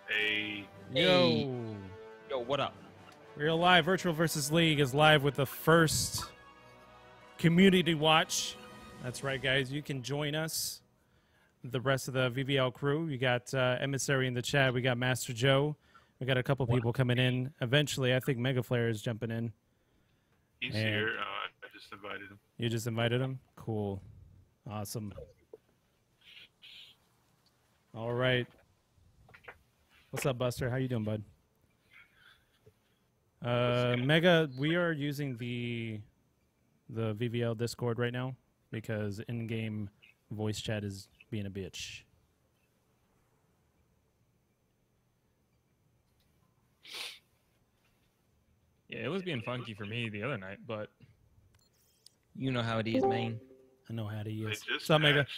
Hey. Yo. Yo, what up? We're live. Virtual versus League is live with the first community watch. That's right, guys. You can join us. The rest of the VVL crew. You got Emissary in the chat. We got Master Joe. We got a couple people coming in. Eventually, I think Mega Flare is jumping in. He's here. I just invited him. You just invited him? Cool. Awesome. All right. What's up, Buster? How you doing, bud? Mega, we are using the VVL Discord right now because in-game voice chat is being a bitch. Yeah, it was being funky for me the other night, but you know how it is, man. I know how it is. What's up, Mega?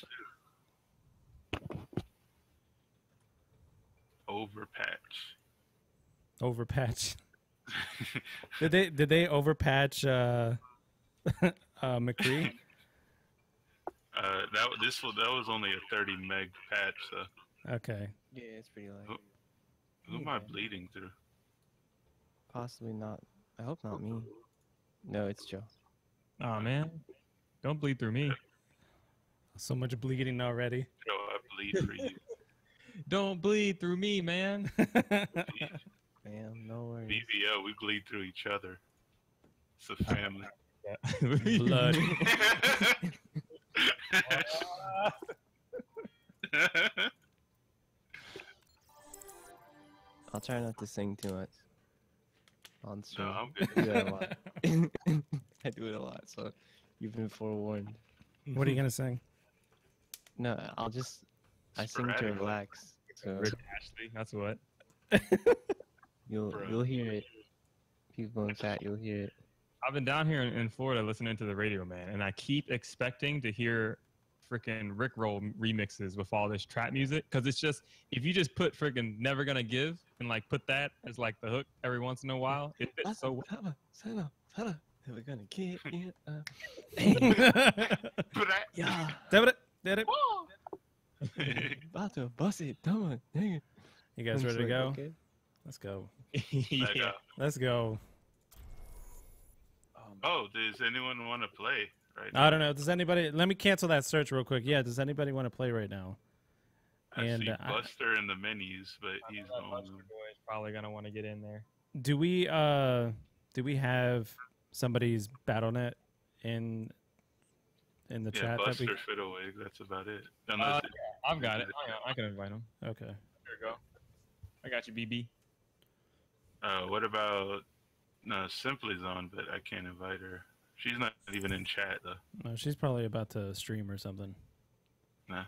Overpatch. Overpatch. Did they overpatch McCree? That was only a 30 meg patch, so. Okay. Yeah, it's pretty light. Who am I bleeding through? Possibly not. I hope not me. No, it's Joe. oh man, don't bleed through me. So much bleeding already. Joe, I bleed for you. Don't bleed through me, man. Damn, no worries. BBL, we bleed through each other. It's a family. Blood. I'll try not to sing too much. On stream. No, I'm good. I do that a lot. I do it a lot, so you've been forewarned. What are you gonna sing? No, I sing to Sporadic. relax. So Rich Ashley, that's what. you'll hear it. People in chat, you'll hear it. I've been down here in Florida listening to the radio, man, and I keep expecting to hear freaking Rickroll remixes with all this trap music, because it's just, if you just put freaking Never Gonna Give and like put that as like the hook every once in a while, it fits so well. Never gonna get it. Yeah. Did it? About to bust it, dumb nigga. You guys ready to Like, go? okay. Let's go. Yeah. Let's go. Oh, does anyone want to play right I don't know. Does anybody? Let me cancel that search real quick. Yeah. Does anybody want to play right now? I see Buster in the menus, but he's the Buster one. Boy is probably gonna want to get in there. Do we have somebody's BattleNet in the Yeah, chat? Buster Fiddlewig, that's about it. I've got it. I can invite him. Okay. Here we go. I got you, BB. What about Simply's on, but I can't invite her. She's not even in chat though. No, she's probably about to stream or something. Nah.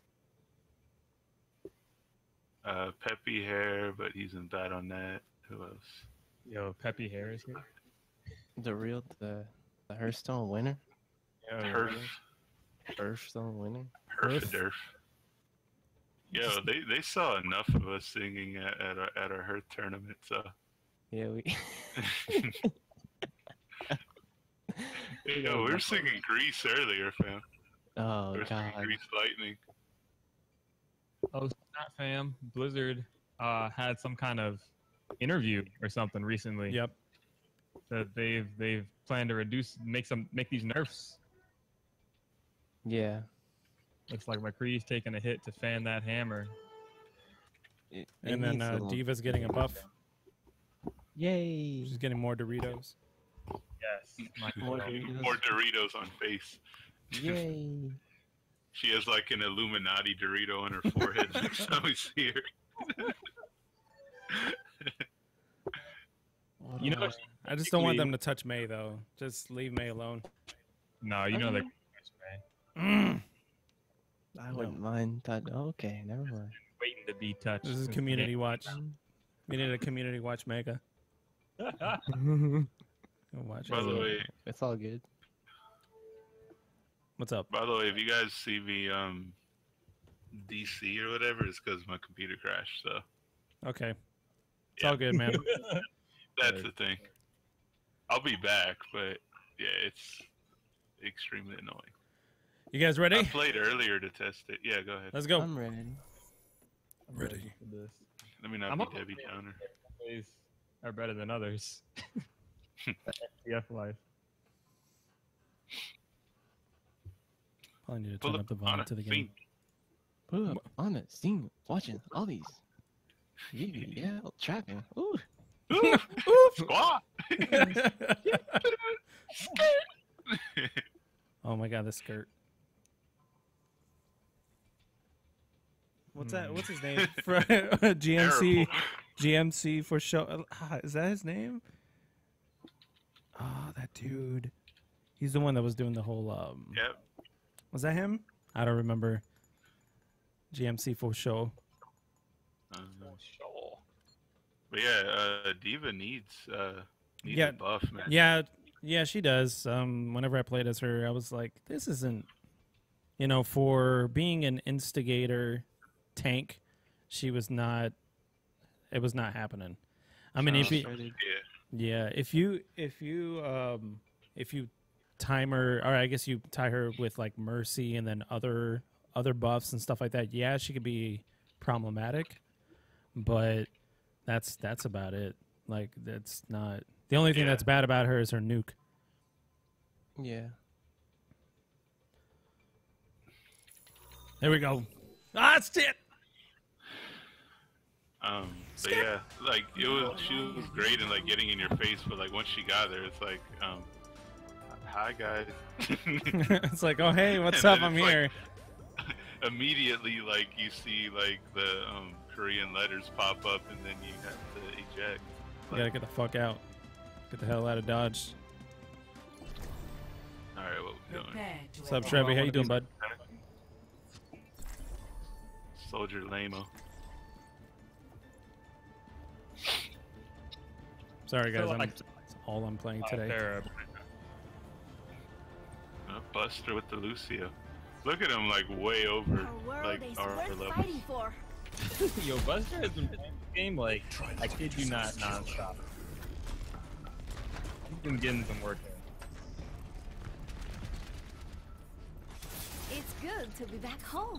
Peppy Hair, but he's in BattleNet. Who else? Yo, Peppy Harris here. The Hearthstone winner? Yo, Herf. Hearthstone winner? Herf. Yo, they saw enough of us singing at our Hearth tournament, so. Yeah, we. Yo, we were singing Grease earlier, fam. Oh, We were singing God. Grease Lightning. Oh, snap, fam. Blizzard had some kind of interview or something recently. Yep. That they've planned to make these nerfs. Yeah. Looks like McCree's taking a hit to fan that hammer. It And then needs a little- Diva's getting a buff. Yay! She's getting more Doritos. Yes. More Doritos. More Doritos on face. Yay! She has like an Illuminati Dorito on her forehead next time we see her. You know, I just don't want them to touch May though. Just leave May alone. no, you know they. I wouldn't mind that. Okay, never mind. Waiting to be touched. This is since community the watch. We need a community watch Mega. game. Watch By us. the way, It's all good. What's up? if you guys see me DC or whatever, it's because my computer crashed. So Okay. It's Yeah. all good, man. that's the thing. I'll be back, but yeah, it's extremely annoying. You guys ready? I played earlier to test it. Yeah, go ahead. Let's go. I'm ready. Ready. For this. Let me not I'm be up Debbie Downer. Ways are better than others. FTF life. Probably need to Pull turn up the volume to the game. scene. Put up on the scene, watching all these. Yeah, trapping. Ooh. Squad. Oh my god, the skirt. What's that? What's his name? GMC. Terrible. GMC for show. Is that his name? Oh, that dude. He's the one that was doing the whole. Yep. Was that him? I don't remember. GMC for show. But yeah, Diva needs Yeah. a buff, man. Yeah, she does. Whenever I played as her, I was like, this isn't, for being an instigator tank, she was not. It was not happening. I mean, if you time her, or I guess you tie her with like Mercy and then other buffs and stuff like that, yeah, she could be problematic, but that's about it. Like, that's not the only thing that's bad about her is her nuke. Yeah. There we go. Ah, it's it. But yeah, like she was great in like getting in your face, but like once she got there, it's like, hi guys. It's like, oh hey, what's And up? then I'm it's here. Like, immediately, like you see like the Korean letters pop up, and then you have to eject. You gotta get the fuck out. Get the hell out of Dodge. All right, what we doing? What's up, Trevi? How you doing, bud? Soldier Lamo. Sorry, guys. So, like, That's all I'm playing today. Buster with the Lucio. Look at him, like way over, like our level. Yo, Buster has been playing this game like, I kid you not, nonstop. He's been getting some work in. It's good to be back home.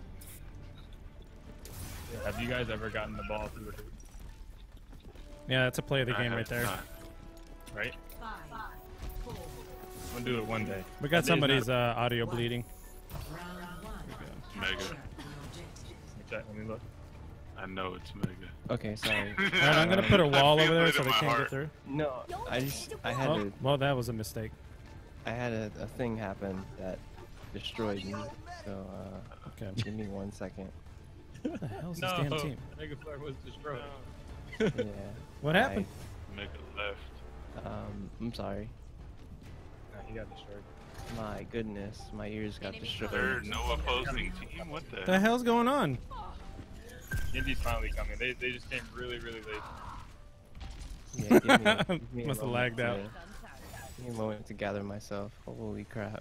Have you guys ever gotten the ball through the hoop? Yeah, that's a play of the I game have right there. not. Right? I'm gonna do it one day. We got Today's somebody's not- audio bleeding. Mega. Let me look. I know it's Mega. Okay, sorry. All right, I'm gonna put a wall I over feel there it so in they my can't heart. get through. No, I had Oh, well, that was a mistake. a thing happen that destroyed me. So Okay. give me 1 second. What the hell's No, this damn team? Mega Flare was destroyed. Yeah. What happened? Mega left. I'm sorry. No, he got destroyed. My goodness, my ears got destroyed. There, no opposing team. What the? The hell's going on? Indy's finally coming. They just came really, really late. Yeah, give me a Must have moment lagged out. Give me a moment to gather myself. Holy crap.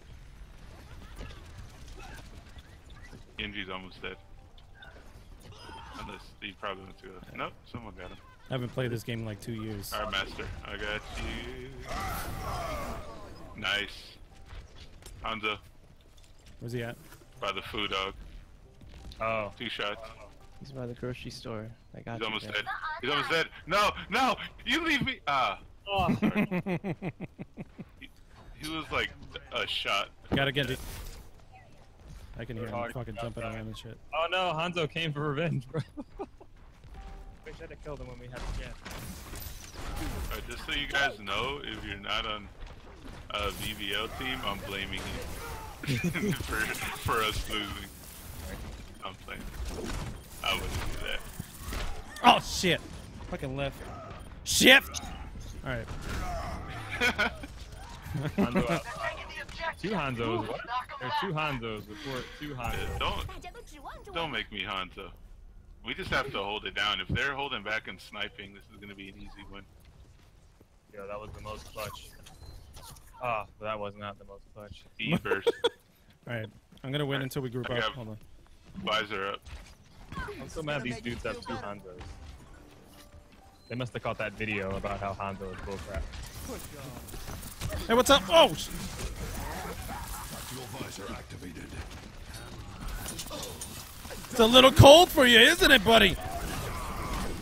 Genji's almost dead. Unless he probably went to go. Nope, someone got him. I haven't played this game in like 2 years. Alright, Master. I got you. Nice. Hanzo, Where's he at? by the food dog. Oh. 2 shots. He's by the grocery store. I got He's you. almost guys. dead. He's almost dead. No, no! You leave me! Ah. Oh. He was like a shot. Gotta get it. I can hear him Hard fucking shot jumping guy. around and shit. Oh no, Hanzo came for revenge, bro. We should have killed him when we had the chance. Alright, just so you guys know, if you're not on a VVL team, I'm blaming you for us losing. I'm playing. I wouldn't do that. Oh shit! Fucking left. Shift! Alright. Hanzo out. 2 Hanzos. What? There's 2 Hanzos. Report 2 Hanzos. Don't make me Hanzo. We just have to hold it down. If they're holding back and sniping, this is gonna be an easy win. Yeah, that was the most clutch. Ah, but that was not the most clutch. E burst. Alright. I'm gonna win until we group I up. got- Hold on. Visor up. I'm so mad these dudes have 2 Hanzos. They must have caught that video about how Hanzo is bullcrap. Hey, what's up? Oh! It's a little cold for you, isn't it, buddy?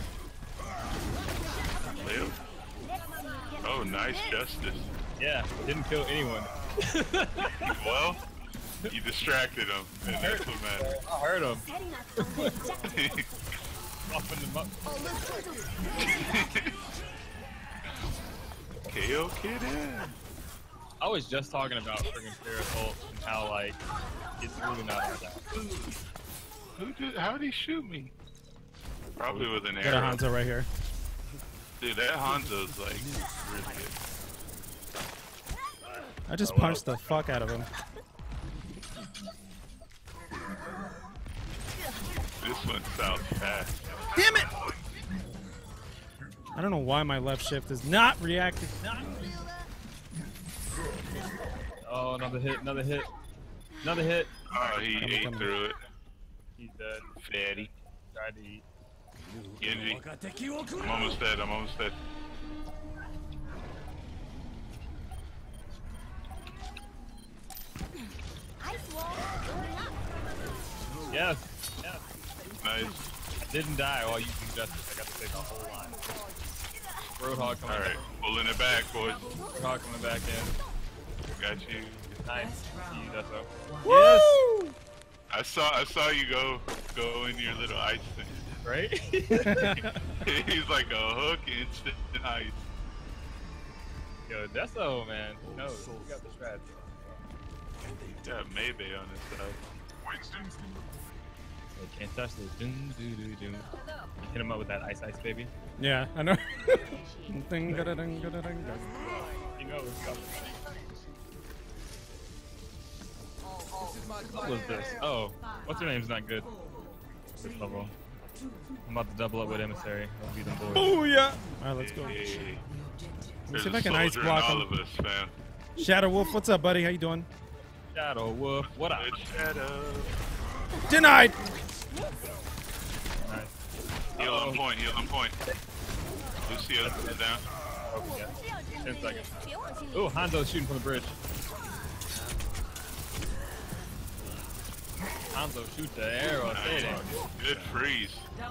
nice justice. Yeah, didn't kill anyone. Well, you distracted him, and that's what matters. I heard him. Buffing him up. KO kid in. I was just talking about friggin' Ferris ult and how like it's really not like that. How did he shoot me? Probably with an Got a arrow. Hanzo right here. Dude, that Hanzo's like really good. I just punched the fuck out of him. This one sounds fast. Damn it! I don't know why my left shift is not reacting. Oh, another hit, another hit, another hit. Oh, he ate through it. He's dead. Fatty. Tried to eat. Genji. I'm almost dead, I'm almost dead. Yes, yes. Nice. I didn't die while using justice. I got to take a whole line. Roadhog coming Alright, pulling it back, boys. Roadhog coming back in. Got you. Nice. See you, that's up. Woo! I saw you go in your little ice thing. Right? He's like a hook, instant ice. Yo, Deso, man. He knows. He got the strat. Got Maybe on his side. They can't touch this. Dun, doo, doo, doo. Hit him up with that ice, baby. Yeah, I know. He knows. What was this? Oh, what's her name's not good. This level. I'm about to double up with Emissary. I'll beat them boys. Oh yeah! Alright, let's go. Hey. Let's There's see if a I can ice soldier in block all him. of us, fam. Shadow Wolf, what's up, buddy? How you doing? Shadow Wolf, what up? Good shadow. Denied! Nice. Heal on point, heal on point. Lucio is down. Oh, yeah. 10 seconds. Ooh, Hanzo's shooting from the bridge. Hanzo shoot the arrow. Say that. Good freeze.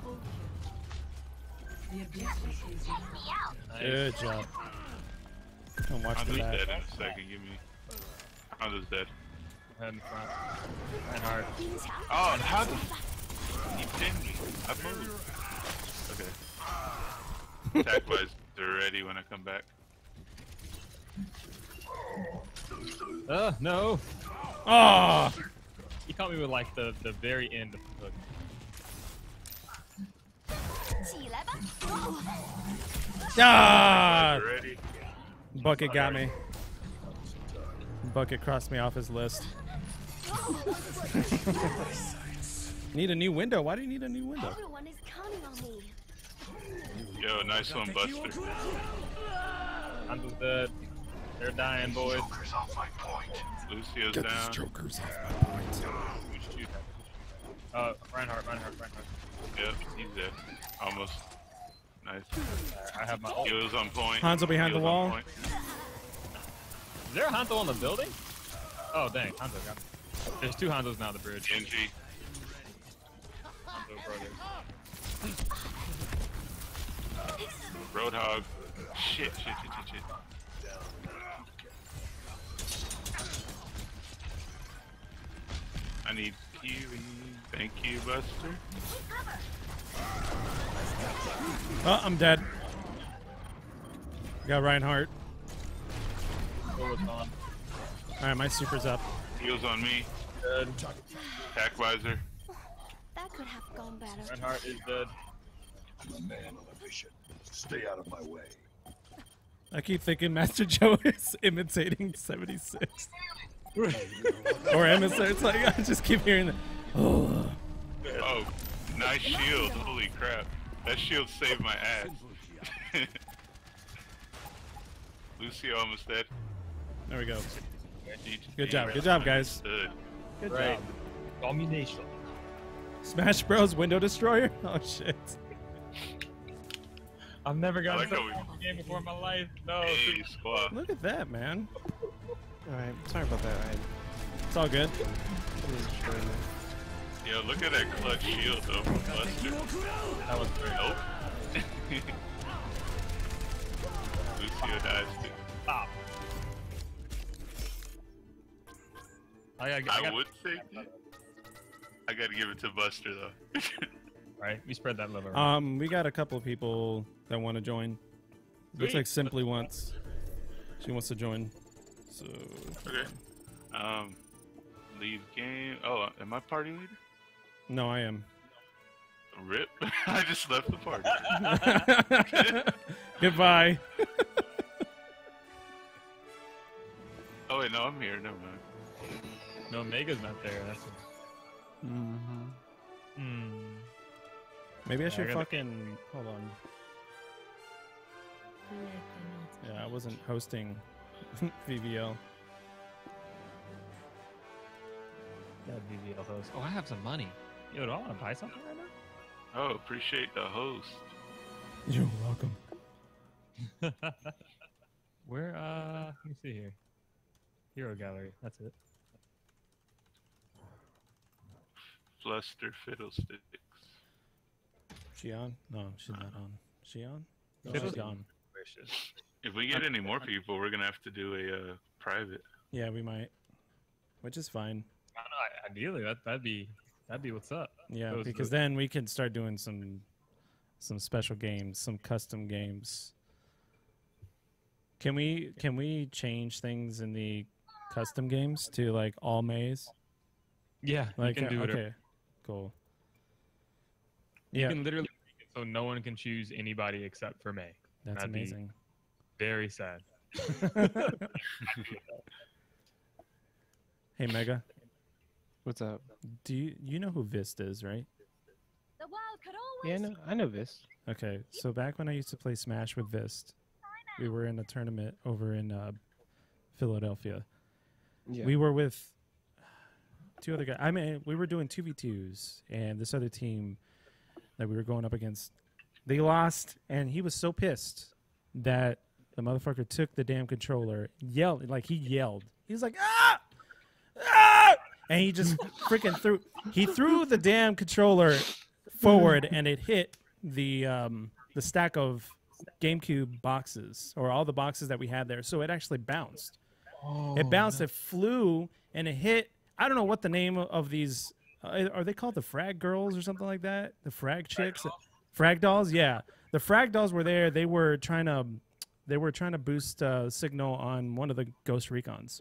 Nice. Good job. Don't watch the Hanzo's back. dead in a second, give me. Hanzo's dead. Head in front. Reinhardt. Oh, how the he pinned me. I moved. Okay. Attack wise, they're ready when I come back. No. Oh! He caught me with like the very end of the hook. Ah! They're ready. Bucket got me. Bucket crossed me off his list. Need a new window? Why do you need a new window? Everyone is counting on me. Yo, nice one, Buster. Hanzo's dead. They're dying, boys. Lucio's down. jokers off my point. Reinhardt. Yep, he's dead. Almost. Nice. I have my ult. He was on point. Hanzo behind the He was on wall. point. Is there a Hanzo on the building? Oh, dang. Hanzo got me. There's two Hanzos now on the bridge. Genji. Hanzo brothers. Roadhog. Shit. I need Kiwi. Thank you, Buster. Oh, I'm dead. Got Reinhardt. Go on. Alright, my super's up. Heals on me. Dead. Attack visor. That could have gone better. Reinhardt is dead. I'm a man on a mission. Stay out of my way. I keep thinking Master Joe is imitating 76. Or Emissary. It's like, I just keep hearing that. Oh. Oh, nice shield. Holy crap. That shield saved my ass. Lucio almost dead. There we go. GG. Good job. Good job, guys. Good. Good Right. job. Domination. Smash Bros. Window Destroyer? Oh, shit. I've never I gotten like such how we- a game before in my life. No. Hey, squad. Look at that, man. Alright, sorry about that. It's all good. Yo, look at that clutch shield though from Buster. That was great. Nope. Lucio dies too. I would say that. I gotta give it to Buster though. Right, we spread that love around. We got a couple of people that want to join. Looks Sweet. like Simply wants. She wants to join. So. Okay. Leave game. Oh, am I party leader? No, I am. Rip. I just left the party. Goodbye. Oh wait, no, I'm here. Never mind. No, Mega's not there. That's. Maybe I Yeah, should I gotta- fucking hold on. Yeah, I wasn't hosting VVL. That BVL host. Oh, I have some money. Yo, do I want to buy something right now? Oh, appreciate the host. You're welcome. Where? Let me see here. Hero gallery. That's it. Fluster Fiddlesticks. She on? No, she's not on. She on? No, Fiddle- she's gone. If we get any more people, we're gonna have to do a private. Yeah, we might. Which is fine. I don't know. Ideally, that'd be what's up. Yeah, Those- because then we can start doing some special games, some custom games. Can we change things in the custom games to like all maze? Yeah, Like you can do it. okay, cool. You Yeah, can literally make it so no one can choose anybody except for May. that's that'd be- amazing. Very sad. Hey Mega, What's up? do you know who Vist is, right? The world could always Yeah, I know this. Okay, so back when I used to play Smash with Vist, we were in a tournament over in Philadelphia. Yeah. We were with two other guys. I mean, we were doing 2v2s, and this other team that we were going up against, they lost, and he was so pissed that the motherfucker took the damn controller, yelled, like he yelled. He was like, ah! Ah! And he just freaking threw the damn controller forward, and it hit the stack of GameCube boxes, or all the boxes that we had there. So it actually bounced. It bounced, it flew, and it hit. I don't know what the name of these are. They called the Frag Girls or something like that? The Frag Chicks, Frag Dolls. Yeah, the Frag Dolls were there. They were trying to boost signal on one of the Ghost Recons,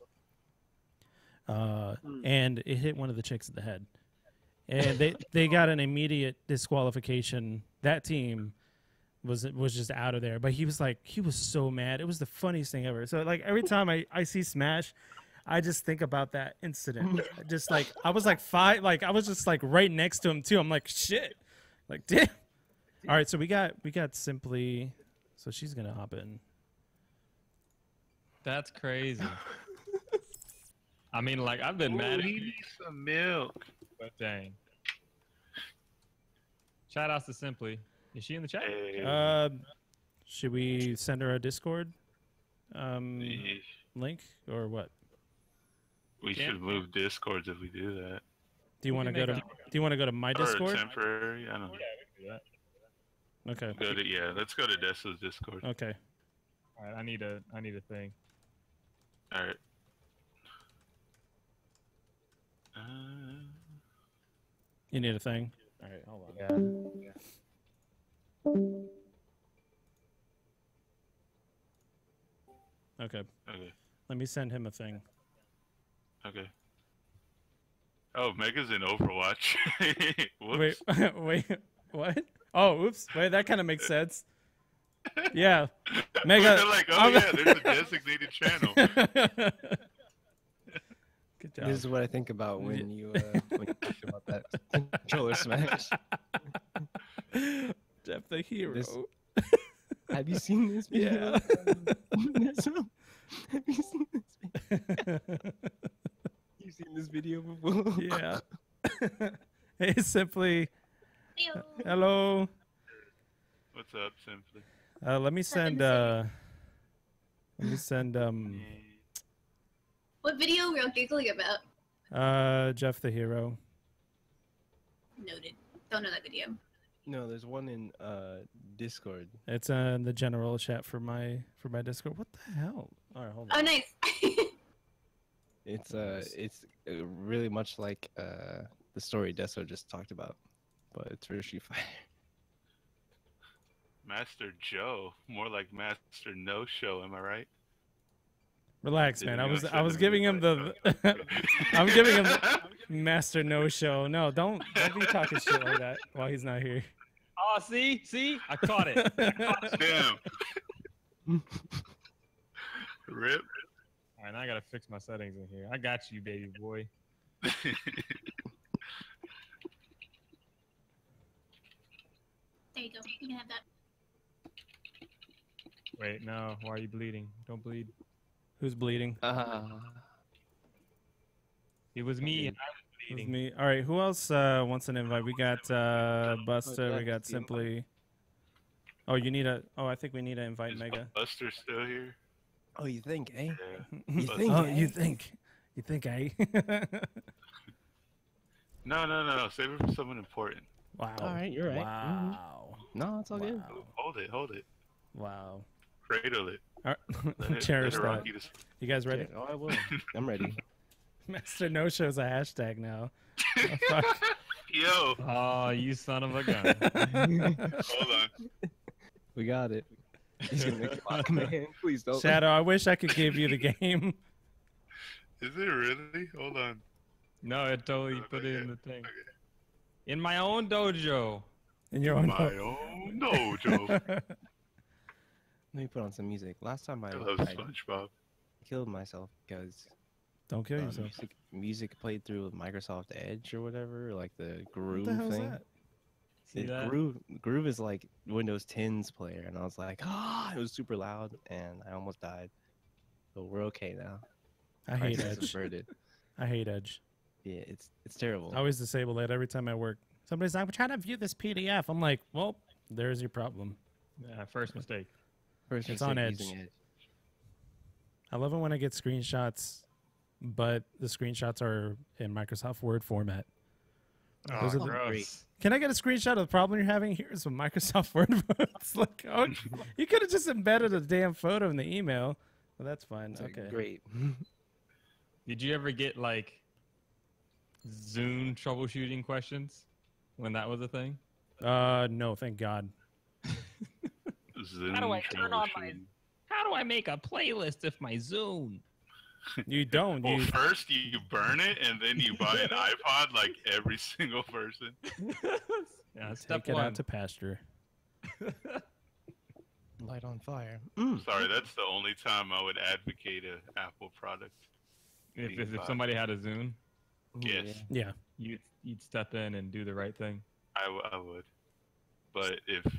and it hit one of the chicks in the head, and they got an immediate disqualification. That team was just out of there. But he was so mad. It was the funniest thing ever. So like every time I see Smash, I just think about that incident. Just like I was like I was just like right next to him too. I'm like shit. Like damn. All right, so we got Simply, so she's gonna hop in. That's crazy. I mean, like I've been mad at He you, needs some milk. but dang. Shout outs to Simply. Is she in the chat? Hey, Should we send her a Discord eh, link or what? we should move Discords if we do that. Do you want to go to my Or Discord? temporary. I don't know. Do that. Okay. Let's go to Desa's Discord. Okay. All right, I need a thing. All right. You need a thing. All right, hold on. Yeah. Okay. Okay. Let me send him a thing. Okay. Oh, Mega's in Overwatch. Whoops. Wait, wait, what? Oh, oops. Wait, that kind of makes sense. Yeah. Mega. They're like, oh yeah, there's a designated channel. Good job. This is what I think about when you think about that controller smash. Jeff the hero. This- Have you seen this video? Have you seen this video? You've seen this video before? Yeah. Hey, Simply. Ew. Hello. What's up, Simply? Let me send What video were you giggling about? Jeff the hero. Noted. Don't know that video. No, there's one in Discord. It's in the general chat for my Discord. What the hell? All right, hold on. Oh, nice. It's really much like the story Deso just talked about, but it's for Street Fighter. Master Joe, more like Master No Show. Am I right? Relax, man. Didn't I was giving him the. I'm giving him the Master No Show. No, don't be talking shit like that while he's not here. Oh, see, I caught it. Damn. Rip. All right, now I gotta fix my settings in here. I got you, baby boy. There you go. You can have that. Wait, no. Why are you bleeding? Don't bleed. Who's bleeding? It was me. And I was It was bleeding. me. All right, who else wants an invite? We got Buster. Jack We got is the Simply. Oh, you need a. Oh, I think we need to invite Is Mega. Buster still here? Oh, you think, eh? Yeah. You Buster- think? Oh, eh? you think? You think I? No. Save it for someone important. Wow. All right, you're right. Mhm. Wow. No, it's all good. Wow. Hold it. Wow. Cradle it. All Let right. it Cherish let it that. rock you to sleep. You guys ready? Yeah, oh, I will. I'm ready. Master No Show's a hashtag now. Oh, fuck. Yo, Oh, you son of a gun. hold on. We got it. He's gonna make it lock, man. Please don't. Shadow, I wish I could give you the game. Is it really? Hold on. No, it totally Okay, put it in okay, the thing. okay. In my own dojo. In your own. My own dojo. Let me put on some music. Last time I love I SpongeBob. killed myself because Don't kill yourself. music played through with Microsoft Edge or whatever, like the Groove What the hell's thing. that? See that? Groove is like Windows 10's player, and I was like, it was super loud, and I almost died. But we're okay now. I hate Crisis Edge. averted. I hate Edge. Yeah, it's terrible. I always disable it every time I work. Somebody's like, I'm trying to view this PDF. I'm like, well, there's your problem. Yeah, first mistake. First it's on mistake using Edge. I love it when I get screenshots, but the screenshots are in Microsoft Word format. Those Oh, are the- gross. Can I get a screenshot of the problem you're having? Here's some Microsoft Word. It's like, oh, you could have just embedded a damn photo in the email. Well, that's fine. It's like, Okay. great. Did you ever get like Zune troubleshooting questions when that was a thing? No, thank God. Zoom How do I turn on my- troubleshooting. How do I make a playlist if my Zune? You don't. Well, You first you burn it, and then you buy an iPod like every single person. Yeah, step take it one. out to pasture. Light on fire. Sorry, that's the only time I would advocate an Apple product. if somebody had a Zune, Yes. Yeah. you'd step in and do the right thing. I would. But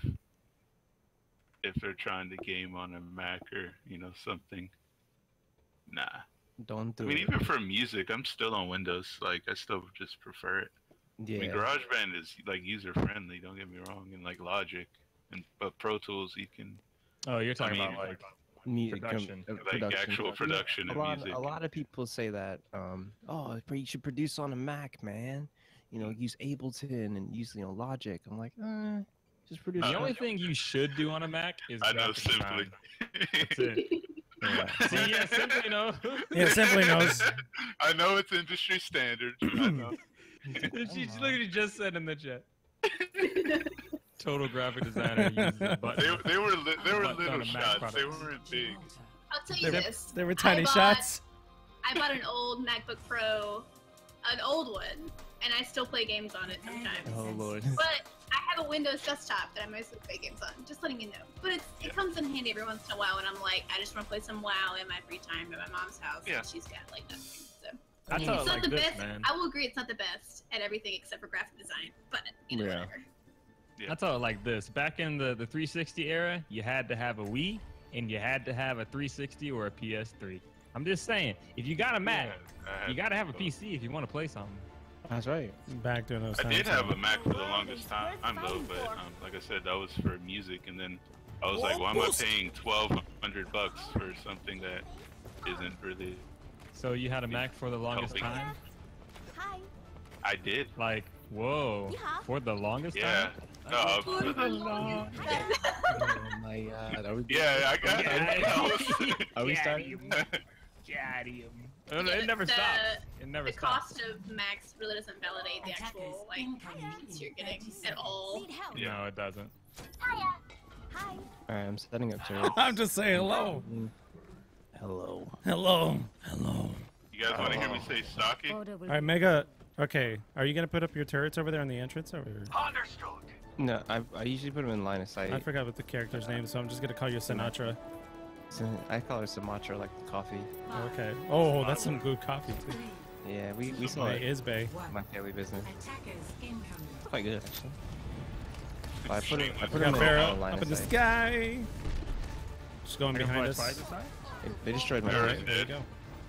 if they're trying to game on a Mac or something, nah. Don't do I mean, it. even for music, I'm still on Windows. Like, I still just prefer it. Yeah. I mean, GarageBand is like user friendly. Don't get me wrong, and like Logic, but Pro Tools you can Oh, you're talking I mean, about like Music, production. like actual production a of lot, music. a lot of people say that, you should produce on a Mac, man. Use Ableton and use, Logic. I'm like, just produce. the Uh, only thing you should do on a Mac is I know graphic Simply. design. That's it. Yeah. See, yeah, Simply no. Yeah, Simply knows. I know it's industry standard. I know. She literally just said in the chat. Total graphic designer uses a button. They were Button little on a Mac shots. product. They weren't big. I'll tell you this. They were tiny bought- shots. I bought an old MacBook Pro, an old one, and I still play games on it sometimes. Oh Lord. But I have a Windows desktop that I mostly play games on. Just letting you know. But it comes in handy every once in a while when I'm like, I just want to play some WoW in my free time at my mom's house. Yeah. And she's got like nothing. So I it's thought not like the this, best. man. I will agree, it's not the best at everything except for graphic design. But Yeah. whatever. I thought like this. Back in the 360 era, you had to have a Wii and you had to have a 360 or a PS3. I'm just saying, if you got a Mac, you got to have a PC if you want to play something. That's right. Back during those I times. did have a Mac for the longest time, though, but like I said, that was for music, and then I was like, why am I paying $1,200 for something that isn't really? So you had a Mac for the longest Helping. time? Hi. I did. Like, whoa, Yeah. for the longest Yeah. time? No, For the longest time. Oh my God. Are we? yeah, I got. Yeah. I was- Are we starting? Got him. It never stops. It never The stops. cost of max really doesn't validate the actual like piece you're getting at all. No, it doesn't. Alright, I'm setting up turrets. I'm just saying hello. Hello. Hello. Hello. You guys want to hear me say Saki? All right, Mega. Okay, are you gonna put up your turrets over there on the entrance? Or Understood. No, I usually put them in line of sight. I forgot what the character's name, so I'm just gonna call you Sinatra. I call her Sumatra, like the coffee. Okay. Oh, that's some good coffee too. Yeah, we saw My it. Isbay. My daily business. Quite good actually. But I put We them got in Farrah line up of in the sight. sky. Just going behind us. They destroyed my Farrah's turret. There you go.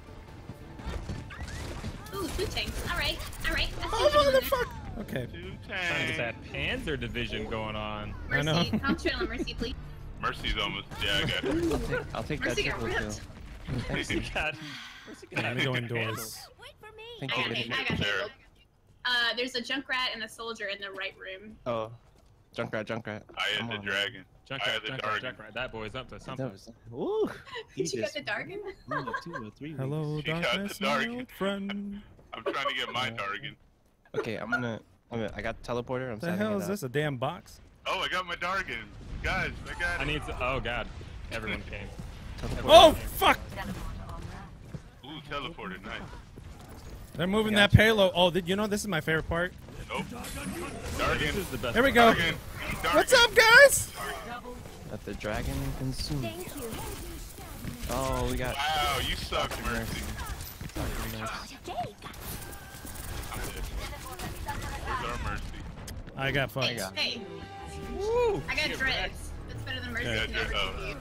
Ooh, two tanks. Alright, alright. Oh, motherfucker! Okay. Two Trying to get tanks. that Panzer division going on. I know. Mercy, concentrate on Mercy, please. Mercy's almost. Yeah, I got it. I'll take that Mercy got triple kill. ripped. Mercy got Let me go indoors. Wait for me. Thank I got you. it. I got Sarah. it. There's a Junkrat and a soldier in the right room. Oh, Junkrat. I had the dragon. I had the Dargan. That boy's up to something. Woo! Did you get the Dargan? Hello, She got the darkness, my dark. old friend. I'm trying to get my Dargan. Okay, I got the teleporter. I'm What the setting hell it is up. this? A damn box? Oh, I got my Dargan. Guys, I got I it. need to. Oh god, everyone came. Teleporter. Oh fuck! Ooh, teleported. Nice. They're moving I got that payload. Oh, did you know this is my favorite part? Nope. This Dargan. is the best. There we go. Dargan. Dargan. What's up, guys? Let the dragon consume. Thank you. Oh, we got. Wow, you suck, Mercy. Cake. I'm dead. Where's our Mercy? I got fucked. Hey, hey. Woo! I got dreads. That's better than Mercy. Yeah, can ever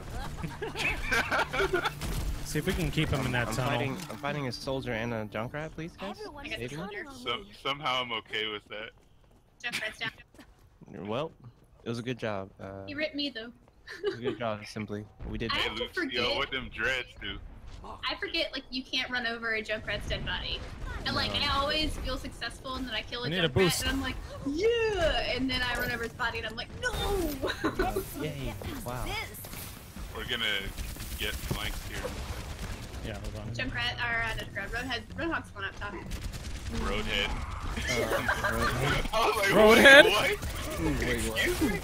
oh. give you. See if we can keep him in that tunnel. I'm fighting a soldier and a Junkrat, please, guys. Everyone I got is the counting soldier. on me. Somehow I'm okay with that. Junkrat's down. Well, it was a good job. He ripped me though. It was a good job, simply. We did. I Hey, have to Lucio, forget. what them dreads do? I forget like you can't run over a Junkrat's dead body. And like I always feel successful and then I kill a I need a Junkrat boost. and I'm like, yeah, and then I run over his body and I'm like, no. Yay! Wow. We're gonna get flanked here. Yeah, hold on. Junkrat or Roadhog's going up top. Roadhead. Roadhead. I was like, Roadhead? What? Wait, what? Excuse me?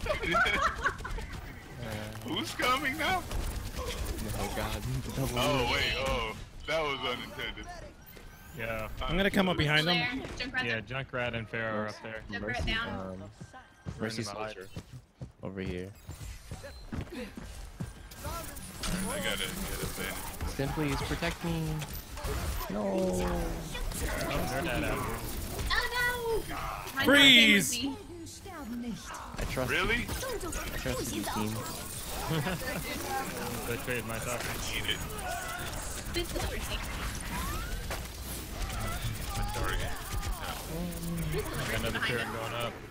Who's coming now? Oh god. Double Oh wait, oh, that was unintended. Yeah. I'm gonna come up behind Flare. them. Junkrat's Yeah, Junkrat and Pharaoh are up there. Junkrat down. Mercy Running behind. soldier over here. I gotta get a thing. Simply is protect me. No. Oh, they're dead out here. Oh no! My Freeze! dog came with me. I trust. Really? I trust you, team. They traded my talk. Eat it. Please deliver me. My Dargan. Please deliver me Got another behind turret him. going up.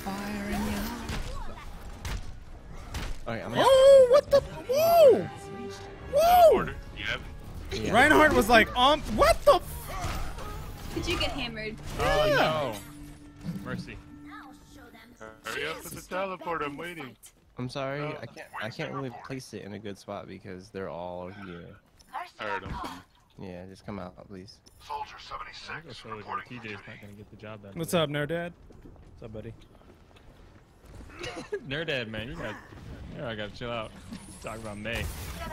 Alright, I'm gonna. Oh, what the? Whoa! Whoa! Order. You have it? Yeah. Reinhardt was like, what the? Did you get hammered? Oh no! Mercy. Hurry up with the teleporter. I'm waiting. I'm sorry. Oh. I can't really place it in a good spot because they're all here. I heard him. Yeah, just come out, please. Soldier I think 76 the reporting for TJ's duty. not gonna get the job done. What's up, Nerdad? What's up, buddy? Nerdad, man, you gotta chill out. Talk about May.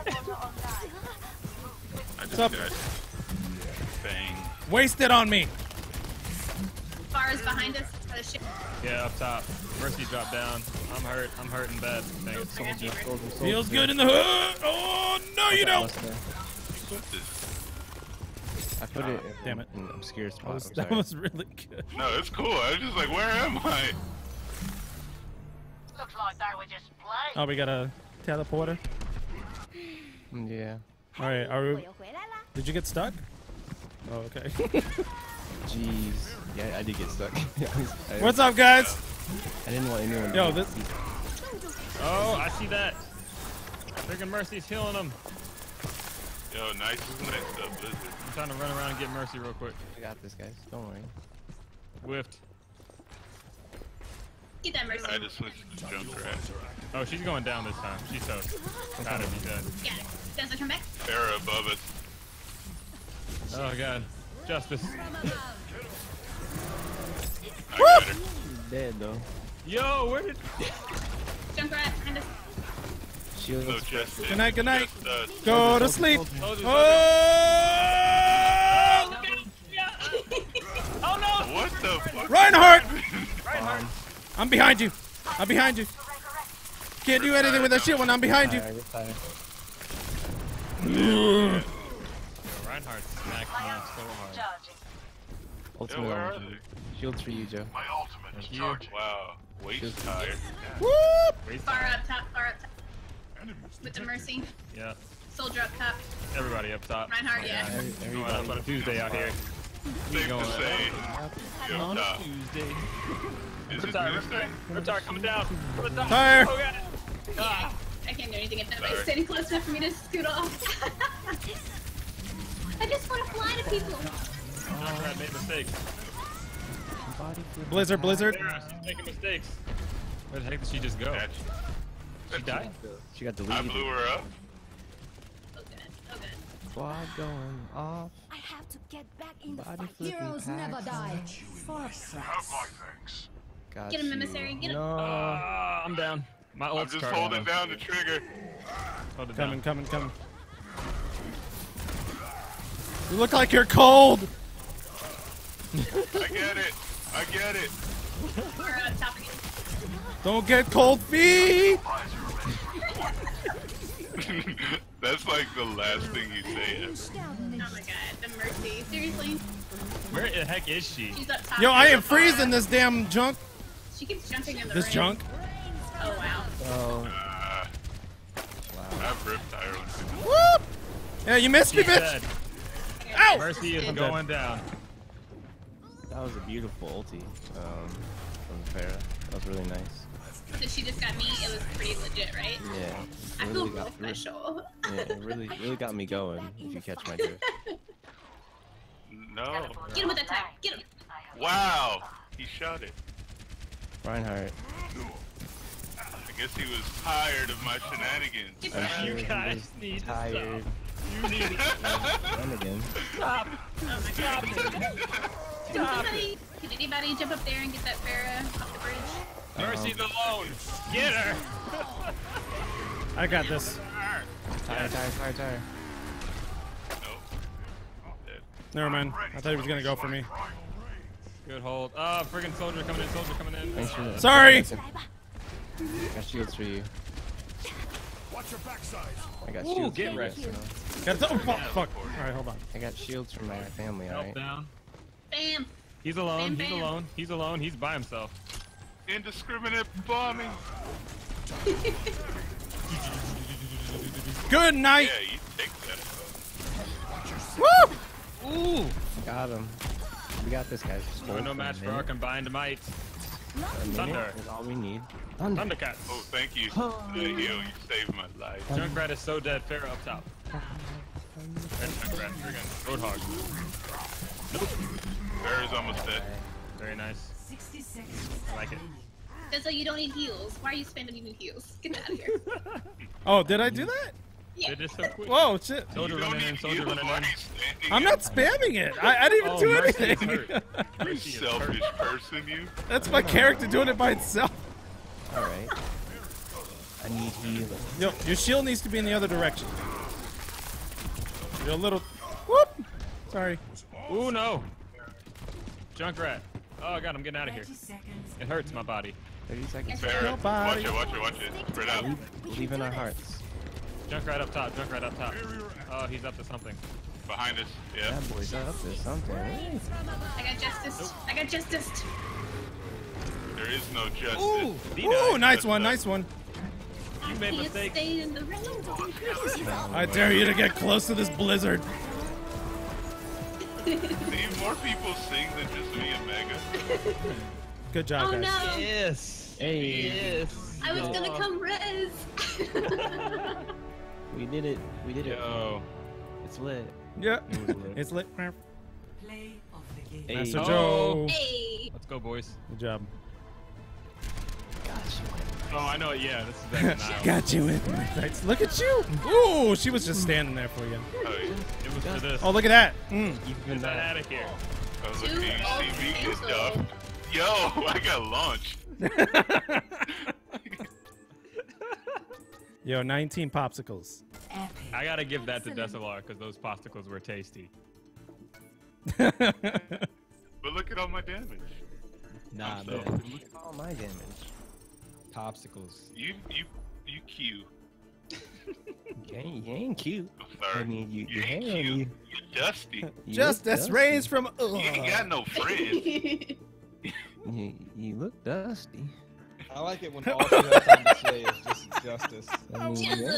I just up? got bang. Wasted on me. Bars behind us. Got a ship. Yeah, up top. Mercy dropped down. I'm hurt. I'm hurting bad. Dang it. I got hammered. Feels good in the hood. Oh no, you don't. What's this? I put it in, Damn it. in an obscure That spot. was, I'm that sorry. was really good. No, it's cool. I was just like, where am I? Looks like they were just playing. Oh, we got a teleporter. Yeah. All right, did you get stuck? Oh, okay. Jeez. Yeah, I did get stuck. What's up, guys? I didn't want anyone. Yo, to this. see. Oh, I see that. Freaking Mercy's healing him. Yo, nice is next up, Blizzard. I'm trying to run around and get Mercy real quick. I got this, guys. Don't worry. Whiffed. Get that Mercy. I just switched to Junkrat. Oh, she's going down this time. She's toast. Gotta be dead. Got it. Does it come back? Farrah above us. Oh god. Justice. I got her. Dead though. Yo, where did... Junkrat, behind us. Shields. No justice. Good night, good night. Just us. Go to sleep. Soldiers, Oh! Oh no! What the fuck? Reinhardt! Reinhardt. I'm behind you. I'm behind you. Can't do anything with that shit when I'm behind you. Retire. Reinhardt smacked me so hard. Yeah, Ultimate where are on. they? Shields for you, Joe. My ultimate is Thank you. charging. Wow. Waist tired. Whoop! Waste Far time. up top, far up top. Enemies With the detected. Mercy. Yeah. Soldier up top. Everybody up top. Reinhardt, yeah. Going up on a Tuesday out here. Safe going to say. Yo, On a top. Tuesday. Is it Riptide, Tuesday? Riptide coming down. Riptide. Tire. Oh god. Ah. I can't do anything if nobody's Sorry. standing close enough for me to scoot off. I just want to fly to people. Junkrat made mistakes. Body flip. Blizzard. Sarah, she's making mistakes. Where the heck did she just go? Catch. She died? She got I deleted. blew her up. Oh good, oh good. Squad going off. I have to get back in the Body fight. flipping Heroes never packs. die. For Have my thanks. Got Get him, you. emissary, get him. No. I'm down. My I'm ult's just charged. holding down the trigger. Hold it Coming, down. coming. You look like you're cold. I get it. I get it. We're on top again. Don't get cold feet. That's like the last thing you say ever. Oh my god, the Mercy. Seriously? Where the heck is she? She's up top. Yo, I am freezing this damn junk. She keeps jumping in the This ring. junk. Oh wow. Oh. I have Riptide on me. Whoop! Yeah, you missed me, She's bitch. dead. Ow! Mercy is going down. That was a beautiful ulti from Farah. That was really nice. So she just got me. It was pretty legit, right? Yeah. I It feel really real got through. special. Yeah, it really got me going. If you catch my drift. No. Get him with that time. Get him. Wow. He shot it. Reinhardt. I guess he was tired of my shenanigans. Get I'm him. sure You he guys was need to tired. You need to And again. stop. Oh my god. Can somebody, can anybody jump up there and get that Farah off the bridge? Mercy's alone. Get her. I got this. Tire. Nope. Dead. Never mind. I thought he was gonna go for me. Good hold. Ah, friggin' soldier coming in. Soldier coming in. Thanks for that. Sorry. Got shields for you. Watch your backside. I got Ooh, shields get for you. wrecked. So Got to, oh, fuck. All right, hold on. I got shields for my family, Help alright? down. Bam. He's alone. Bam, He's bam. alone. He's alone. He's by himself. Indiscriminate bombing. Good night. Yeah, you take that. Woo! Ooh. Got him. We got this, guys. Just We're hold no for match a for our minute. combined might. A minute Thunder. is all we need. Thunder. Thundercats. Oh, thank you. The heal, you saved my life. Junkrat is so dead. Farah up top. There's Junkrat. Friggin' Roadhog. Farrah's almost dead. Very nice. 60 seconds. I like it. That's like you don't need heals. Why are you spamming new heals? Get out of here. Oh, did I do that? Yeah. Did it so quick. Whoa, shit. Soldier You don't running in. need Soldier heals. running Why in. are you standing I'm up? not spamming it. I didn't even Oh, do Mercy is anything. hurt. You Mercy is selfish hurt. person, you. That's my character doing it by itself. Alright. I need healing. Yo, your shield needs to be in the other direction. You're a little. Whoop! Sorry. Ooh, no. Junkrat. Oh, God, I'm getting out of here. 30 seconds. It hurts my body. 30 seconds. Farrah, Nobody. watch it. Spread out. Believe in our hearts. Junkrat up top. Junkrat up top. Oh, he's up to something. Behind us. Yeah. That boy's up to something. I got justice. I got justice. There is no justice. Ooh, Ooh, nice one, nice one. You made Can't mistakes. stay in the ring. I dare you to get close to this blizzard. See, more people sing than just me and Mega. Good job, Oh guys. no. Yes. Hey. Yes. I was gonna come res. We did it. We did it. Yo. It's lit. Yeah, It was lit. it's lit. Play of the game. Hey. Master Oh. Joe. Hey. Let's go, boys. Good job. Gosh, you went Oh, I know. Yeah, this is that denial. Got you in my sights. Look at you. Ooh, she was just standing there for you. Oh, yeah. It was for this. Oh, look at that. Even Get that that. out of here. Oh, look, Two do you old see me get angels. duffed? Yo, I got launched. Yo, 19 popsicles. Epic. I gotta give that to Desalar because those posticles were tasty. But look at all my damage. Nah, I'm so- man. Look at all my damage. Popsicles. You cute. You ain't cute. I'm sorry. I mean, you ain't hey, cute. You're dusty. you Just look as dusty. raised from. You ain't got no friends. You look dusty. I like it when all she has time to say is just justice. I mean, yeah.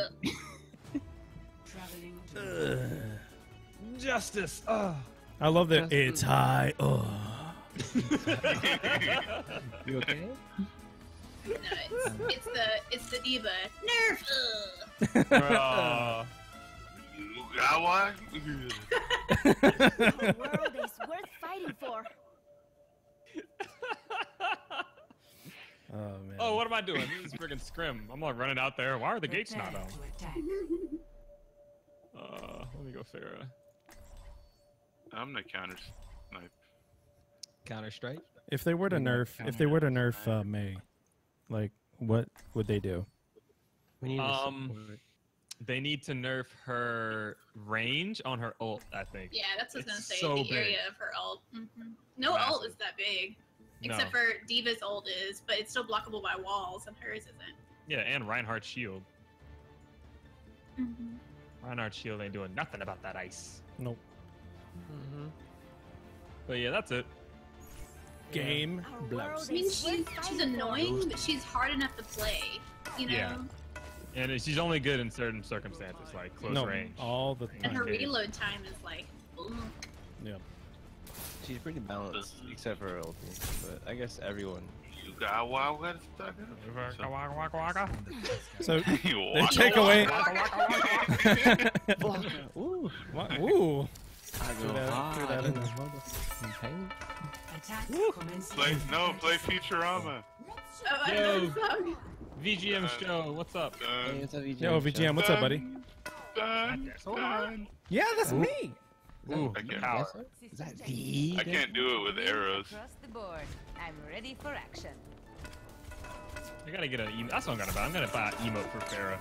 Traveling to Justice. I love that. Just- It's high. Oh. You okay? No, it's the diva. Nerf. Oh, You got one? The world is worth fighting for. Oh man. oh, what am I doing? This is freaking scrim. I'm like running out there. Why are the gates not prepare on? to attack. Let me go figure it. I'm the counter snipe. Counter strike. If they were to nerf May, like what would they do? We need to They need to nerf her range on her ult, I think. Yeah, that's what I was gonna It's say. so the big. area of her ult. No ult Massive. is that big, No. except for Diva's ult is, but it's still blockable by walls, and hers isn't. Yeah, and Reinhardt's shield. Reinhardt's shield ain't doing nothing about that ice. Nope. But yeah, that's it. Game Our world blows. I mean, is worth she's fighting for. annoying, but she's hard enough to play. You know. Yeah. And she's only good in certain circumstances, like close No, range. all the And her time. Okay. reload time is like, boom. Yeah. She's pretty balanced, except for her ulti. But I guess everyone. You got wild west stuck in So it? they take away. Ooh. Ooh. I Threw that in there. Okay. Attack commences. Play Futurama. Oh, I Yo. know the song. VGM show, what's up? Hey, Dun, what's up, VGM? Yo, VGM, what's up, buddy? dun, dun. Yeah, that's me. Ooh, I can't- power. Is that V? I can't do it with arrows. Across the board. I'm ready for action. I gotta get an emote. That's what I'm gonna buy. I'm gonna buy an emote for Farah.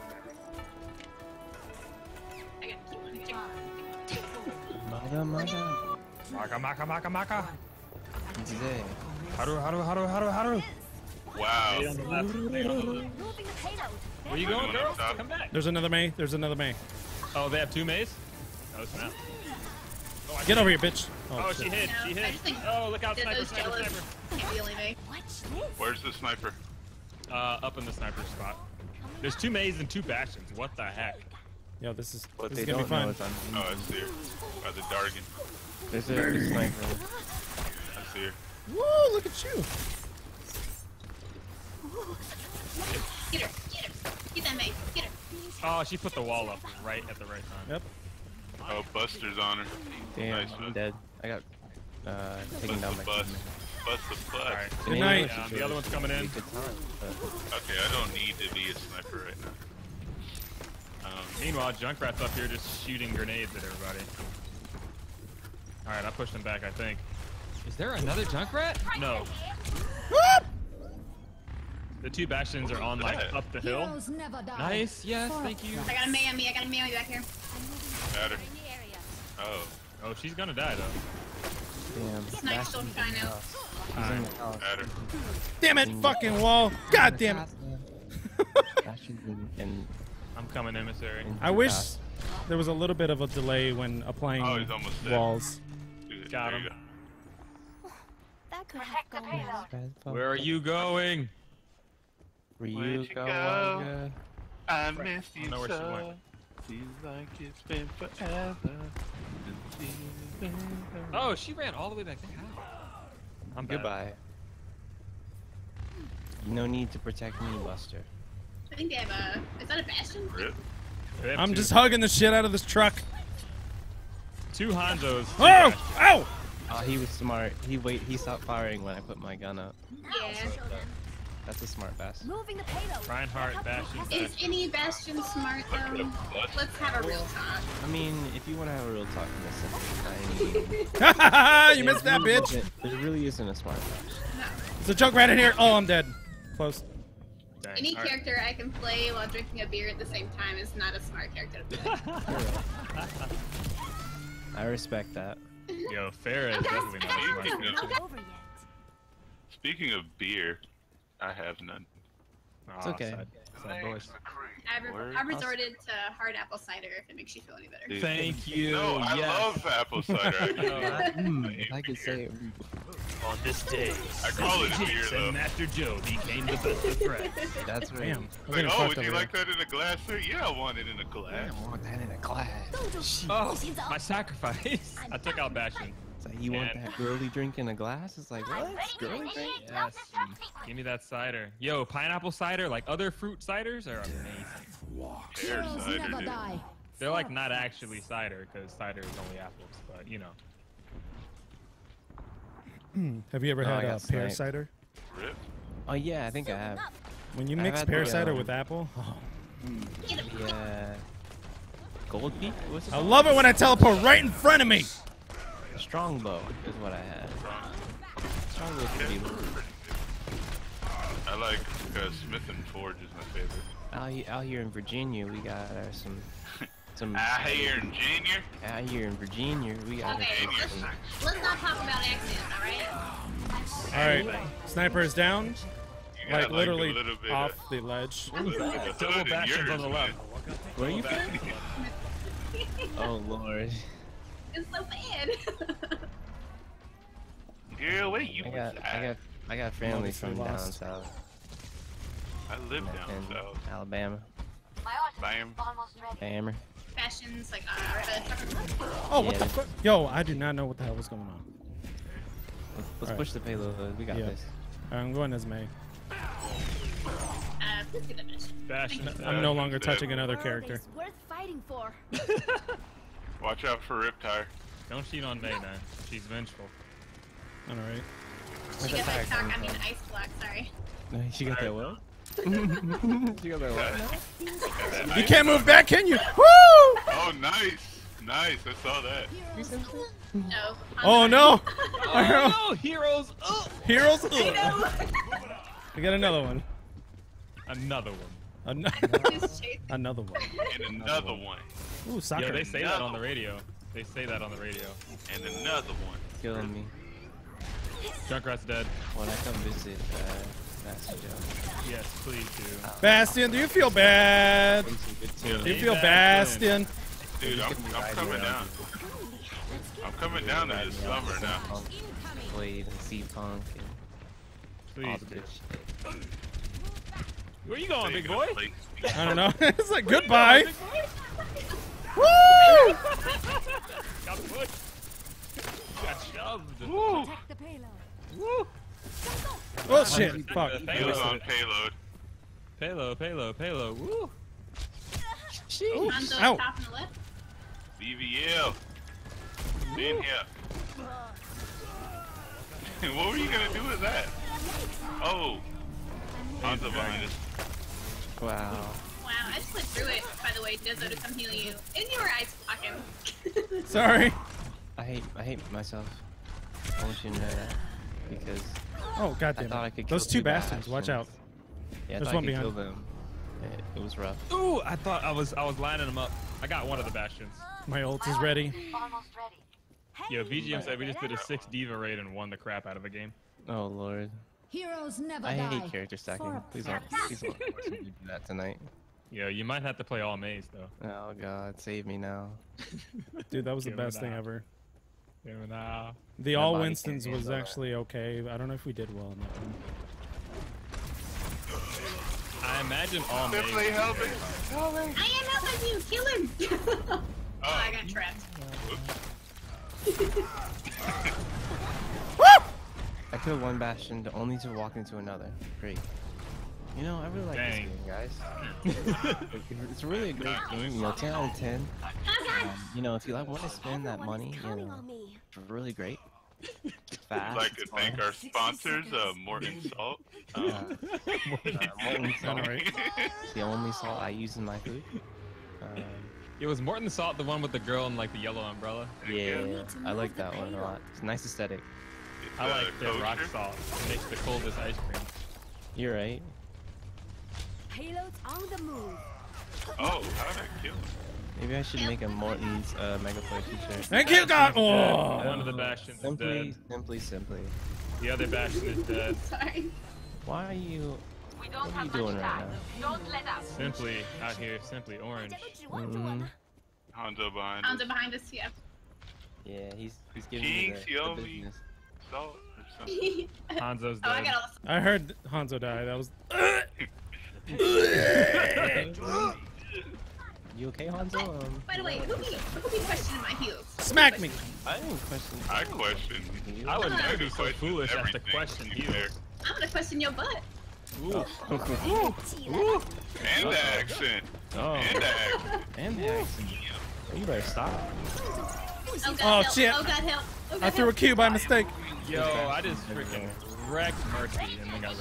I gotta keep on hitting. Maka. Maka, maka, maka. Today. Haru. Wow. Stay on the left. Stay on the left. Moving the payload. Where you going, girl? Come back. There's another May. Oh, they have two Mays? Oh, snap. Oh, I Get over here, can't. bitch. Oh, she shit. hit. No, She I hit. just think Oh, look out. Sniper, Ditto's sniper, jealous. sniper. Can't be the only way. Watch this. Where's the sniper? Up in the sniper spot. There's two Mays and two Bastions. What the heck? Yo, this is What this they is gonna be don't know fun. is I'm. Oh, I see her. By the Dargan. There's a sniper. I see her. Woo! Look at you. Get her. Get that mate. Get her. Oh, she put the wall up right at the right time. Yep. Oh, Buster's on her. Damn, Nice I'm one. dead. I got taken Bust down the by bus. teammates. Bust the butt. Alright. Good night. Yeah, the other one's coming in. Good time, but Okay, I don't need to be a sniper right now. Meanwhile, Junkrat's up here just shooting grenades at everybody. Alright, I pushed him back, I think. Is there another Junkrat? No. The two Bastions are on, like, up the hill. Heroes never die. Nice, yes, thank you. I got a May on me. back here. Got her. In the area. Oh, Oh, she's gonna die, though. damn. Snipe's still trying out. He's in the house. got her. Damn it, fucking wall. God damn it. And I'm coming, emissary. I wish there was a little bit of a delay when applying Oh, he's almost dead. walls. Dude, Got there him. you go. That could have gone well. Where are you going? Where Where'd you you go? go? I miss I you know where she so. went. Feels like it's been forever. Oh, she ran all the way back there. How? I'm bad. Goodbye. No need to protect me, Buster. I think they have a. Is that a Bastion? Rip. They have I'm two- just hugging the shit out of this truck. two Hanzos. two Oh! Bastions. Ow! Oh, he was smart. He stopped firing when I put my gun up. Yeah. That's a smart Bastion. Moving the payload. Reinhardt, Bastion. Is any Bastion smart though? Let's have a real talk. I mean, if you want to have a real talk in this, I mean, You missed that, bitch. there really isn't a smart Bastion. There's a choke right in here. Oh, I'm dead. Close. Dang. Any All right. character I can play while drinking a beer at the same time is not a smart character to play. I respect that. Yo, Farrah is definitely not a smart Speaking character. of, Over yet. speaking of beer, I have none. It's okay. Sad boys. I resorted to hard apple cider if it makes you feel any better. Dude, Thank you. No, I yes. love apple cider. If I could say it. On this day, I call it a beer Jinx though. and Master Joe became the best of friends. That's right. Damn. I'm Like, getting oh, fucked would over you here. like that in a glass, sir? Yeah, I want it in a I glass. want that in a glass. Oh, my sacrifice. I took out Bastion. It's like, you want that girly drink in a glass? It's like, what? Girly drink? Yes. Give me that cider. Yo, pineapple cider, like other fruit ciders, are amazing. Pear Heroes cider, never dude. die. They're like not actually cider, because cider is only apples, but you know. Have you ever Oh, I had got pear sniped. cider? Rip. Oh yeah, I think I have. When you I've mix had pear the, cider with apple, Yeah. Gold Peak? What's it I called? love it when I teleport right in front of me. Strongbow is what I had. Strongbow could be I like Smith and Forge is my favorite. out here in Virginia. We got some I hear in Junior. out here in Virginia. We got Okay, let's not talk about accents, alright? All right, sniper is down. You got Like literally a little bit off of, the ledge. a little bit of Double hood in Bastions yours, on the left. man. Where are you from? Oh lord. It's so bad. Girl, where you I got family Obviously from down lost. south. I live down in south. Alabama. Bam. Hammer. Fashions like Oh, what Yeah. the fuck? Yo, I do not know what the hell was going on. Let's Alright. push the payload. We got Yeah. this. I'm going as May. please get a mission. Bastion. I'm no longer Dead. touching another World character. is worth fighting for. Watch out for Riptire. Don't cheat on May, man. She's vengeful. All right. She gets like talk, I mean ice block, sorry. No, she got that what? She got that what? You can't move back, can you? Woo! Oh, nice. Nice. I saw that. No. Oh no! Oh no, heroes! Oh! Heroes. No. We got another one. Another one. Just chase. Another one. And another one. Ooh, soccer. Yeah, they say that on the radio. They say that on the radio. And another one. Killing me. Junkrat's dead. When I come visit, Master Joe. Yes, please do. Bastion, do you feel bad? Play some good Yeah. Do team. you feel Bastion? Dude, I'm coming down. I'm coming down to this summer now. Blade and C-Punk and all Please the do. good shit. Where you going, big boy? I don't know. It's like goodbye. Woo! Got pushed. Got shoved. Woo! Protect the payload. Woo! Oh shit! Fuck. He was on payload. Payload. Woo! Hanzo Ow. top on the left. BVL. In here. What were you gonna do with that? Oh. Hanzo behind us. Wow. Wow, I just went through it, by the way, Dizzo, to come heal you. And you were ice blocking. Sorry. I hate myself. I want you to know that. Because Oh god I damn thought I it. could Those kill two bastards. Watch out. Yeah, I There's thought one I could behind. kill them. It was rough. Ooh, I thought I was lining them up. I got one of the bastions. My ult is ready. Almost ready. Yo, VGM said we just did a 6 diva raid and won the crap out of a game. Oh lord. Heroes never I die. hate character stacking. For a Please don't force me to do that tonight. Yo, you might have to play all maze though. Oh god, save me now. Dude, that was the Give it best thing up. ever. Yeah, nah. The My all body Winstons can't was handle that. actually okay. I don't know if we did well on that one. I imagine all maze. Definitely helping. I am helping you! Kill him! Oh, I got trapped. I killed one bastion only to walk into another. Great. You know, I really like Dang. this game, guys. It's really a great game. You know, 10 out of 10. You know, if you like want to spend that money, you Counting know, on me. it's really great. Fast. I'd like to thank our sponsors, Morton Salt. Molten All salt. right. The only salt I use in my food. It was Morton Salt, the one with the girl in like the yellow umbrella. Yeah, I like that one a lot. It's a nice aesthetic. I like the rock salt. It makes the coldest ice cream. You're right. Payloads on the move. Oh, how did I kill him? Maybe I should make a Morton's Megaplayer t-shirt. Thank you, God. Oh. One of the bastions is dead. Simply. The other bastion is dead. Sorry. Why are you? We What don't are you have doing much right time. now? Don't let up. Simply out here, simply orange. Hanzo behind Hanzo us. behind us, yeah. Yeah, he's giving Kings, me you owe the me business. salt or something. Hanzo's Oh, I dead. got all the I heard Hanzo die. That was. You okay, Hanzo? By the way, who be questioning my heels? Smack me. I didn't question. I question. I would I never be so question foolish as to everything, question to be you. fair. I'm gonna question your butt. Ooh. And the accent. Oh, And the accent. and the accent. You better stop. Oh God, Oh, help. shit. Oh God, help. Oh, God, I threw a help. cue by mistake. Yo, I just freaking wrecked Mercy and then got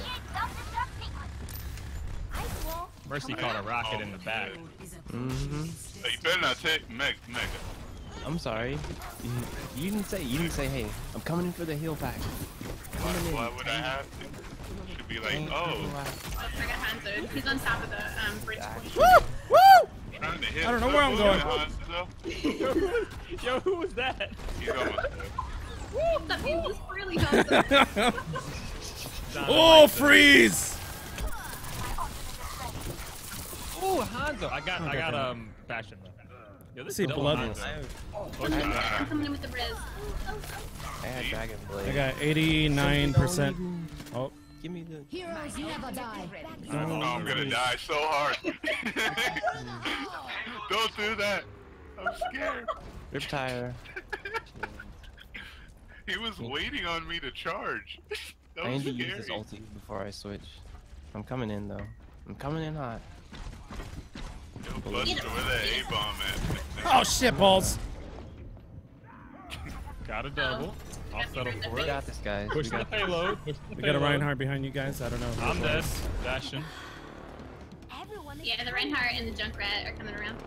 Mercy caught a rocket in the back. Mm-hmm. You better not take Mega. I'm sorry. You didn't say. Hey, I'm coming in for the heal pack. Why would I have to? Should be like, oh, Oh, I got Hanzo. He's on top of the bridge. Woo! Woo! trying to hit. I don't know where I'm going. Yo, who was that? He's almost dead. Stop being this really Hanzo. Oh, freeze! Ooh, Hanzo. I got Bastion. Yo, this See is double blood. Hanzo. I'm coming in with the Riz. I had Dragon Blade. I got 89%. Oh, Give me the. Heroes never die. Oh, I'm gonna die so hard. Don't do that. I'm scared. Riptire. He was waiting on me to charge. That I was need to use this scary. ulti before I switch. I'm coming in though. I'm coming in hot. Yo, Buster, where that A-bomb at? oh shit balls! Got a double. I'll settle for We it. got this, guys. We Push the got this. payload. We got a Reinhardt behind you guys. I don't know. who I'm it dead. was. Bastion. Yeah, the Reinhardt and the Junkrat are coming around.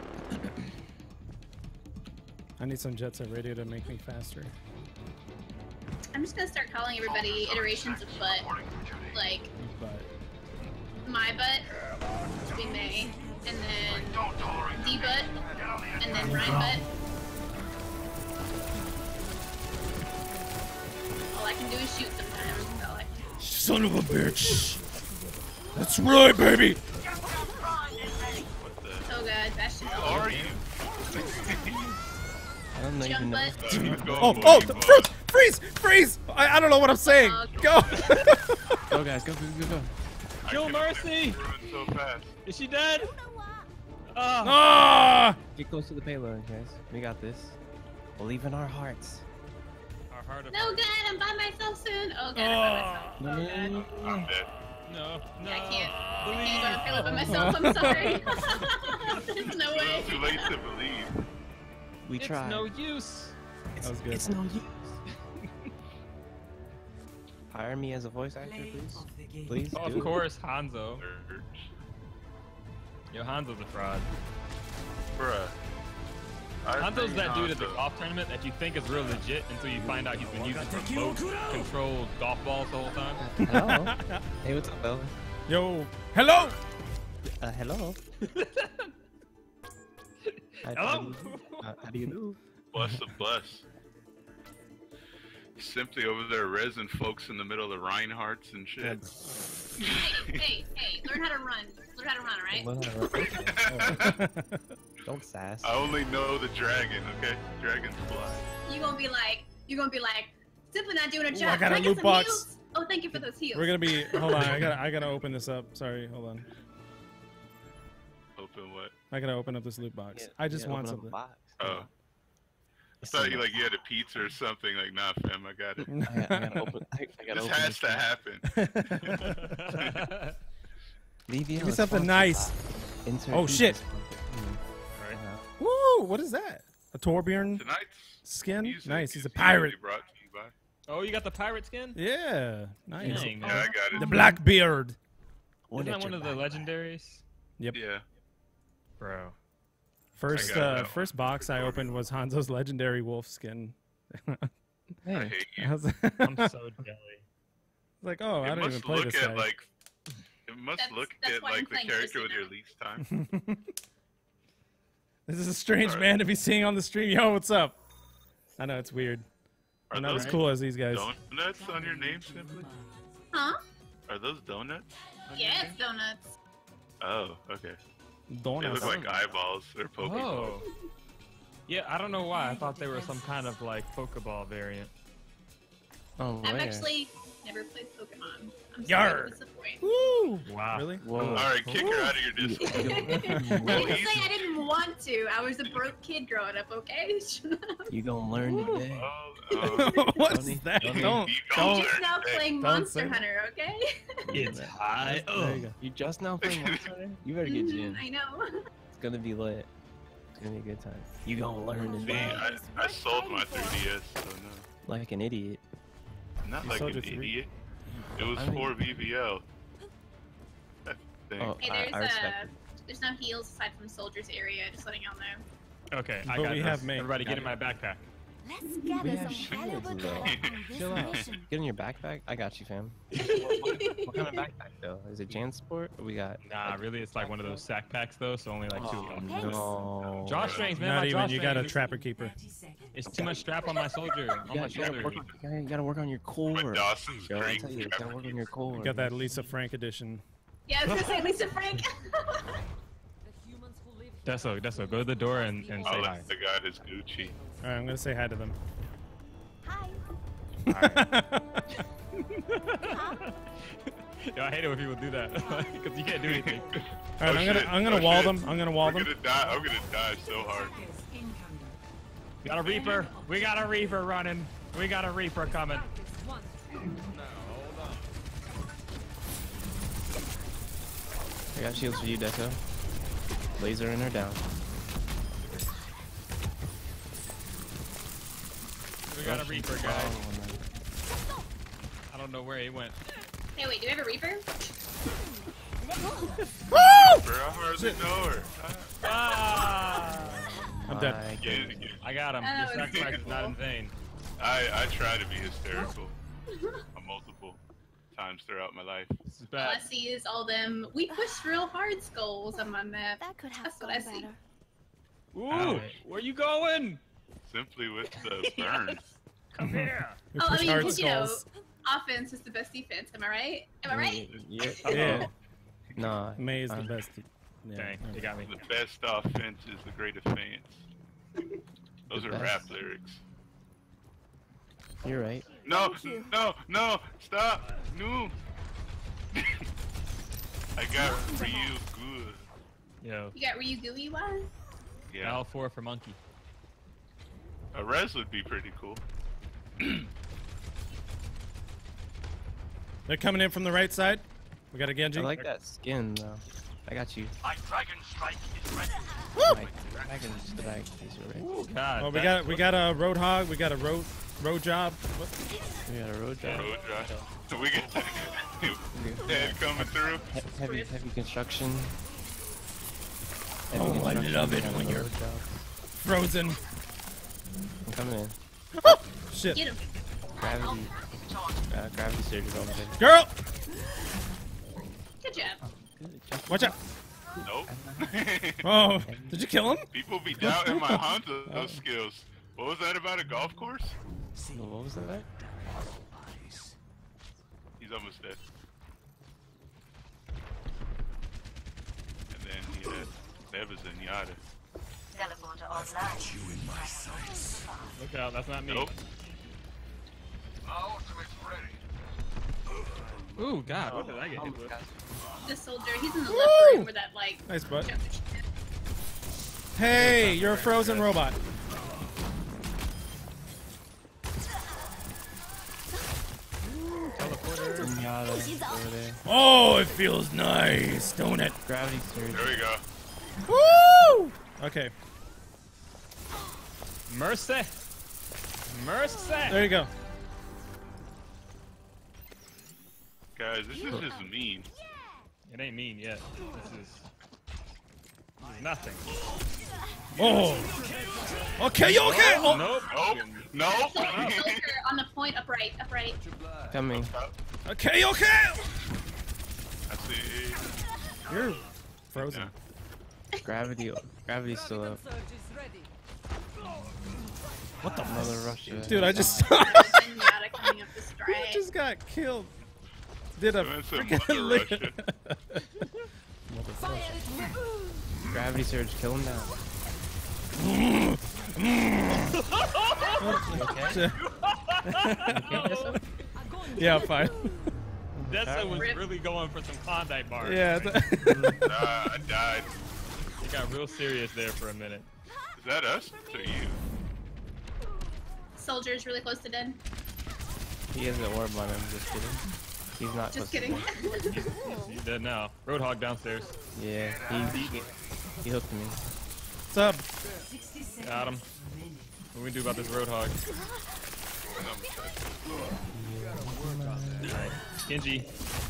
I need some jet set radio to make me faster. I'm just gonna start calling everybody iterations of butt. Like, But my butt, which would be May, and then D butt, and then Ryan butt. All I can do is shoot sometimes. So like, son of a bitch! That's right, baby. oh god, Bastion's Who all are you? I don't know even Jump know. butt. Oh, freeze! I don't know what I'm saying. Go! Go, guys. Go. Kill Mercy! So fast. Is she dead? Oh. Ah! Get close to the payload, guys. We got this. Believe in our hearts. Our heart of No hearts. god, I'm by myself soon. Oh god, I'm by myself. Oh god. I'm dead. No. Yeah, I can't go to Philip by myself. I'm sorry. There's no way. It's too late to believe. We It's tried. no use. That was good. It's no use. Hire me as a voice actor, please. Please. Oh, do of course, Hanzo. Yo, Hanzo's a fraud. Bruh. Hanzo's that dude at the golf tournament that you think is real legit until you find out he's been using remote-controlled golf balls the whole time. Hello. Hey, what's up, Elvis? Yo, hello. Hello. Hello? How do you do? Bless the bless. Simply over there resin folks in the middle of the Reinhardts and shit. Hey, learn how to run. Learn how to run, alright? Don't sass. I only know the dragon, okay? Dragon's fly. You're gonna be like, simply not doing a job. I got a Can get loot some box. heals? Oh, thank you for those heals. We're gonna be. Hold on. I gotta open this up. Sorry. Hold on. Open what? I gotta open up this loot box. Yeah, I just yeah, want open up something. a box. Oh. I thought you had a pizza or something. Like, nah, fam, I got it. I gotta open. I gotta This open has to happen. Give Give me something nice. Oh, shit. Woo! What is that? A Torbjorn Tonight's skin? music Nice. He's a is pirate. usually brought to you by Oh, you got the pirate skin? Yeah, nice. Dang, Yeah, I got it. The black beard. Isn't that one of the legendaries? Yep. Yeah. Bro. First, I got that first box I opened was Hanzo's legendary wolf skin. I Hey, hate I you. was I'm so jelly. like, oh, I It don't even must play look this at guy. like. It must look that's at why I'm like the playing character with Christina. your least time. This is a strange Alright. man to be seeing on the stream. Yo, what's up? I know it's weird. Are I'm not as those cool as these guys. donuts on your name simply? Huh? Are those donuts? on your Yes, name? donuts. Oh, okay. They Donuts. look like eyeballs or Pokeballs. Oh. Yeah, I don't know why. I thought they were some kind of like Pokeball variant. oh, I've where? actually never played Pokemon. I'm Yar. sorry to disappoint. Woo! Wow. Really? Whoa. Alright, kick her out of your Discord. I didn't say I didn't want to. I was a broke kid growing up, okay? You gonna learn today. What's Tony, that? Tony. Don't. You I'm don't just now learn playing Don't Monster say that. Hunter, okay? It's high. There you go. You just now playing Monster Hunter? You better get you in. I know. It's gonna be lit. It's gonna be a good time. You gonna learn See, today. I sold my 3DS, so no. Like an idiot. Not You like sold an your three- idiot. It was I mean- for VVL. That thing. Oh, Hey, I respect it. there's no heals aside from Soldiers area, just letting y'all know. Okay, I But got we this. have mate. Everybody get Got in my backpack. Let's gather have some valuable shields, data though. on this Chill out. mission. Get in your backpack. I got you, fam. What kind of backpack though? Is it Jansport? Or we got. Nah, really, it's like one of those sack packs though, so only like two of them. Thanks. No. Drawstrings, man. Not my even. You got a drawstrings. trapper keeper. 30 seconds. It's too much strap on my soldier, on my You gotta, shoulder. you gotta work on your core. My Dawson's Yo, I Creek. tell you, you gotta work on your core. You got that Lisa Frank edition. Yeah, I was gonna say Lisa Frank. Deso, go to the door and say Oh, hi. the god is Gucci. All right, I'm gonna say hi to them. Hi. Yo, I hate it when people do that because you can't do anything. All right, Oh, shit. I'm gonna Oh, wall shit. them. I'm gonna wall I'm them. gonna die. I'm gonna die so hard. Attackers incoming. We got a reaper. We got a reaper running. We got a reaper coming. One. I got shields for you, Deco. Laser in her down. We got a reaper, guys. I don't know where he went. Hey, wait, do we have a Reaper? Bro, I hardly know her. Ah! I'm dead. Get it again. I got him. Oh, Your it's sacrifice is not in beautiful. vain. I try to be hysterical multiple times throughout my life. This is All I bad. see is all them. We pushed real hard skulls on my map. That could have That's what gone I see. better. Ooh, where you going? Simply with the burns. Come here. We Oh, I push mean, hard 'cause, you know, skulls. offense is the best defense. Am I right? Am I right? Yeah. Yeah. Nah. May is the best. Yeah. Dang, you got me. The best offense is the great offense. Those The are best. rap lyrics. You're right. No, Thank you. no, stop, no. I got for you good. Yo, You got Ryu Gooey one? Yeah, L4 for monkey. a res would be pretty cool. They're coming in from the right side. We got a Genji. I like that skin though. I got you. My dragon strike is ready. My dragon strike is ready. God. Oh, that- we got a roadhog. We got a road job. What? We got a road job. Road drive. So we got dead coming through. Heavy construction. Oh, I love it when you're- road job. Frozen. I'm coming in. Shit. Get him. Gravity. Gravity surge is over there. Girl, Good job. watch out. Nope. Oh, did you kill him? People be doubting my Hanzo skills. What was that about a golf course? What was that? He's almost dead. And then he had Neva's and Yada. Teleporter online. Look out, that's not me. Nope. My ultimate's ready. Ooh, God, what did I get hit with? The soldier, he's in the left room where that, like, Nice butt. jumped the shit. Hey, you're a frozen robot. Over there. Oh, it feels nice, don't it? Gravity surge. There we go. Woo! Okay, Mercy. Mercy. there you go. Guys, this is just mean. It ain't mean yet. This is nothing. Oh. Okay, you okay? Oh. Nope. Nope. Soldier on the point, upright. Coming. Okay, you okay? I see. You're frozen. Gravity's still up. What the Another rush. Dude, I just Zenyatta coming up the Who stride. just got killed. Did a That's a freaking Mother lick. Russia. Gravity surge, kill him now. Yeah, fine. Dessa was really going for some Klondike bars. Yeah. I died. It got real serious there for a minute. Is that us or you? Soldier's really close to dead. He has an orb on him, just kidding. He's not Just close to kidding. death. He's dead now. Roadhog downstairs. Yeah, he hooked me. What's up? Got him. What do we do about this Roadhog? Genji.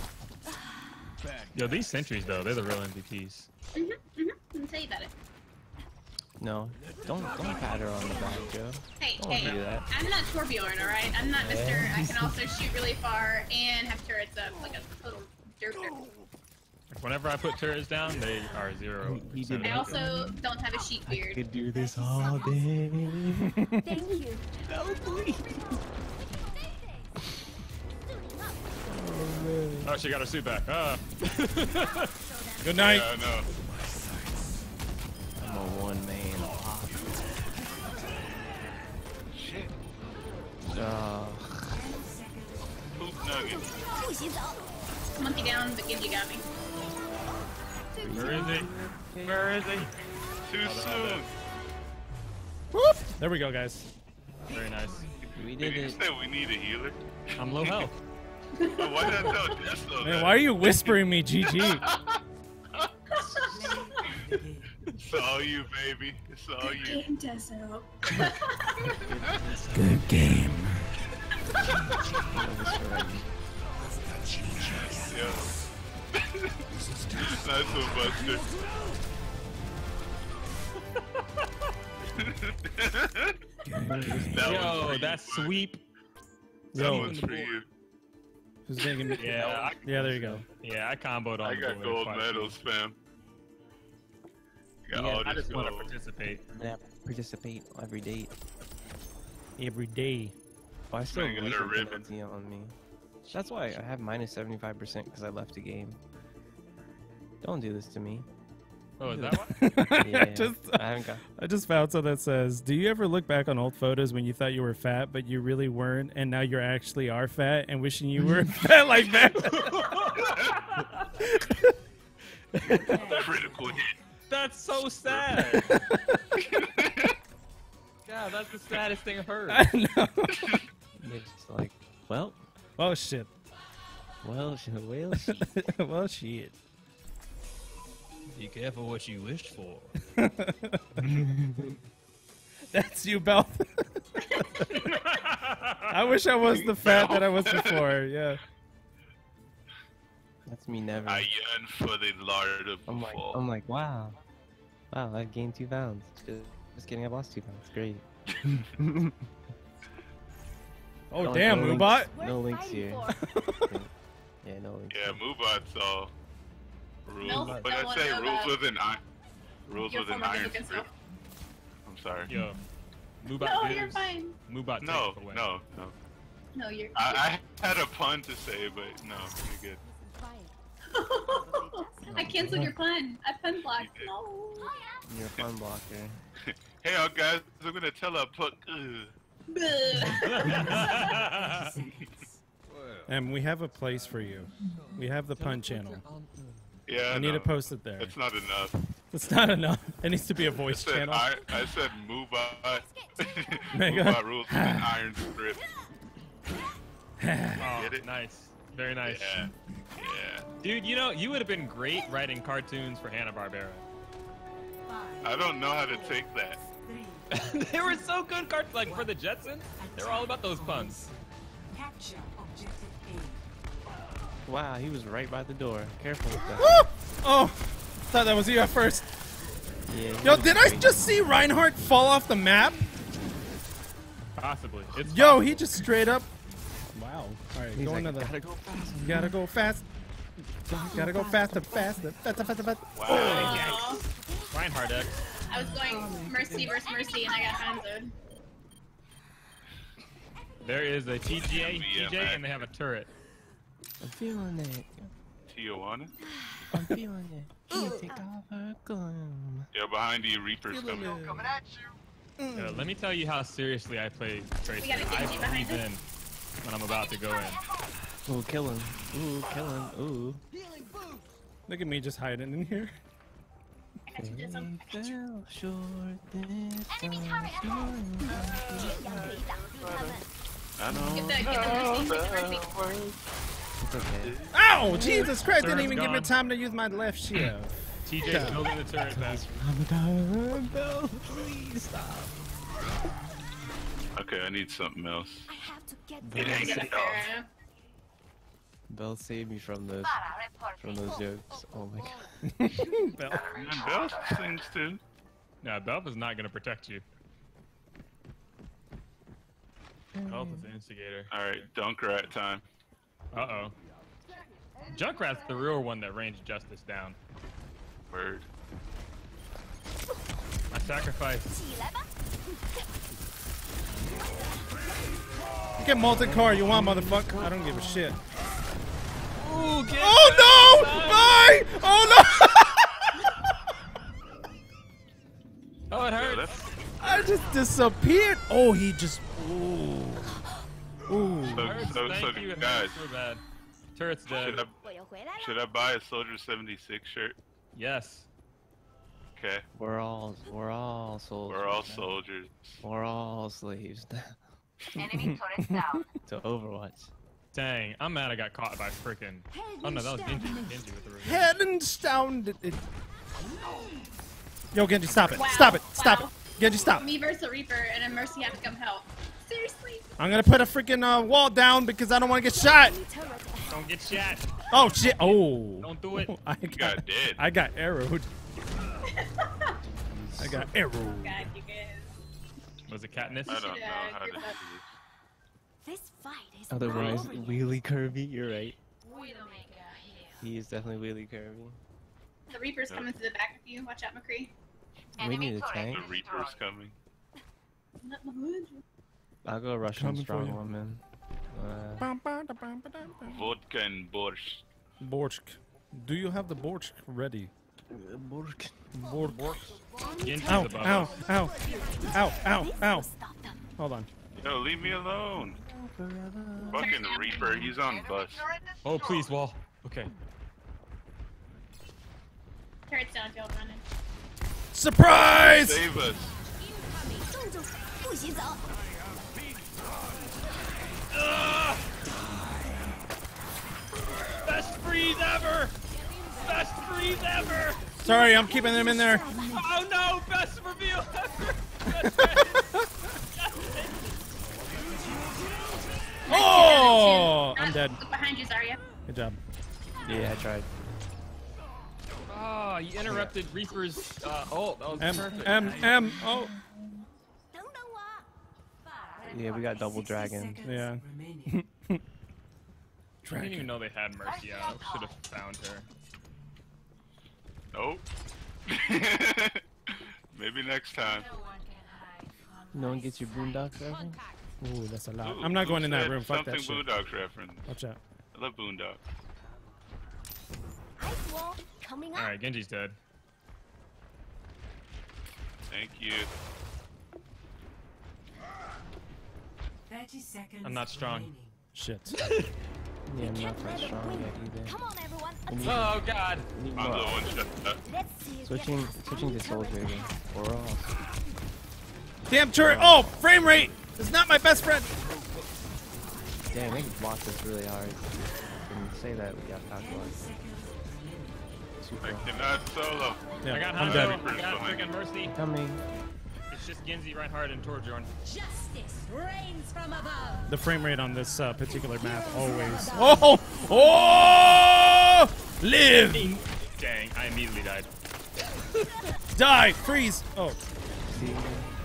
Yo, these sentries though, they're the real MVPs. Let me tell you about it. No, don't pat her on the back, Joe. Hey, Don't do that. I'm not Torbjorn, alright? I'm not Mr. I can also shoot really far and have turrets up like a total derp. Whenever I put turrets down, they are 0. He did I also don't have a sheep beard. could do this all day. Thank you. Oh, she got her suit back. Good night. Yeah, I know. I'm a one-man op. Shit. Poop nugget. Monkey down, but Genji got me. Where is he? Where is he? Too soon. Whoop. There we go, guys. Very nice. We Did did you it. say we need a healer? I'm low health. But why not tell Jess though? Man, why are you whispering me, GG? It's all you, baby. It's all you. Game Deso. Good game. Yeah. Nice one, Buster. Yo, that sweep. That Yo. one's for you. Who's thinking? Yeah, Yeah, there you go. yeah, I comboed on I the got board gold quite medals, fam. Got Yeah, all I this just want to gold. participate. Yeah, participate every date. Every day. Oh, I still Man, got have a lethal ribbon. penalty on me. That's why I have minus 75% because I left the game. Don't do this to me. Oh, is that why? Yeah, I haven't got. I just found something that says, do you ever look back on old photos when you thought you were fat, but you really weren't, and now you actually are fat and wishing you were fat like that? Critical hit. That's so sad. God, that's the saddest thing I've heard. I know. It's just like, well, Oh, shit. well, Well, shit. Be careful what you wish for. That's you, Belle. I wish I was the fat that I was before. Yeah. that's me never. I yearn for the Lord of I'm the like, Fall. I'm like, wow, I gained 2 pounds. Just kidding, I lost 2 pounds. Great. Oh, No- damn, no Moobot. links- No links fighting here. for? Yeah, no links. Yeah, Moobot's all rules. No, but don't I wanna say know rules about with an iron. Rules your with an former iron Lucas script. I'm sorry. Yo, Moobot No, gives. you're fine. Moobot No, takes away. no. No, you're. I had a pun to say, but no, you're good. I canceled your pun. I pun blocked. No. You're a fun blocker. Hey, y'all guys, I'm gonna tell a puck. And we have a place for you. We have the pun channel. Yeah, We need no, to post it there. That's not enough. It's not enough. It needs to be a I voice said, channel. I said Moobot. Mega. Moobot rules with an iron script. Oh, Get it? nice. Very nice. Yeah, yeah. Dude, you know, you would have been great writing cartoons for Hanna-Barbera. I don't know how to take that. They were so good cartoons, like for the Jetsons. They were all about those puns. Capture objective Wow, he was right by the door. Careful with that. Woo! Oh, thought that was you at first. Yeah, he Yo, was did I great. just see Reinhardt fall off the map? Possibly. It's Yo, he possible. just straight up. Wow. All right, He's going like, to the. gotta go fast. Gotta go fast. Gotta go faster, faster, faster, faster, faster. Wow. Aw. Reinhardt X. I was going Mercy versus Mercy, and I got Hanzo'd. There is a TGA, Yeah, TJ, man. and they have a turret. I'm feeling it. Tijuana? I'm feeling it. Can't take off her glove. Yeah, behind you, Reaper's coming. Let me tell you how seriously I play Tracer. We got a I Genji behind breathe us. in when I'm about to go in. Ooh, kill him. Ooh, kill him. Ooh. Look at me just hiding in here. I got you, Jizzle. I got you. Fell short this Enemy time. turret ahead. I know. Get the Mercy. Get the Mercy. It's okay. Ow! Jesus Christ! Didn't Turret's even give me gone. time to use my left shield. TJ's building the turret fast. Bell, please stop. Okay, I need something else. I have to get It ain't Get a enough. Pharaoh. Bell saved me from those Para those reporting. jokes. Oh my god. Bell. And Bell sings too. No, Belp is not going to protect you. Belp is the instigator. Alright, Dunkrat time. Uh-oh. Junkrat's the real one that ranged Justice down. Word. I sacrificed. You get multi-car you want, motherfucker. I don't give a shit. Ooh, get Oh no! Bye! Oh Oh, it Yeah, hurts. that's no! I just disappeared. Oh, he just. Ooh. Ooh. so, Hurts, so, thank so you. It guys. hurts so bad. Turret's dead. Should I buy a Soldier 76 shirt? Yes. Okay, We're all soldiers. we're all now. soldiers. We're all slaves now Enemy turret down. to Overwatch. Dang, I'm mad I got caught by freaking. Oh no, that was Genji. Genji with the revenge. Heading down. Yo, Genji, stop it! Wow. Stop it! Stop Wow. it! Genji, stop! Me versus a Reaper, and a Mercy have to come help. Seriously? I'm gonna put a freaking wall down because I don't want to get shot. Don't get shot. Oh shit! Oh. Don't do it. I You got dead. I got arrowed. I got arrowed. God, you guys. Was it Katniss? I don't know Yeah, how to group do up. This fight is Otherwise, not over yet. Wheelie Kirby. You're right. He is definitely Wheelie Kirby. The Reaper's coming to the back of you. Watch out, McCree. We Enemy need a turret tank. The Reaper's coming. Not in the hood. I'll go Russian Coming for strong you. woman. Vodka and borscht. Borsk. Do you have the Borsk ready? Bork. Genji's Ow, above ow, us. ow, ow, ow, ow. Stop them. Hold on. Yo, leave me alone. Fucking Reaper, he's on bus. Oh, please, wall. Okay. Turret's down if y'all running. Surprise! Save us. 动作不许走。 Best freeze ever! Best freeze ever! Sorry, I'm keeping them in there. Oh no! Best reveal ever! Oh! I'm dead. Look behind you, Zarya. Good job. Yeah, I tried. Oh, you interrupted Reaper's ult. That was perfect. Oh. 等等我。 Yeah, we got double dragon. Yeah. I didn't even know they had Mercy out. Should have found her. Nope. Maybe next time. No one gets your Boondocks ever? Ooh, that's a lot. Ooh, I'm not who going in that said room. Fuck that something shit. Boondocks reference. Watch out. I love Boondocks. Ice wall coming up. Alright, Genji's dead. Thank you. 30 seconds. I'm not strong. Shit. Yeah, I'm Can't not that let it strong win. yet either. Come on, everyone. We need, Oh god! we need I'm the more. one shot. Let's see. if Switching they have to any soldier turret again. left. We're all. Damn turret. Oh, frame rate. It's not my best friend. Damn, they blocked us really hard. Can say that we got talked about. I Super. cannot solo. Yeah, I got I'm Hanzo. dead. I got freaking Mercy. Coming. Good It's just Genji, Reinhardt, and Torbjorn. Justice reigns from above. The frame rate on this particular map always. Oh! Oh! Live! Dang, I immediately died. Die! Freeze! Oh. See,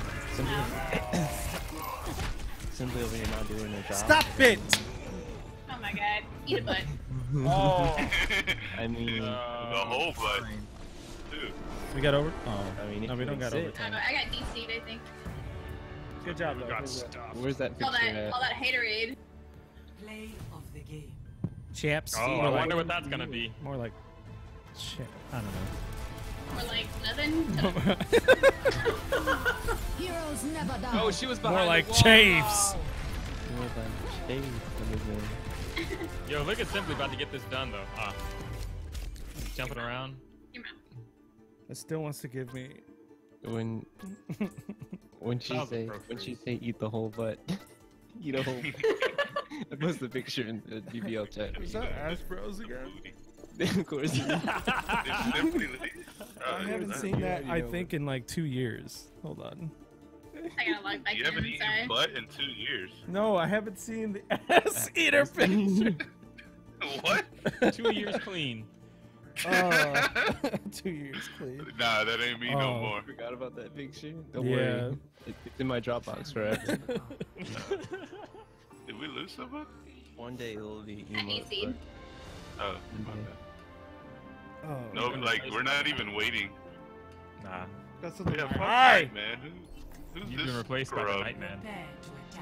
simply over here not doing their job. Stop it! Oh my god. Eat a butt. Oh. I mean, The whole butt. Dude. We got over? Oh. I mean, No, we don't got it. overtime. I got DC'd, I think. Good job, We though. got Good job. stuff. where's that All picture that, at? all that haterade. Play of the game. Chaps. Oh, more I like, wonder what that's gonna be. More like. Shit. I don't know. Or like nothing. Heroes never die. Oh, she was behind More the like wall. Chaves. More like shade in the game. Yo, look at Simply about to get this done though. Jumping around. Your mouth. It still wants to give me. When she That was say appropriate. eat the whole butt, eat a whole. I post the picture in the BBL chat. Is that Ash Bros again? Of course. It's simply I haven't seen that, I think, in like 2 years. Hold on. I gotta log back You in. haven't eaten Sorry. butt in 2 years. No, I haven't seen the ass eater picture. What? 2 years clean. 2 years, please. Nah, that ain't me no Oh. more. Forgot about that picture. Don't Yeah. worry. It's in my Dropbox forever. Did we lose someone? One day it'll be I emo. DC'd. Oh, my Okay. bad. Oh, No, like, we're not even waiting. Nah. that's Yeah, fuck Hi. that, man. Who's You've this been replaced by the scrub? Nightman. Prepare to attack.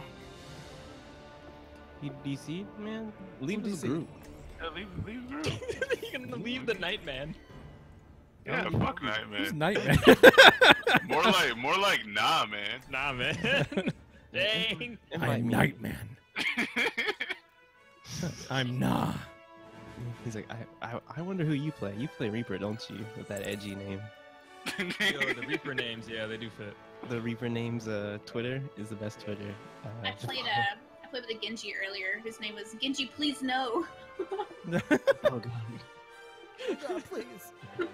You DC'd, man? Leave Who the DC'd? group. Yeah, leave group. You're gonna leave the Nightman. Yeah, fuck night, Who's man. Nightman? More like nah, man. Nah, man. Dang. Invite I'm me. Nightman. I'm Nah. He's like, I wonder who you play. You play Reaper, don't you? With that edgy name. Yo, the Reaper names, yeah, they do fit. The Reaper name's Twitter is the best Twitter. I played with a Genji earlier. His name was Genji. Please no. Oh god. God, please.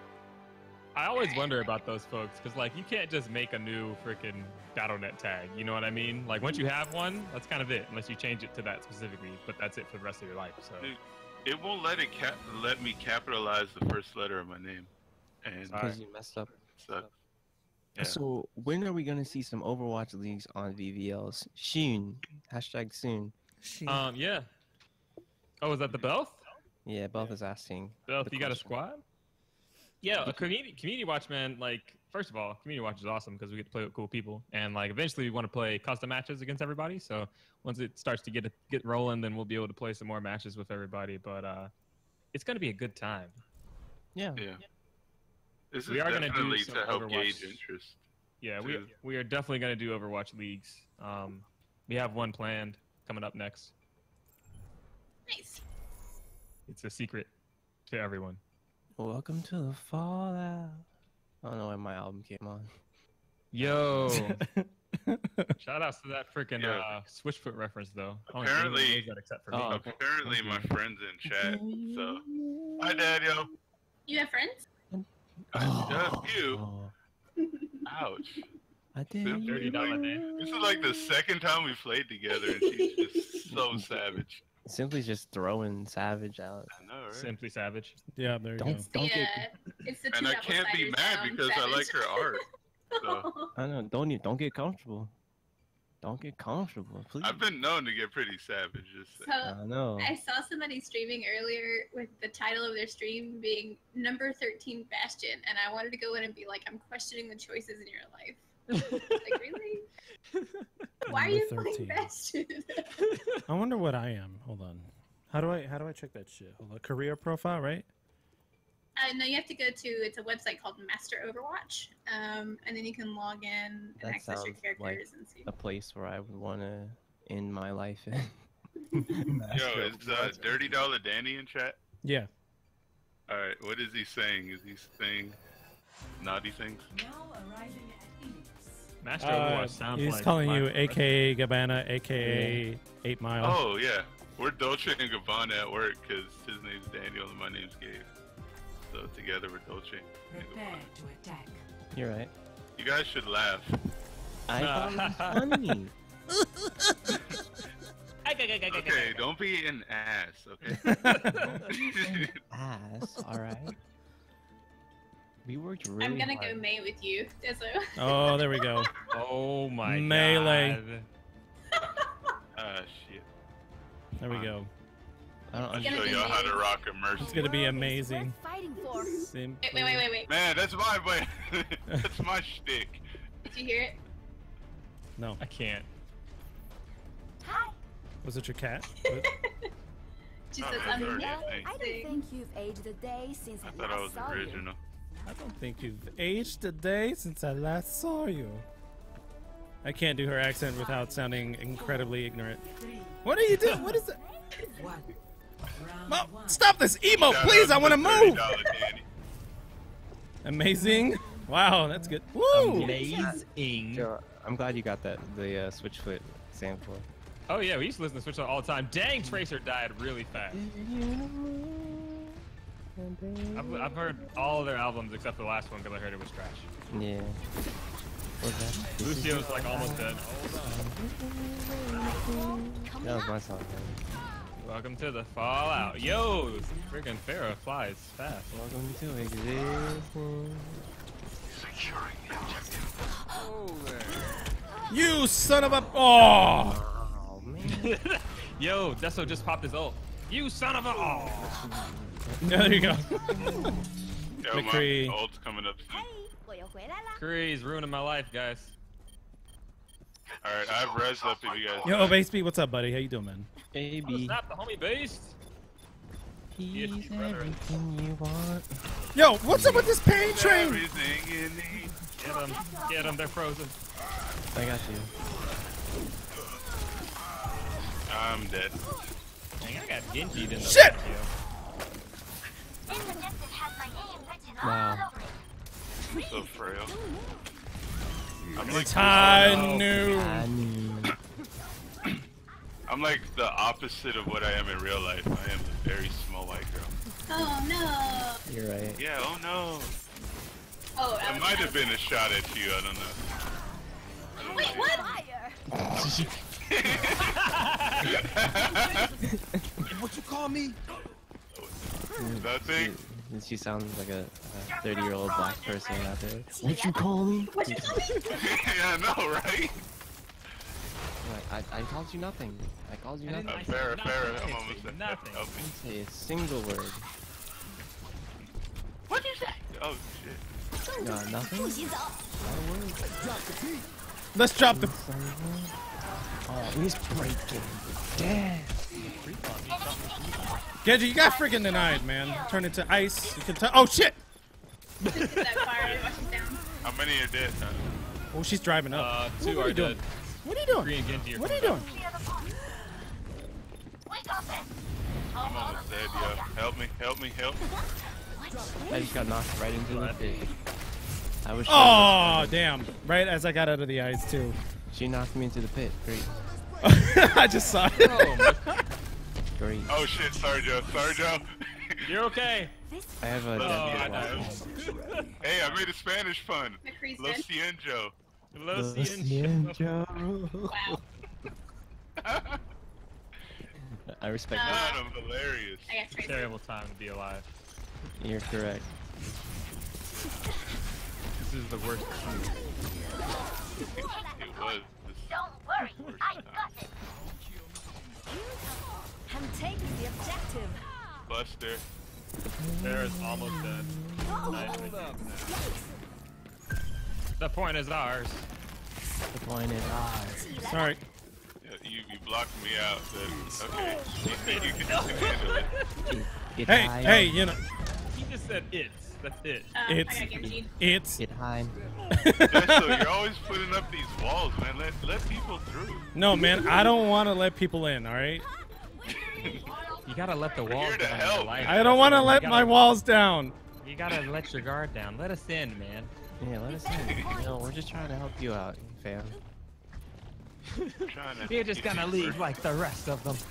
I always wonder about those folks, because, like, you can't just make a new freaking .NET tag, you know what I mean? Like, once you have one, that's kind of it, unless you change it to that specifically, but that's it for the rest of your life, so. Dude, it won't let me capitalize the first letter of my name, and Because you messed up. sucks. Yeah. So when are we gonna see some Overwatch leagues on VVLs? Soon. Hashtag soon. Yeah. Oh, is that the Belth? Yeah, Belth is asking. Belth, the you got a question. squad? Yeah, a community watch, man. Like, first of all, community watch is awesome because we get to play with cool people, and like eventually we want to play custom matches against everybody. So once it starts to get rolling, then we'll be able to play some more matches with everybody. But it's gonna be a good time. Yeah. Yeah. This We is are gonna do definitely some to help Overwatch. gauge interest. Yeah, Too. we are definitely gonna do Overwatch leagues. We have one planned coming up next. Nice. It's a secret to everyone. Welcome to the Fallout. I don't know when my album came on. Yo. Shout outs to that freaking Yeah. Switchfoot reference though. I don't think anyone Apparently- knows that except for me. Oh, okay. Apparently, my friend's in chat, so. Hi, Daniel. You have friends? A few. Oh, Ouch. I did. $30 day. This is like the second time we played together, and she's just so savage. Simply just throwing Savage out. I know, right? Simply savage. Yeah, there you go. Don't get. It's the And two I can't be mad because I like her art. So I know. Don't get comfortable. Don't get comfortable, please. I've been known to get pretty savage. Just So I know. I saw somebody streaming earlier with the title of their stream being number 13 Bastion, and I wanted to go in and be like, I'm questioning the choices in your life. Like, really? Why are you Number playing 13. Bastion? I wonder what I am. Hold on. How do I check that shit? Hold on. Career profile, right? No, you have to go to, it's a website called Master Overwatch, and then you can log in and That access your sounds characters like and see. A place where I would want to end my life in. yo, is Dirty Dollar Danny in chat? Yeah. All right, what is he saying? Is he saying naughty things? Now arriving at Phoenix. Master Overwatch sounds He's like calling my you first- AKA Gabbana, AKA 8 Mile. Oh yeah, we're Dolce and Gabbana at work because his name's Daniel and my name's Gabe. So together we're Dolce and Prepare Gabbana. to attack. You're right. You guys should laugh. I thought it was funny. Okay, don't be an ass, okay? Ass, alright. We worked really I'm gonna hard. go May with you, Dizzo. Oh, there we go. Oh my Melee. god. Shit. There we go. I don't I'll Gonna show be y'all how to May. rock a mercy. It's gonna be amazing. Fighting for. Simply. Wait. Man, that's my way. That's my shtick. Did you hear it? No. I can't. Was it your cat? What? She Oh, says, man, I'm sorry. not I don't sick. think you've aged a day since I I thought I was last saw you. original. I don't think you've aged a day since I last saw you. I can't do her accent without sounding incredibly ignorant. What are you doing? What is it? Mom, stop this emo, Shout please! out I want to the move. $30 Danny. Amazing. Wow, that's good. Woo! Amazing. Joe, I'm glad you got that, the Switchfoot sample. Oh yeah, we used to listen to Switch all the time. Dang, Tracer died really fast. I've heard all of their albums except the last one because I heard it was trash. Yeah. What's that? Lucio's like almost dead. That was my song, man. Welcome to the Fallout. Yo, freaking Pharaoh flies fast. Welcome to existence. You son of a! Oh! Oh, man. Yo, Deso just popped his ult. You son of a! Oh. There you go. Yo, McCree. my ult's coming up soon. 我又回来啦。 Cree's ruining my life, guys. Alright, I've rezzed up if you guys. Yo, Base Beat, what's up, buddy? How you doing, man? Baby, Snap the homie beast. he's Yes, brother. everything you want. Yo, what's up with this pain train? Everything you need. Get them, they're frozen. I got you. I'm dead. Dang, I got Genji'd in the Shit! back, yo. Wow. So frail. I'm like, I'm like the opposite of what I am in real life. I am a very small white girl. Oh no. You're right. Yeah, oh no. Oh, It might have been a shot at you, I don't know. Wait, what? What you call me? Nothing. She sounds like a 30-year-old black person out there. What you call me? What you call me? Yeah, I know, right? Like, I called you nothing. I called you nothing. Farrah, I'm almost there. Nothing. Help me. Didn't say a single word. What is that? Oh shit. No, nothing. Not a word. Let's drop the. Oh, he's breaking. Damn. Genji, you got freaking denied, man. Turn into ice. You can tell. Oh shit! That fire washes down. How many are dead? Oh, she's driving up. Two what are are you doing? dead. What are you doing? Kree and Genji are What are you coming doing? I'm almost dead, yo. Help me, help me, help me. I just got knocked right into the pit. I was. Oh, damn. Right as I got out of the ice, too. She knocked me into the pit. Great. I just saw it. Great. Oh shit, sorry Joe, sorry Joe. You're okay. I have a Oh, deadly I know. weapon. Hey, I made a Spanish pun. McCree's Lo dead. siento. Lo Lo siento. siento. Wow. I respect Uh, that. God, I'm hilarious. I got Tracer. Terrible time to be alive. You're correct. This is the worst. It was. Don't worry, Worst I time. got it. I'm taking the objective. Buster. Sarah's almost dead. Nice. The point is ours. The point is ours. Sorry. Yeah, you blocked me out. But, okay. You think you can handle it. Get Hey, high. hey, you know, He just said it's. That's it. It's- I got Genji. it's. Get high. So you're always putting up these walls, man. Let people through. No, man, I don't want to let people in, alright? You gotta let the walls here to down. help. in life. I don't want to let You my gotta- walls down. You gotta let your guard down. Let us in, man. Yeah, let us in. No, we're just trying to help you out, fam. Trying to You're just get gonna you leave first. like the rest of them.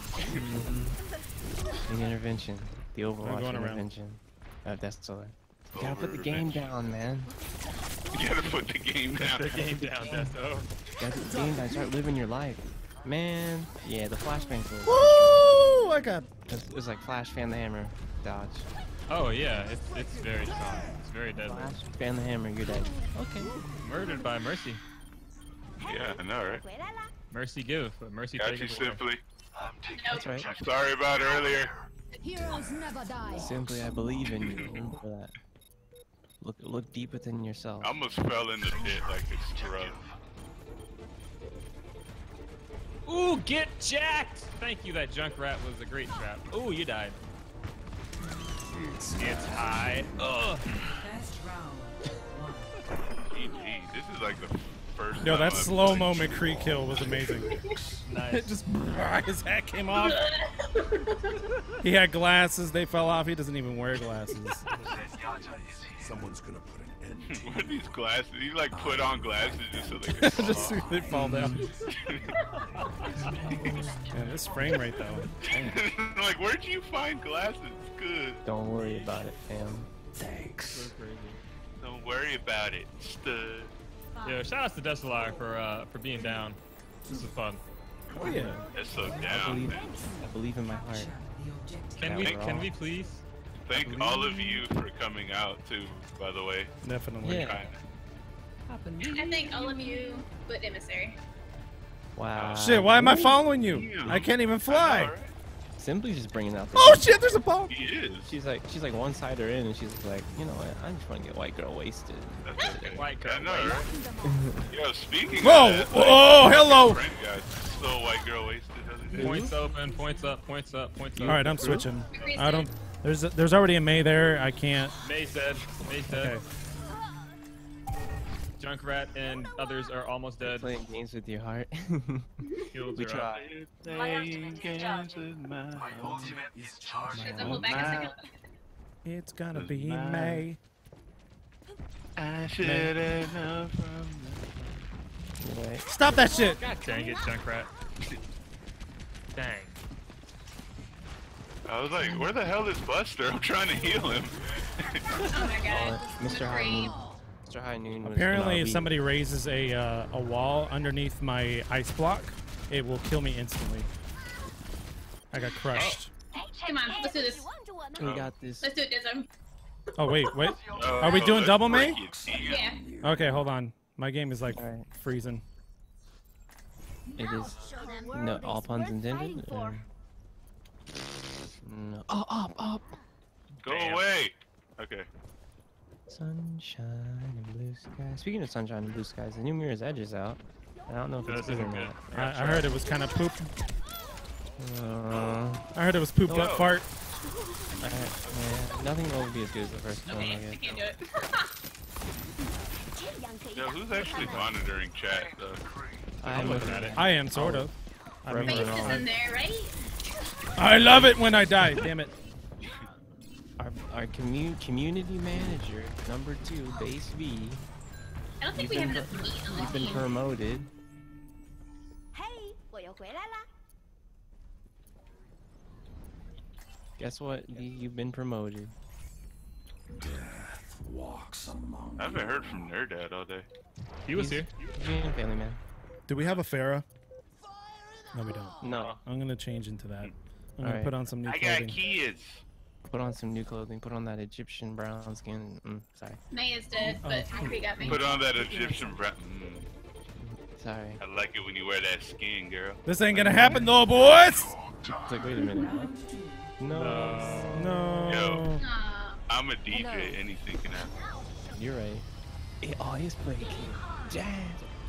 The intervention. The Overwatch going around. intervention. That's all. You gotta put the game down, man. gotta put the game down. The game down, Desto. That's the game. Guys, start living your life, man. Yeah, the flashbang. Woo! I got. It's like flash fan the hammer, dodge. Oh yeah, it's very strong. It's very deadly. Flash fan the hammer, you're dead. Okay. Murdered by Mercy. Yeah, I know, right? Mercy give, but Mercy Got take you it away. simply. That's right. Sorry about earlier. Heroes never die. Simply, I believe in you. Remember that. Look deep within yourself. I almost fell in the pit like a scrub. Ooh, get jacked! Thank you, that Junkrat was a great trap. Ooh, you died. It's high. Ugh. Best round. GG. This is like the first Yo, time that I've slow played mo McCree kill was amazing. Nice. It just his hat came off. He had glasses, they fell off. He doesn't even wear glasses. Someone's gonna put an end to What are these glasses? You like put on glasses just so they can fall Just so off. they fall down. Man, this frame rate though. Damn. Like, where'd you find glasses? Good. Don't worry about it, fam. So crazy. Don't worry about it, stud. Yeah, shout out to Desolar for being down. This is fun. Oh yeah. That's so I down, believe, man. I believe in my heart. Can we please? Thank all of you for coming out too, by the way. Definitely. Yeah. I thank all of you, but emissary. Wow. Shit, why am I following you? I can't even I know, fly. right? Simply just bringing out the. Oh shit, there's a bomb. He is. She's like one sider in, and she's like, you know what? I just want to get white girl wasted. That's okay. White girl I know, right? Yo, speaking Whoa! of that, Oh, hello! friend got so white girl wasted the other day. Points open, points up, points up, points up. All right, I'm switching. I don't. There's already a May there. I can't. May's dead. May's dead. Okay. Junkrat and others are almost dead. Playing games with your heart. Shields We are up. try. Playing games with my Should I hold back a second? It's gonna be May. I should have known from Anyway, Stop that shit! God dang it, Junkrat. Dang. I was like, where the hell is Buster? I'm trying to heal him. Oh my god. Mr. High Noon. Mr. High Noon. was Apparently, gonna if be- somebody raises a wall underneath my ice block, it will kill me instantly. I got crushed. Come on, let's do this. We got this. Let's do it, Dism. Oh wait, wait. Oh, Are we doing let's double May? break it. Yeah. Okay, hold on. My game is like Alright. freezing. It is. No, all puns intended. Or... No. Oh, up. Go away. Okay. Sunshine and blue skies. Speaking of sunshine and blue skies, the new Mirror's Edge is out. I don't know if it's This good or isn't good. not. I heard it was kind of poop. I I heard it was poop gut fart. yeah, nothing will be as good as the first one, I Okay, I guess. can't do it. Yo, who's actually monitoring chat though? I'm looking at it. I am sort of. I Forever mean, Face and is all. in there, right? I love it when I die. Damn it. Our community manager, number 2, base V. I don't think You've we have been enough meat on You've the been team. promoted. Hey, 我又回来啦。 Guess what? You've been promoted. walks among I haven't heard from Nerdad all day. He was here. He's being a family man. Do we have a Farah? No, we don't. No. I'm gonna change into that. I'm gonna Alright. put on some new I got clothing. kids. Put on some new clothing. Put on that Egyptian brown skin. Sorry. May is dead, but we got me. Put on that Egyptian brown. Sorry. I like it when you wear that skin, girl. This ain't gonna happen though, boys. It's like, wait a minute. No. No. Yo. Aw. I'm a DJ. Anything can happen. You're right. It's breaking. Damn.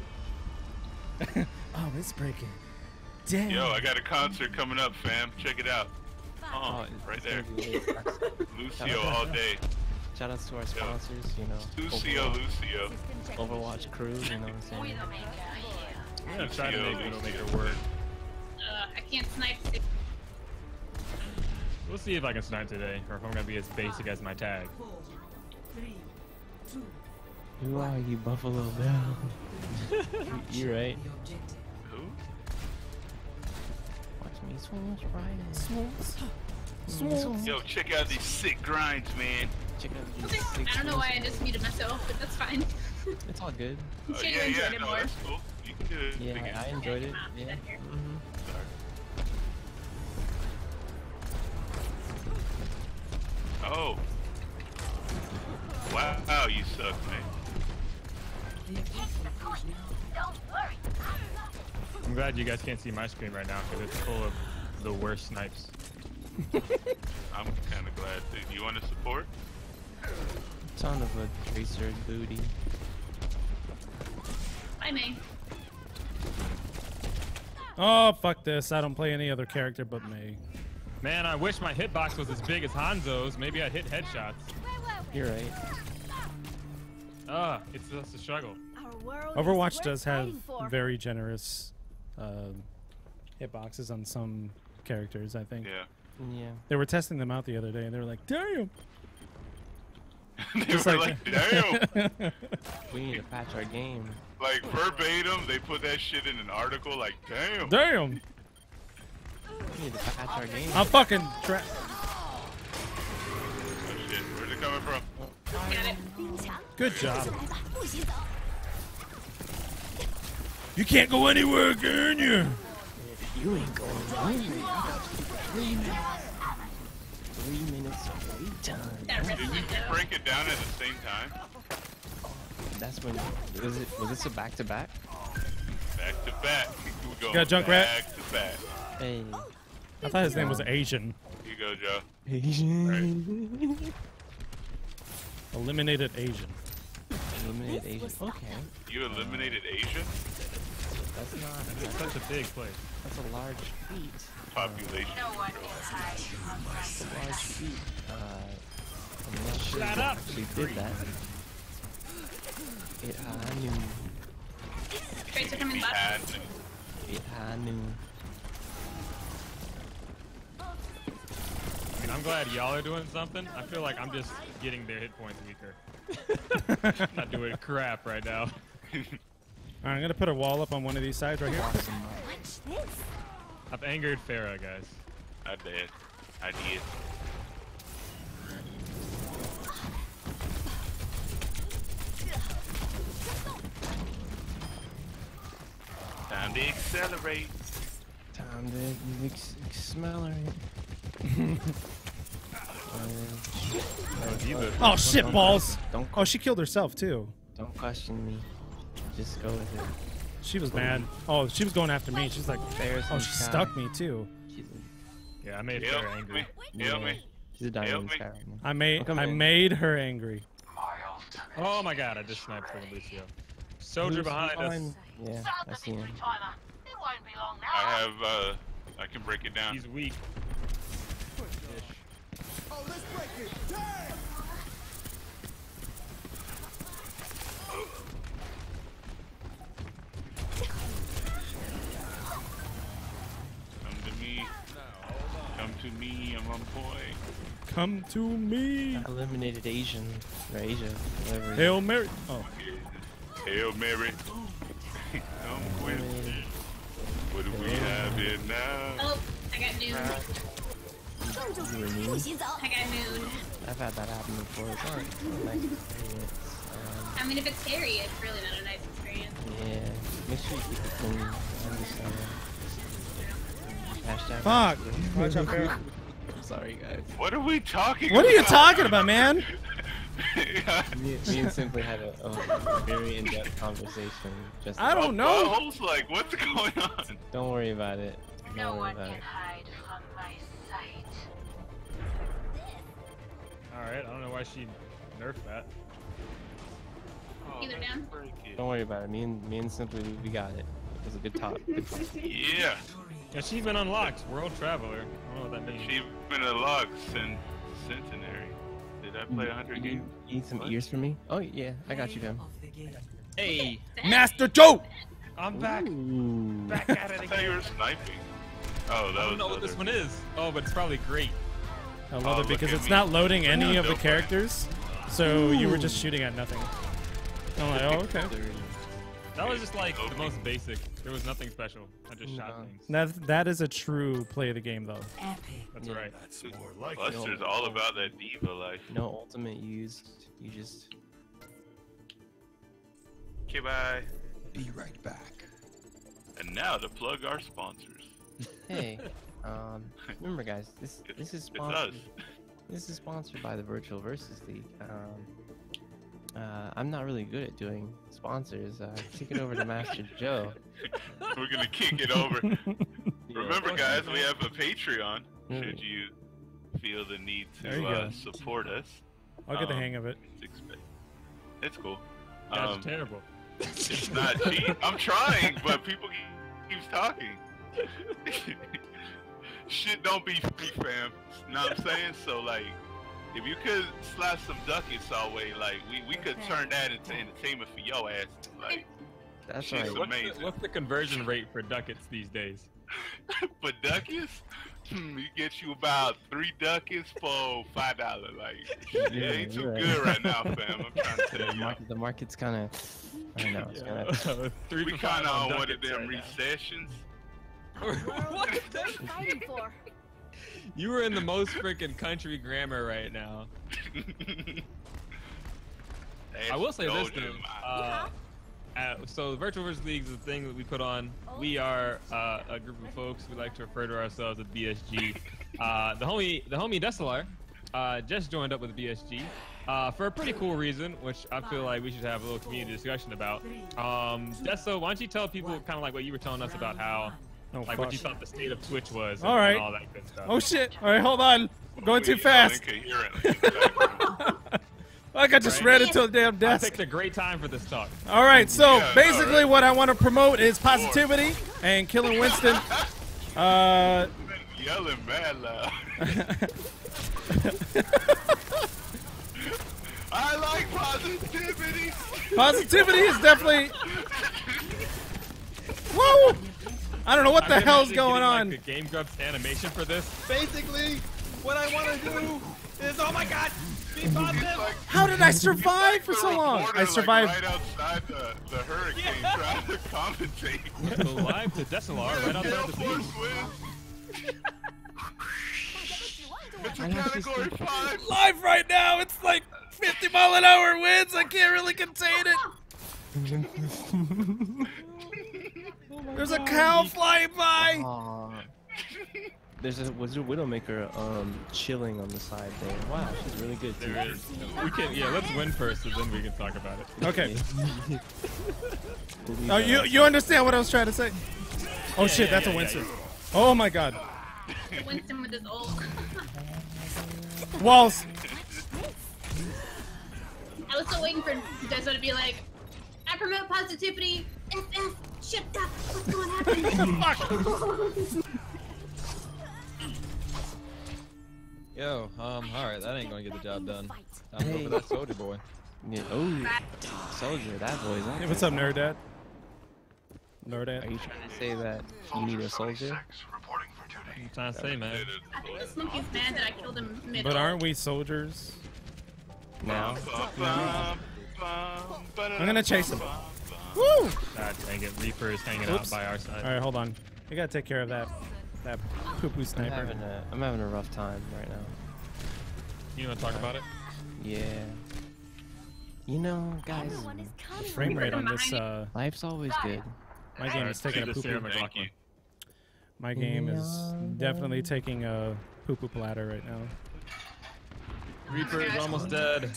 Oh, it's breaking. Damn. Yo, I got a concert coming up, fam. Check it out. Oh, right it's there. gonna be lit. Lucio all day. Shout outs to our sponsors, you know. Lucio, Lucio. Overwatch crew, you know what I'm saying? I'm gonna try to make her work. I can't snipe. We'll see if I can snipe today, or if I'm gonna be as basic as my tag. 4, 3, 2, Who are you, Buffalo Bill? You're right. the objective. Who? Watch me swoosh right Yo, check out these sick grinds, man. Check out Okay. these six I don't know why I swoosh. just muted myself, but that's fine. all good. You should yeah, have enjoyed it no, more. that's cool. You can do it. Yeah, again. I enjoyed it. Yeah, Yeah. here. Oh. Wow, you suck, man. I'm glad you guys can't see my screen right now because it's full of the worst snipes. I'm kind of glad. Do you want to support? Ton of a tracer booty. I may. Oh, fuck this. I don't play any other character but me. Man, I wish my hitbox was as big as Hanzo's. Maybe I'd hit headshots. You're right. It's just a struggle. Our world Overwatch is worth does have fighting for. very generous hitboxes on some characters, I think. Yeah. Yeah. They were testing them out the other day, and they were like, damn! They Just were like- like, damn. We need to patch our game. Like verbatim, they put that shit in an article. Like, damn. Damn! We need to patch our game. I'm fucking tra- Oh shit, where's it coming from? Got it. Good job. 来吧，不许走。 You can't go anywhere, can you? You ain't going nowhere. 3 minutes of wait time. That Did ripped you it down. break it down at the same time? That's when was this a back to back? Back to back. We're going Got Junkrat? back to back. Hey. I thought his name was Asian. Here you go, Joe. Asian. Eliminated Asian. Eliminated Asian. Okay. You eliminated Asia? That's not. It's such a big place. That's a large feat. Population. That's a large feat. I'm not sure Shut who up. actually did that. It knew. Tracer coming left. Had It knew. I mean, I'm glad y'all are doing something. I feel like I'm just getting their hit points weaker. Not doing crap right now. Alright, I'm gonna put a wall up on one of these sides right here. Watch this. I've angered Farah, guys. I did. I did. Time to accelerate. Time to accelerate. Oh shit, balls! Don't Oh, she killed herself too. don't question me. Just go with it. She was mad. Oh, she was going after me. She's like, There's oh, some she sky. stuck me too. She's Yeah, I made Help Farah angry. me. Help me. she's a diamond Help in the me. sky right now. I in. made her angry. Oh my god, I just sniped from Lucio. Soldier behind us. Yeah, I see him. I have, I can break it down. He's weak. Come to me. Come to me. I'm on point. Come to me. I eliminated Asian or Asia, whatever. it is. Hail Mary. Oh, Hail Mary. Come with me. What do we have here now? Oh, I got noon. You were mean. 不许走。 I got noon. I've had that happen before. It's alright. Like experience. I mean, if it's hairy, it's really not a nice experience. Yeah. Make sure you keep it clean. Understand. Hashtag. fuck. Watch out, Farrah. I'm sorry, guys. What are we talking What about? are you talking about, man? Me and Simply had a very in-depth conversation. Just I don't know. I was like, what's going on? Don't worry about it. Don't worry about it. Alright, I don't know why she nerfed that. Either down. Don't worry about it. Me and Simply, we got it. It was a good talk. Good talk. Yeah. Achievement unlocked. World Traveler. I don't know what that means. She's been a log since Centenary. Did I play 100 games? You need some ears for me? Oh yeah, I got you, fam. Hey, Master Joe. I'm back. Ooh. Back at it I thought you again. were sniping. Oh, that I was don't know what the this other- one is. Oh, but it's probably great. I love Oh, it look because at it's me. not loading any Yeah, of the go for it. characters. So you were just shooting at nothing. I'm like, oh, okay. That was just like the most basic. There was nothing special. I just shot No. things. That is a true play of the game, though. That's right. That's more like Buster's all about that diva life. No ultimate used. You just. Okay, bye. Be right back. And now to plug our sponsors. Hey, remember guys, this is It's sponsored. us. This is sponsored by the Virtual Versus League. I'm not really good at doing sponsors. Kick it over to Master Joe. We're gonna kick it over. Yeah. Remember, guys, we have a Patreon. Mm. Should you feel the need There you to go. support us, I'll get the hang of it. it's cool. That's terrible. It's not cheap. I'm trying, but people keeps talking. Shit don't be free, fam. Know what I'm saying? So like, if you could slap some ducats our way, like we could turn that into entertainment for your ass. Like, That's shit's right. amazing. What's the conversion rate for ducats these days? For ducats, we get you about 3 ducats for $5. Like, it ain't too right. good right now, fam. I'm trying to tell you. The market's kind of. I don't know. It's kind of. Three We for kind five of on on one of ducats them right now. recessions. What are you fighting for? You were in the most freaking country grammar right now. I will say this though. So the Virtual Versus League is a thing that we put on. We are a group of folks. We like to refer to ourselves as BSG. The homie Desilar just joined up with BSG for a pretty cool reason, which I feel like we should have a little community discussion about. Deso, why don't you tell people kind of like what you were telling us about how, Oh, like what you thought the state of Twitch was, All right. and all that good stuff. Oh shit! All right, hold on. I'm going too fast. Like I just ran into a damn I desk. picked a great time for this talk. All right, so Yeah, basically alright. what I want to promote is positivity and killing Winston. Yelling mad loud. I like positivity. Positivity is definitely. Woo! I don't know what the I'm hell's imagining going getting, on. Like, the Game Grumps animation for this. Basically, what I want to do is, oh my god, be positive. Like, How did I survive for so long? reporter, I survived. Like, right outside the hurricane trying to commentate. So live to Desilar right outside the Force scene. wins. It's a I know, it's category just- 5. Live right now. It's like 50-mile-an-hour winds. I can't really contain it. There's a cow flying by. Aw. Was there Widowmaker chilling on the side there? Wow, she's really good too. There is. We can, yeah, let's win first, and then we can talk about it. Okay. Oh, you understand what I was trying to say? Oh shit, that's a Winston. Oh my god. Winston with his ult. Walls. I was still waiting for Deso to be like, I promote positivity. FF, shut up. What's going to happen? Yo, alright, that ain't gonna get the job done. I'm Hey. over that soldier boy. Yeah, oh, soldier, that boy. Hey, what's up, Nerd Dad? Nerd Are Dad. you trying to say that you need a soldier? I'm trying to say, man. I think the Smokey's mad that I killed him mid. But aren't we soldiers? Now? I'm gonna chase him. Woo! God dang it, Reaper is hanging Oops. out by our side. All right, hold on. We gotta take care of that poo-poo I'm sniper. having a rough time right now. You want to talk about it? Yeah. You know, guys, Everyone is coming. Frame rate on this life's always good. my game is taking a This Sarah poo-poo. McLachlan. My game is definitely taking a poo-poo platter right now. Reaper is almost dead.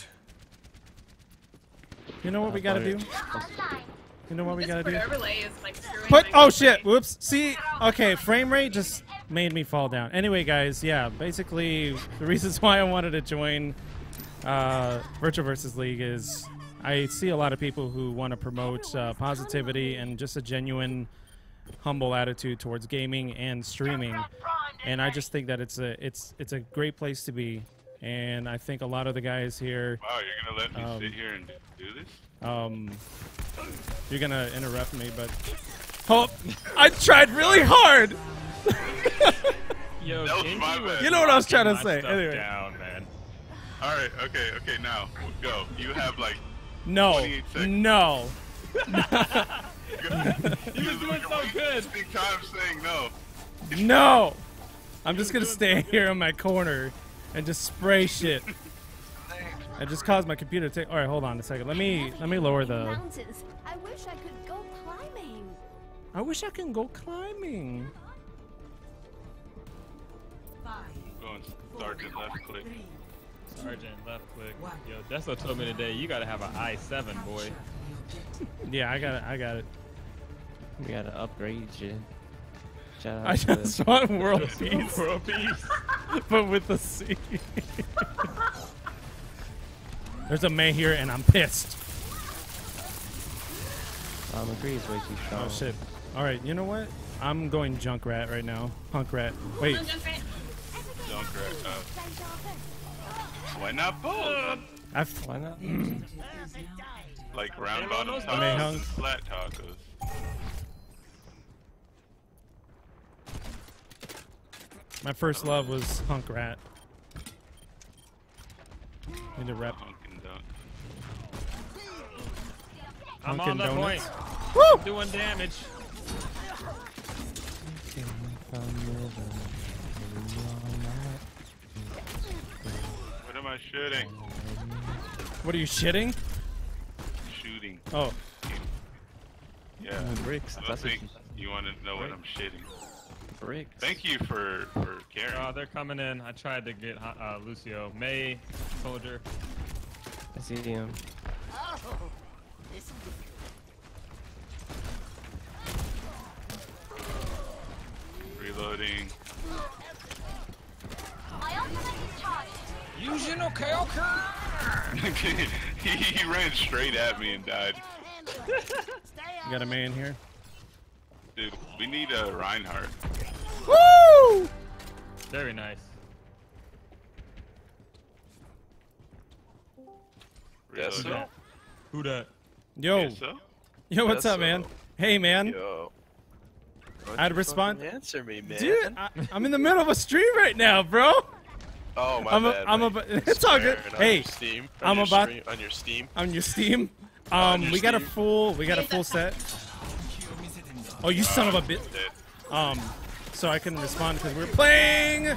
You know what we gotta do? You know what we gotta Discord do? overlay is like screwing Put. my Oh game. shit! Whoops. See. Okay. Frame rate just made me fall down. Anyway, guys. Yeah. Basically, the reasons why I wanted to join Virtual Versus League is I see a lot of people who want to promote positivity and just a genuine, humble attitude towards gaming and streaming, and I just think that it's a great place to be. And I think a lot of the guys here. Wow, you're gonna let me sit here and do this? You're gonna interrupt me, but I tried really hard. Yo, That was Genji my was bad. You know what I was trying to knocking my say. stuff Anyway. down, man. All right, okay, now go. You have like No. 28 seconds. No. He was doing so good. Big time saying no. No. I'm just gonna stay here in my corner and just spray shit. I just caused my computer to take. All right, hold on a second. Let me lower the. Mountains. I wish I could go climbing. I wish I can go climbing. Going sergeant left click. Sergeant, left click. Yo, Deso told me today you gotta have an i7, boy. Yeah, I got it. We gotta upgrade you. Shout out I to just want world peace, World peace. but with the C. There's a May here, and I'm pissed. Agree is way too strong. Oh shit! All right, you know what? I'm going Junkrat right now. Punkrat. Wait. Junkrat. Why not both? Why not? Like round bottom May tacos hung. and flat tacos. My first love was Punkrat. Need to rep. Hunk and dunk. I'm Dunkin' on the Donuts. point. Woo! Doing damage. What am I shooting? What are you shitting? Shooting. Oh, Yeah. Bricks. I don't That's what think you want to know what I'm shitting. bricks. Thank you for caring. Oh, they're coming in. I tried to get Lucio. May, soldier. I see him. Reloading. Using okay, okay. he ran straight at me and died. you got a man here. Dude, we need a Reinhardt. Woo! Very nice. Yes, Reloading. sir. Who that? Yo, Yes, so? yo, what's Yes, up, man? so. Hey, man. Yo. Why'd I'd you respond- fucking Answer me, man. Dude, I'm in the middle of a stream right now, bro. Oh my I'm bad. I'm mate. about. It's all good. Swear, on Hey, your Steam, I'm on your about- stream- on your Steam. on your Steam. On your We got a Steam. full set. Oh, you son of a bitch. Dead. So I couldn't respond because we were playing.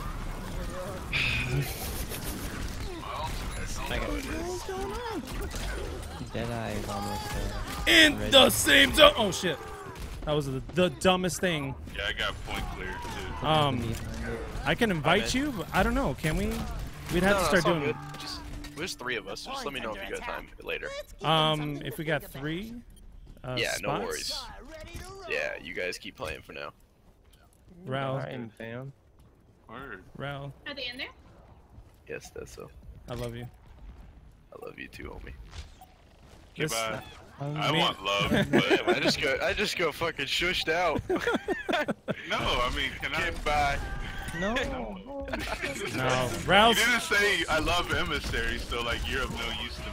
Deadeye is almost In ready. the same zone. Oh shit, that was the dumbest thing. Yeah, I got point clear too. I can invite you, but I don't know. Can we? We'd have to start it's all doing. good. There's 3 of us. Just let me know if you got time later. If we got 3. Yeah, no spots. worries. Yeah, you guys keep playing for now. Ral, Alright, fam. Word. Ral, Are they in there? Yes, that's so. I love you. I love you too, homie. This- Goodbye. I I mean- want love, Damn, but I just go fucking shushed out. no, I mean, can I? Goodbye. No. No, You Ral's. didn't say I love emissaries, so like you're of no use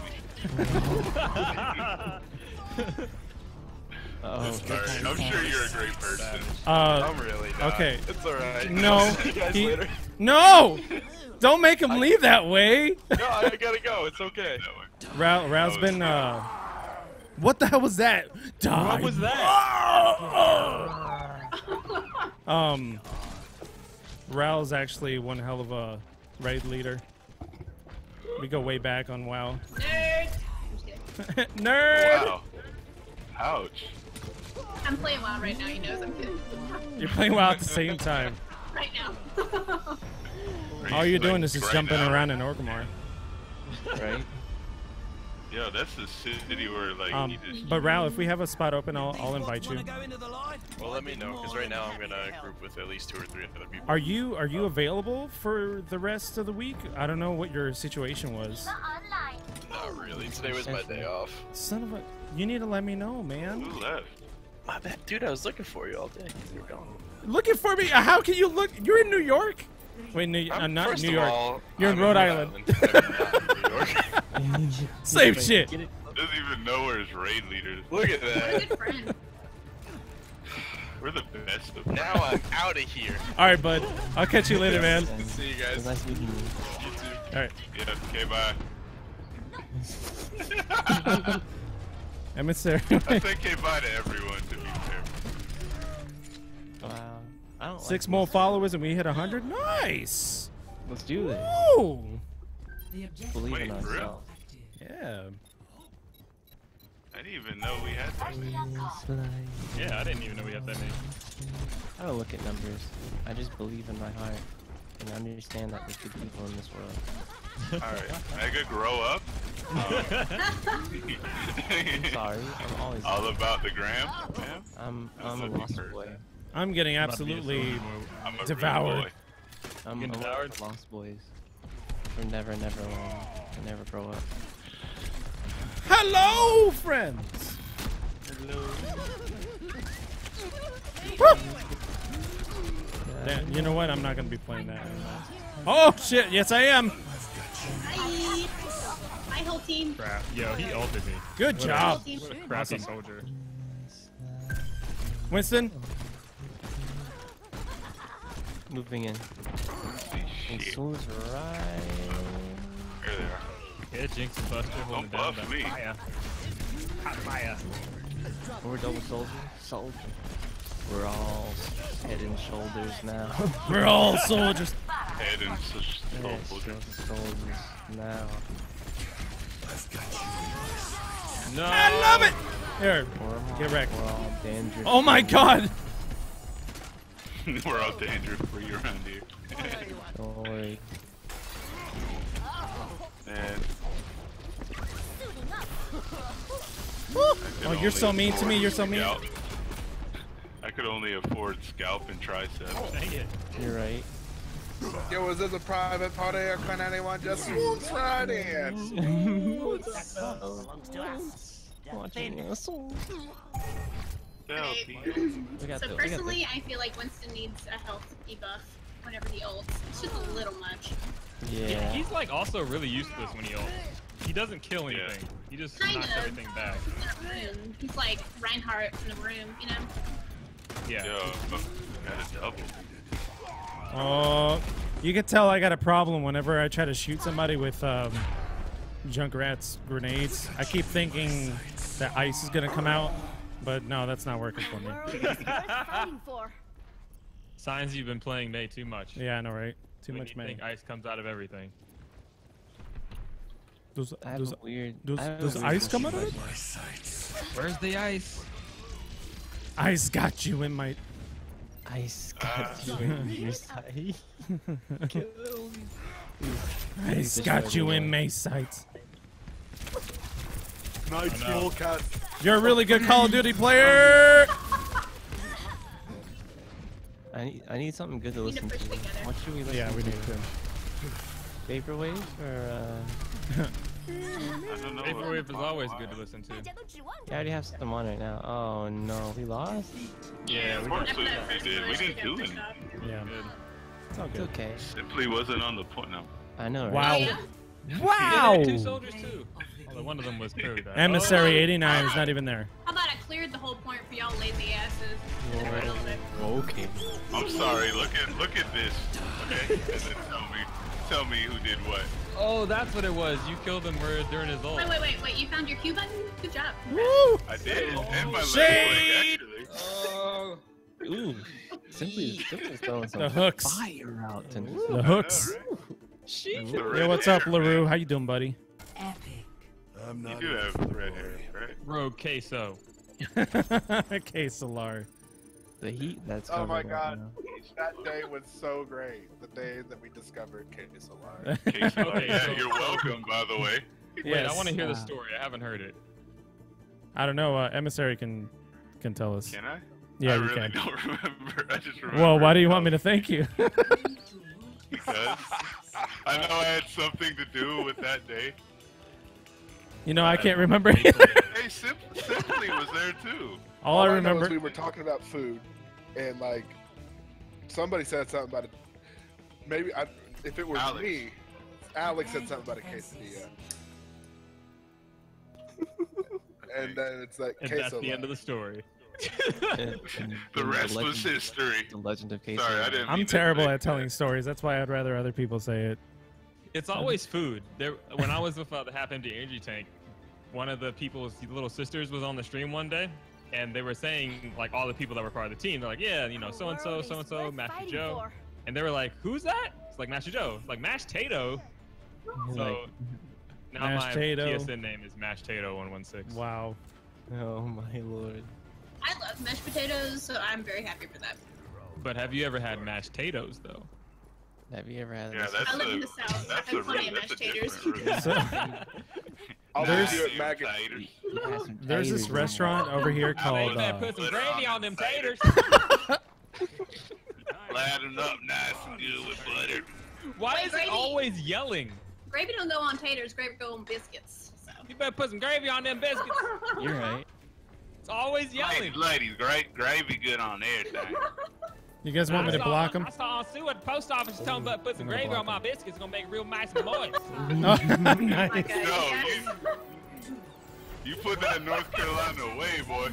to me. Oh, Sorry, I'm sure you're a great person. I'm really not. okay. It's alright. No, See you guys he- later. No, don't make him leave that way. No, I gotta go. It's okay. Ral's That was been. great. What the hell was that? Die. What was that? Ral's actually one hell of a raid leader. We go way back on WoW. Nerd! I'm just kidding. Nerd! Wow. Ouch. I'm playing WoW right now, he knows I'm kidding. You're playing WoW at the same time. Right now. All you're doing is just Right jumping now. around in Orgrimmar. right? Yo, that's the city where like you just. But Ral, if we have a spot open, I'll invite you. Well, let me know, because right now I'm gonna group with at least 2 or 3 other people. Are you available for the rest of the week? I don't know what your situation was. Not really. Today was my day off. Son of a, you need to let me know, man. Who left? My bad, dude. I was looking for you all day. You're gone. Looking for me? How can you look? You're in New York. Wait, not First New of York. all, You're in I'm Rhode Island. I'm not in New York. Same shit. Doesn't even know where his raid leaders. Look at We're a that. good friend. We're the best of Now I'm out of here. All right, bud. I'll catch you later, man. See you It was guys. nice meeting you. You too. All right. Yeah, okay, bye. Emissary. I say okay bye to everyone, to be fair. Wow. I don't 6 like more this. followers and we hit 100. Nice. Let's do this. Ooh. The objective Believe Wait, in for real? ourselves. Yeah. I didn't even know we had that many. Yeah, I didn't even know we had that many. I don't look at numbers. I just believe in my heart and understand that there's good people in this world. Alright, Mega, grow up. I'm sorry, I'm always All about the gram, man. I'm a That's lost what boy. I'm getting absolutely I'm a devoured. real boy. I'm Getting one devoured? of the lost boys. We're never alone. We never grow up. Hello, friends. Damn, you know what? I'm not gonna be playing that anymore. Oh shit! Yes, I am. My whole team. Crap. Yo, he ulted me. Good What a- job, What a crappy soldier. Winston. Moving in. And Soul's right. Here they are. Yeah, Jinx and Buster holding Don't down buff that me. fire. Hot fire. We're double soldier. We're all head and shoulders now. We're all soldiers. Head and Soldiers now. No. I love it. Here, get wrecked. We're all dangerous. Oh my god. We're all danger free around here. Don't worry. And Oh, you're so mean to me. You're so mean. I could only afford scalp and tricep. Dang it. You're right. Yo, was this a private party or can anyone just swoop right in? Watching us. Okay. So personally, I feel like Winston needs a health debuff whenever he ults. It's just a little much. Yeah. He's like also really useless when he ults. He doesn't kill anything. He just Kind knocks of. everything back. In a room. He's like Reinhardt in a room, you know? Yeah. Yo, got a double. Oh, you can tell I got a problem whenever I try to shoot somebody with Junkrat's grenades. I keep thinking that ice is gonna come out, but no, that's not working for me. Signs you've been playing May too much. Yeah, I know, right? Too When much you May. think ice comes out of everything. Does I have a weird. I have a does weird ice come out of it? Where's the ice? Ice got you in my. Ice got you in your sight. Ice got you in May sights. Nice roll cat. You're a really good Call of Duty player. I need something good to listen to. What should we listen to? Yeah, we need to. Vaporwave or I don't know. Vaporwave is always good to listen to. I already have some on right now. Oh no, we lost? Yeah, of course we did. We didn't do it. Yeah. It's all It's good. okay. Simply wasn't on the point. No. I know, Wow. right? Wow. Yeah, 2 soldiers too. Although one of them was crew. Emissary 89 is not even there. How about I cleared the whole point for y'all lazy asses? Never held it. Okay. I'm sorry. Look at this. Okay, and then tell me who did what. Oh, that's what it was. You killed him during his ult. Wait. You found your Q button? Good job. Woo! I did. And my left Shade! leg, actually. Ooh. Simply's throwing some The hooks. fire out tonight. The hooks. The Yo, what's up, red hair, LaRue? How you doing, buddy? Epic. You do have red hair, right? Rogue queso. Okay, Solar. The heat that's Oh coming my right god. now. That day was so great. The day that we discovered Case alive. Queso. Okay, Yeah, so- you're welcome, by the way. Wait, Yes. I want to hear the story. I haven't heard it. I don't know. Emissary can tell us. Can I? Yeah, I you really can. don't remember. I just remember. Well, why do you want me to thank you? Because I know I had something to do with that day. You know, I can't remember. Hey, Simply was there too. All I know is remember. we were talking about food, and like somebody said something about it. Maybe if it were Alex. me, Alex said something about a quesadilla. And then it's like And queso. that's the end of the story. The rest was history. The legend of queso. Sorry, I didn't. I'm mean to terrible say at telling that. stories. That's why I'd rather other people say it. It's always food. When I was with the half empty energy tank, one of the people's little sisters was on the stream one day, and they were saying like all the people that were part of the team. They're like, yeah, you know, so and so, Master Joe, and they were like, who's that? It's like Master Joe, like Mashed Tato. So Now Mashed my potato. PSN name is Mashed Tato 116. Wow. Oh my lord. I love mashed potatoes, so I'm very happy for that. But have you ever had mashed potatoes though? Have you ever had Yeah, this? that's I live in a the South. that's I've a had plenty of that's a mashed taters. different So, I'll There's- do it, Mac. taters. You had some there's this taters in restaurant over here Hey, called. man, put some Butter gravy on on them them taters. Flat them up nice and good with butter. Why Wait, is he gravy. always yelling? Gravy don't go on taters. Gravy go on biscuits. So. You better put some gravy on them biscuits. there. You're right. It's always yelling. Ladies, great gravy good on everything. You guys want me to block him? I saw Sue at the post office telling me to put some I'm gonna gravy on block my biscuits. It's gonna make it real nice and moist. Oh, Oh my nice. God, No, yes. you put that in North Carolina away, boy.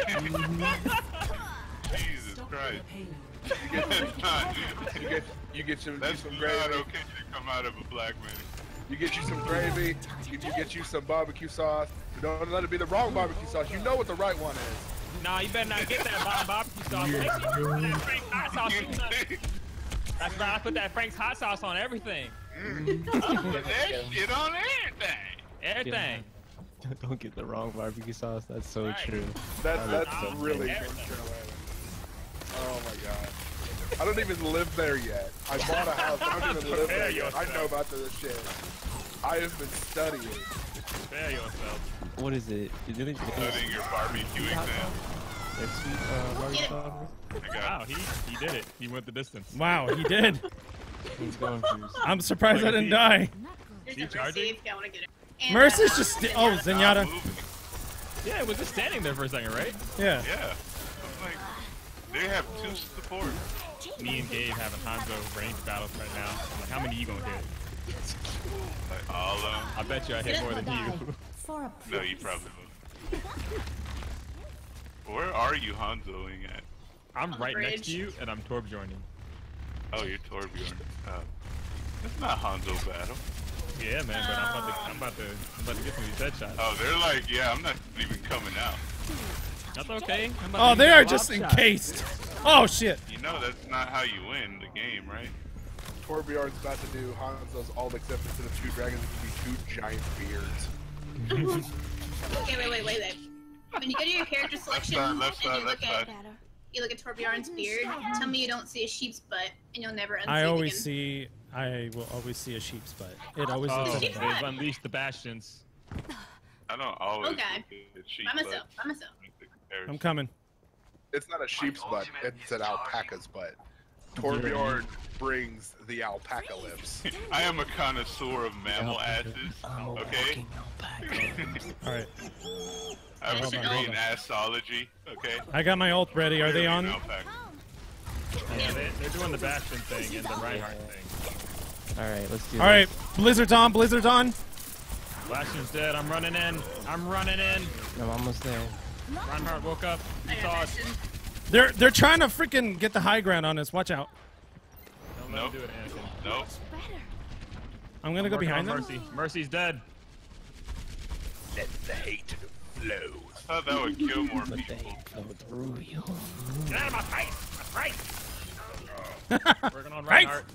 Jesus Christ. That's not, You get you that's some not gravy. okay to come out of a black man. You get you some gravy. You get you some barbecue sauce. Don't let it be the wrong barbecue sauce. You know what the right one is. Nah, you better not get that barbecue sauce. Make sure you put that Frank's hot sauce. That's right, I put that Frank's hot sauce on everything. Put that shit on everything. Everything. Don't get the wrong barbecue sauce. That's so Right. true. That's Oh, really everything. North Carolina. Oh my God. I don't even live there yet. I bought a house. I don't even live there yet. I know about this shit. I have been studying. Prepare yourself. What is it? Is it Studying your barbecue exam. their sweet barbecue sauce? I Wow, got he did it. He went the distance. Wow, he did. He's going for I'm surprised I didn't die. There's You a charging? Mercy if y'all want to get it. And, Mercy's just. Oh, Zenyatta. Yeah, it was just standing there for a second, right? Yeah. Yeah. I'm like, they have two support. Me and Gabe having Hanzo range battles right now. I'm like, how many you gonna hit? Like, all of them. I bet you I hit more than you. For a No, you probably will. Where are you Hanzoing at? I'm On the right next to bridge. you, and I'm Torb joining. Oh, you're Torbjorn. That's not Hanzo battle. Yeah, man, but I'm about to get some of these headshots. Oh, they're like, yeah, I'm not even coming out. That's okay. I'm about Oh, to they use are that just lob shot. encased. Oh shit. You know that's not how you win the game, right? Torbjorn's about to do Hanzo's all except instead of two dragons, it could be two giant beards. Okay, wait. When you go to your character selection left side, and you left look side. at you look at Torbjorn's beard, tell me you don't see a sheep's butt, and you'll never unsee I it always again. see. I will always see a sheep's butt. It always Oh, looks sheep's like they've butt. unleashed the bastions. I don't always Okay. look at sheep, By myself. I'm coming. It's not a sheep's butt, it's an alpaca's butt. Torbjorn brings the alpaca lips. I am a connoisseur of mammal asses, okay? All right. I have a Hold on, degree hold in assology, okay? I got my ult ready. Are they on? Alpaca. Yeah, they're doing the bastion thing and the Reinhardt thing. All right, let's do All right. Blizzard's on. Blizzard's on. Bastion's dead. I'm running in. I'm running in. I'm almost there. Reinhardt woke up. I He got saw us. Bastion. They're trying to freaking get the high ground on us. Watch out. Don't let him do it, Anakin. Nope. I'm gonna go Working behind on them. Mercy. Mercy's dead. Let the hate flow. I thought that would kill more But they people. flow through you. Get out of my face! My face! Working on Right. Reinhardt.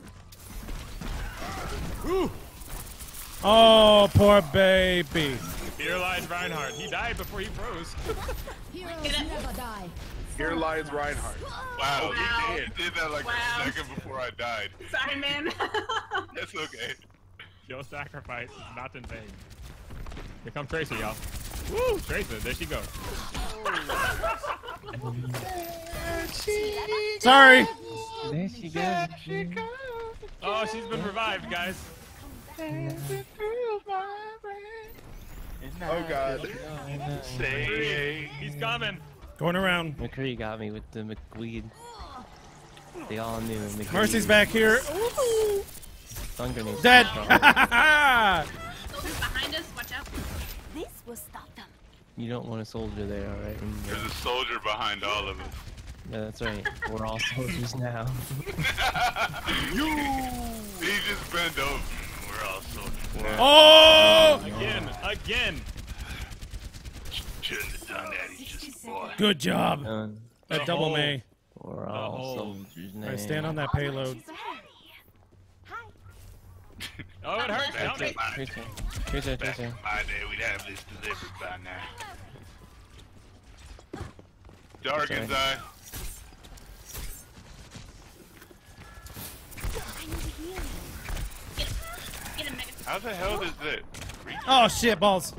Oh, poor baby. Here lies Reinhardt. He died before he froze. Heroes Get it. never die. Here lies Reinhardt. Wow, Wow. you did that like Wow. a second before I died. Sorry, man. That's okay. Your sacrifice is not in vain. Here comes Tracer, y'all. Woo! Tracer, there she goes. Sorry. There she goes. Oh, she's been revived, guys. Oh God. Say He's coming. Going around. McCree got me with the McQueen. They all knew McQueen. Mercy's back here. Stun grenades. Dead. Soldiers behind us. Watch out. This will stop them. You don't want a soldier there, all right? there's a soldier behind all of us. Yeah, that's right. We're all soldiers now. He just bent over. We're all soldiers. Oh! Again. Shouldn't have done that. He's just a boy. Good job. Done. That double May. We're all Oh. soldiers now. All right, stand on that payload. Hi. Oh, it hurts. Help me. Here's your. Back in my day, we'd have this delivered by now. Jargon's eye. Get him, Mega. How the hell does it? Oh shit, balls.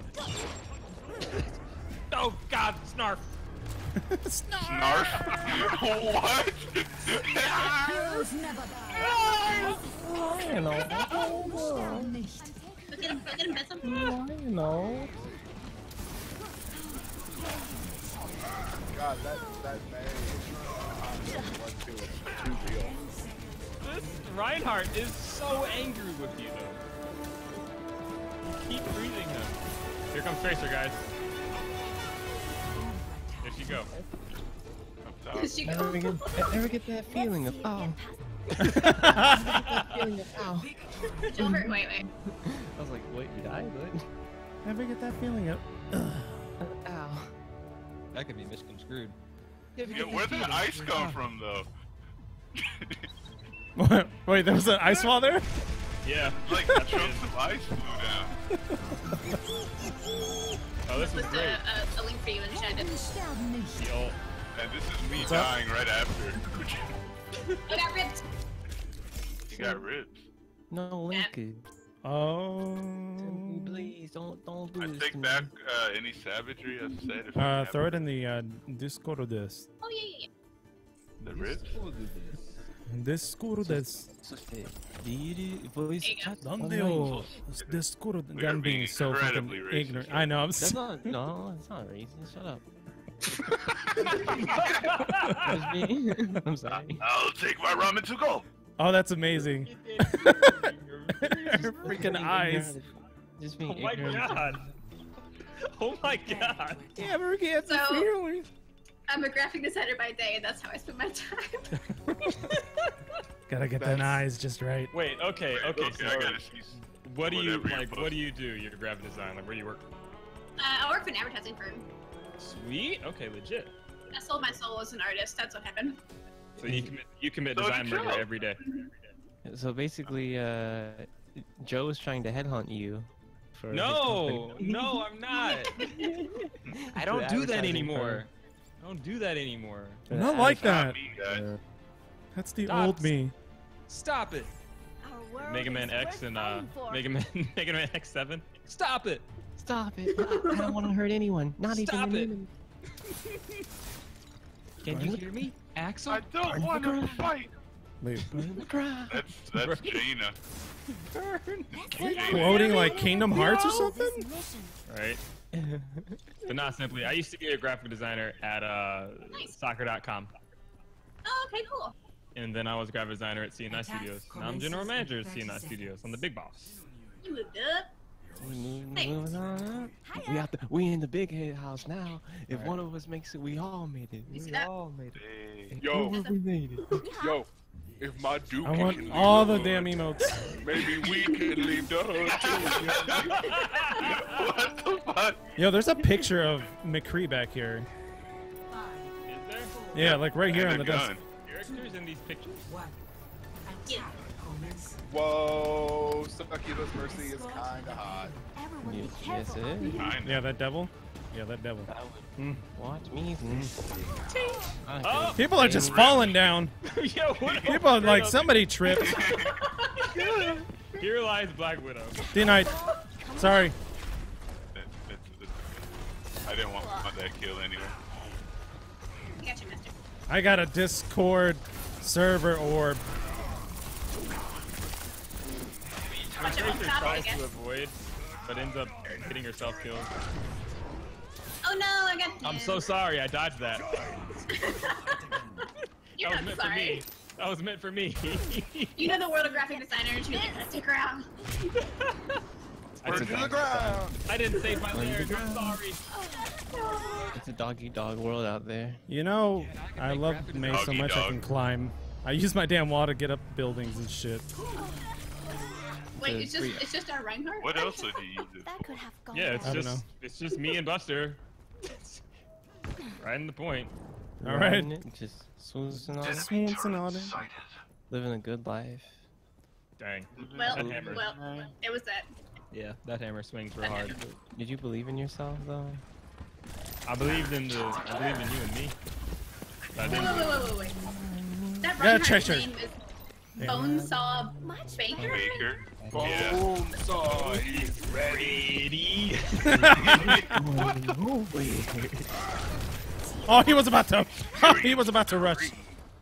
Oh God, snarf. Snarf? What? Heroes never die. You know. Look at him, Bessem. You know. God, that May was too real. This Reinhardt is so angry with you, though. You keep breathing him. Here comes Tracer, guys. There she go. There she go. Ever get that feeling of oh? Don't hurt. Wait. I was like, wait, did I? What? Ever get that feeling of? Ow. That could be misconstrued. Yeah, where did the ice come from, though? What? Wait, there was an ice wall there? Yeah. Like, chunks of ice flew down. Oh, this was Just great. a link for you in the chat. Sterben nicht. The ult. And this is me What's up? dying right after. I got ripped. You got ripped. No linkage. Oh. Please don't do I this. take to back me. any savagery I've said. If I Throw it in the Discord this. Oh yeah. The ribs? Discord this. Voice There you go. chat ¿Dónde online. Discord? We are I'm being being so fucking incredibly racist. ignorant. I know. I'm. That's not. No, it's not racist. Shut up. I'm sorry. I'll take my ramen to go. Oh, that's amazing. Her freaking eyes. Just being Oh my ignorant. God. Oh my God. You ever get the So- feeling? I'm a graphic designer by day, and that's how I spend my time. Gotta get them eyes just right. Wait. Okay. Okay. I So, gotta see. what do you whatever you're like? What posting. do you do? You're a graphic designer. Like, where do you work? I work for an advertising firm. Sweet. Okay. Legit. I sold my soul as an artist. That's what happened. So you commit So design did murder Joe. every day. So basically, Joe is trying to headhunt you. For his No, company. no, I'm not. I don't The do that advertising anymore. firm. I don't do that anymore. Not like Not that. me, guys. That's the Stop. old me. Stop it. Our world Mega Man is X worth and fighting for. Mega Man X7. Stop it. Stop it! I don't want to hurt anyone. Not Stop even it. an enemy. Can you hear me, Axel? I don't want to fight. Wait, Burn the ground. That's Jaina. quoting like Kingdom Hearts or something? This mission. Right. But not simply. I used to be a graphic designer at soccer.com. Oh, okay, cool. And then I was a graphic designer at CNI Attack Studios. Now I'm general commences manager in at 30 CNI Studios. I'm the big boss. You moved up. Moving on up. We in the big head house now. If one of us makes it, we all made it. You see We that? all made it. Hey. Yo, We made it. yo, if my Duke I want can leave all the hood, damn emotes. maybe we can leave the hood What the fuck? Yo, there's a picture of McCree back here. Is there? Yeah, like right here And on a the gun. desk. Characters in these pictures? One. Attack commences. Whoa, Succuba's Mercy is kinda hot. Everyone be Yes, careful. it is. Kinda. Yeah, that devil. Yeah, that devil. Watch me. Oh! People are just falling down. Yo, what? People are like, somebody tripped. Here lies Black Widow. D-Night. Sorry. I didn't want that kill anyway. I got you, Master. I got a Discord server orb. Watch it on Tracer top, I tries guess. to avoid, but ends up getting herself killed. Oh no, I got I'm so sorry, I dodged that. You're That was not meant for sorry. me. That was meant for me. You know the world of graphic designers. You're like, stick around. I Burn to didn't, the ground. I didn't save my lyric, I'm sorry. It's a dog-eat-dog world out there. You know, I love May so Doggy much I dog. can climb. I use my damn wall to get up buildings and shit. Wait, it's just our Reinhardt? What else would you use it That for? could have gone Yeah, it's I don't just know. it's just me and Buster. Right in the point. All right. Riding it, just swoosing on it, Swoons and all that. living a good life. Dang. Well, That hammer. well, it was that. Yeah, that hammer swings real hard. Did you believe in yourself though? I believed in you and me. But I Wait, didn't. wait. That Yeah, Reinhardt's Cheshire. name is Bonesaw Baker? Baker. Yeah. Bonesaw, he's Ready. Oh, he was about to. He was about to rush.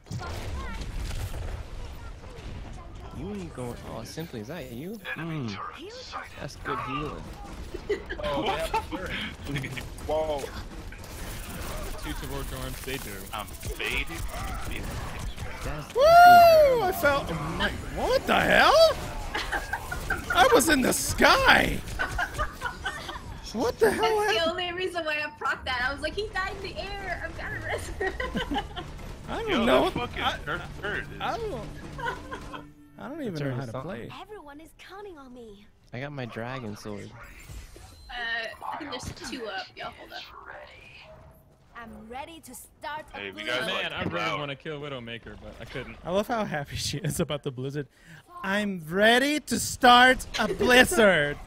You ain't going. Oh, simply, is that you? That's good healing. Oh, they have a turret. Whoa. Two towards arms, they do. I'm faded. That's Woo! I felt. What the hell? I was in the sky. What the hell That's happened? the only reason why I proc that. I was like, he died in the air. I've got to rest. I don't Yo, know. that fucking turret is... I don't even know how to play. Everyone is counting on me. I got my dragon sword. I think there's 2 up. Y'all hold up. I'm ready to start a Hey, we blizzard. got Man, I really want to kill Widowmaker, but I couldn't. I love how happy she is about the blizzard. I'm ready to start a blizzard.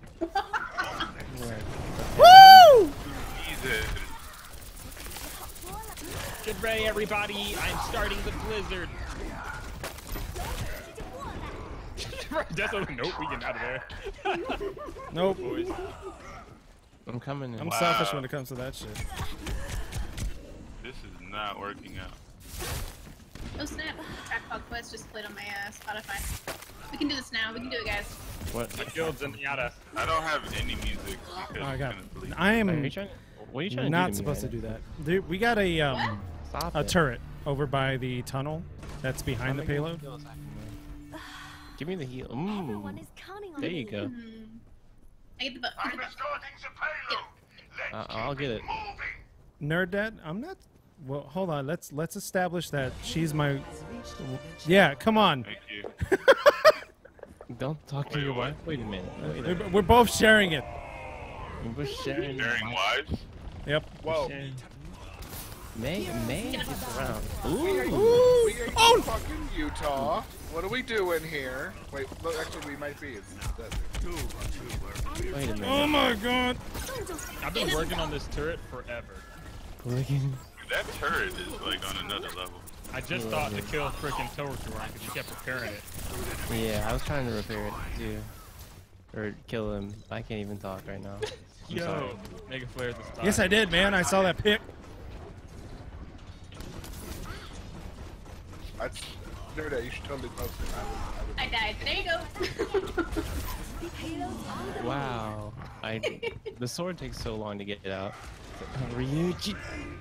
Woo! Jesus. Get ready, everybody! I'm starting the blizzard. That's a nope. We getting out of there. Nope. Boys. I'm coming in. I'm selfish when it comes to that shit. This is not working out. Oh snap. Tripod Quest just played on my Spotify. We can do this now. We can do it, guys. What? My guild's in the yada. I don't have any music because I got. it's gonna bleed. I Are am you trying? What are you trying to do? not to supposed to me do that. Dude, we got a Stop a it. turret over by the tunnel that's behind the How am I gonna payload. kill this after? Give me the heal. Everyone is counting on There me. you go. I get the butt. Get the butt. I'll get it. Nerd Dad, I'm not. Well, hold on. Let's establish that she's my. Yeah, come on. Thank you. Don't talk to Wait, your what? wife. Wait a minute. Wait a minute. We're both sharing it. We're sharing. Sharing wives? Yep. Whoa. May gets around. We ain't, Ooh. we ain't Oh. fucking Utah. What are we doing here? Wait, look, actually, we might be. It's desert. Wait a minute. Oh my god. I've been working on this turret forever. Clicking. That turret is like on another level. I just thought to kill frickin' Tower because he kept repairing it. Yeah, I was trying to repair it too. Or kill him. I can't even talk right now. I'm sorry. Yo, Mega Flare this time. Yes, I did, man. I saw that pic. That's Nerda, you should totally post it. I died. There you go. Wow. The sword takes so long to get it out. Ryuji.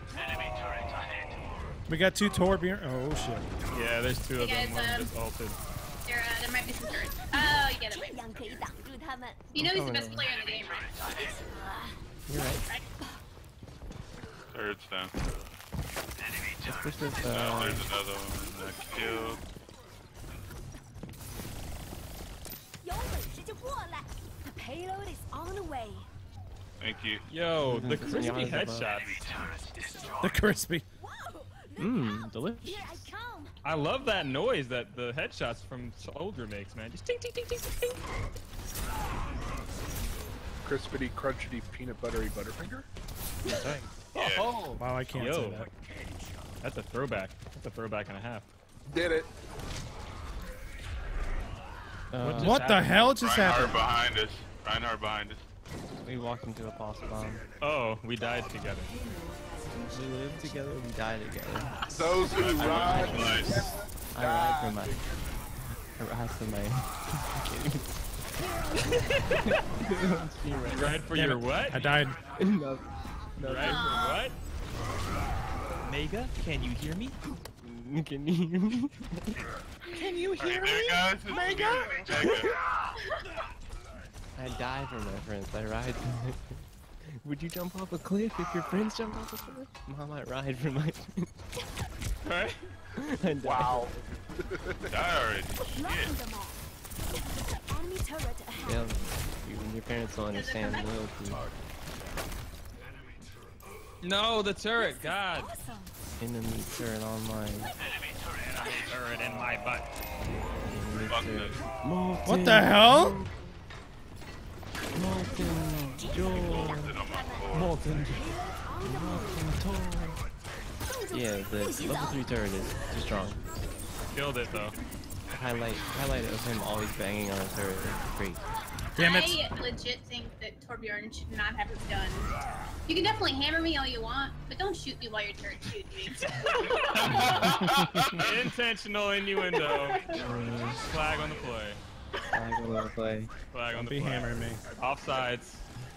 We got 2 Torbjorn. Oh shit. Yeah, there's 2 of Hey, them. guys, One just ulted. There might be some turrets. Oh, yeah, there might be. 这样可以挡住他们。 You know he's the best player in the game, right? You're right. Right? Turret's down. Let's push this. There's another one that killed. 有本事就过来。The payload is on the way. Thank you. Yo, the This is crispy Yana's above. headshot. The crispy. Delicious. Here I come. I love that noise that the headshots from Soldier makes, man. Just ting ting ting ting ting. Crispity, crunchity, peanut buttery Butterfinger? That's right. Yeah. Oh, Wow, I can't yo, say that. that's a throwback. That's a throwback and a half. Did it. Just What the happened? hell just Reinhardt happened? behind us. Reinhardt behind us. We walked into a pulse bomb. Oh, we died together. We live together, we die together. Those who ride. Nice. I ride for my. Ride for Damn your it. what? I died. No. Ride for what? Mega, can you hear me? Can you hear me? Can you Alright, there guys. It's Mega. I die for my friends. I ride. Would you jump off a cliff if your friends jump off a cliff? Mom, I ride for my friends. Alright. I die. Wow. Die already. Blocking Shit. them all. Enemy turret ahead. Yeah, your parents don't understand loyalty. No, the turret. God. Awesome. Enemy turret online. Turret in my butt. Enemy Fuck this. What the hell? Molten joy. Molten on my core. Molten toy. Yeah, the level 3 turret is too strong. Killed it though. Highlight of him always banging on his turret is great. Damn it. I legit think that Torbjorn should not have his gun. You can definitely hammer me all you want, but don't shoot me while your turret shooting me. Intentional innuendo. Flag on the play. Flag on the play. Flag on the Be play. hammering me. Offsides.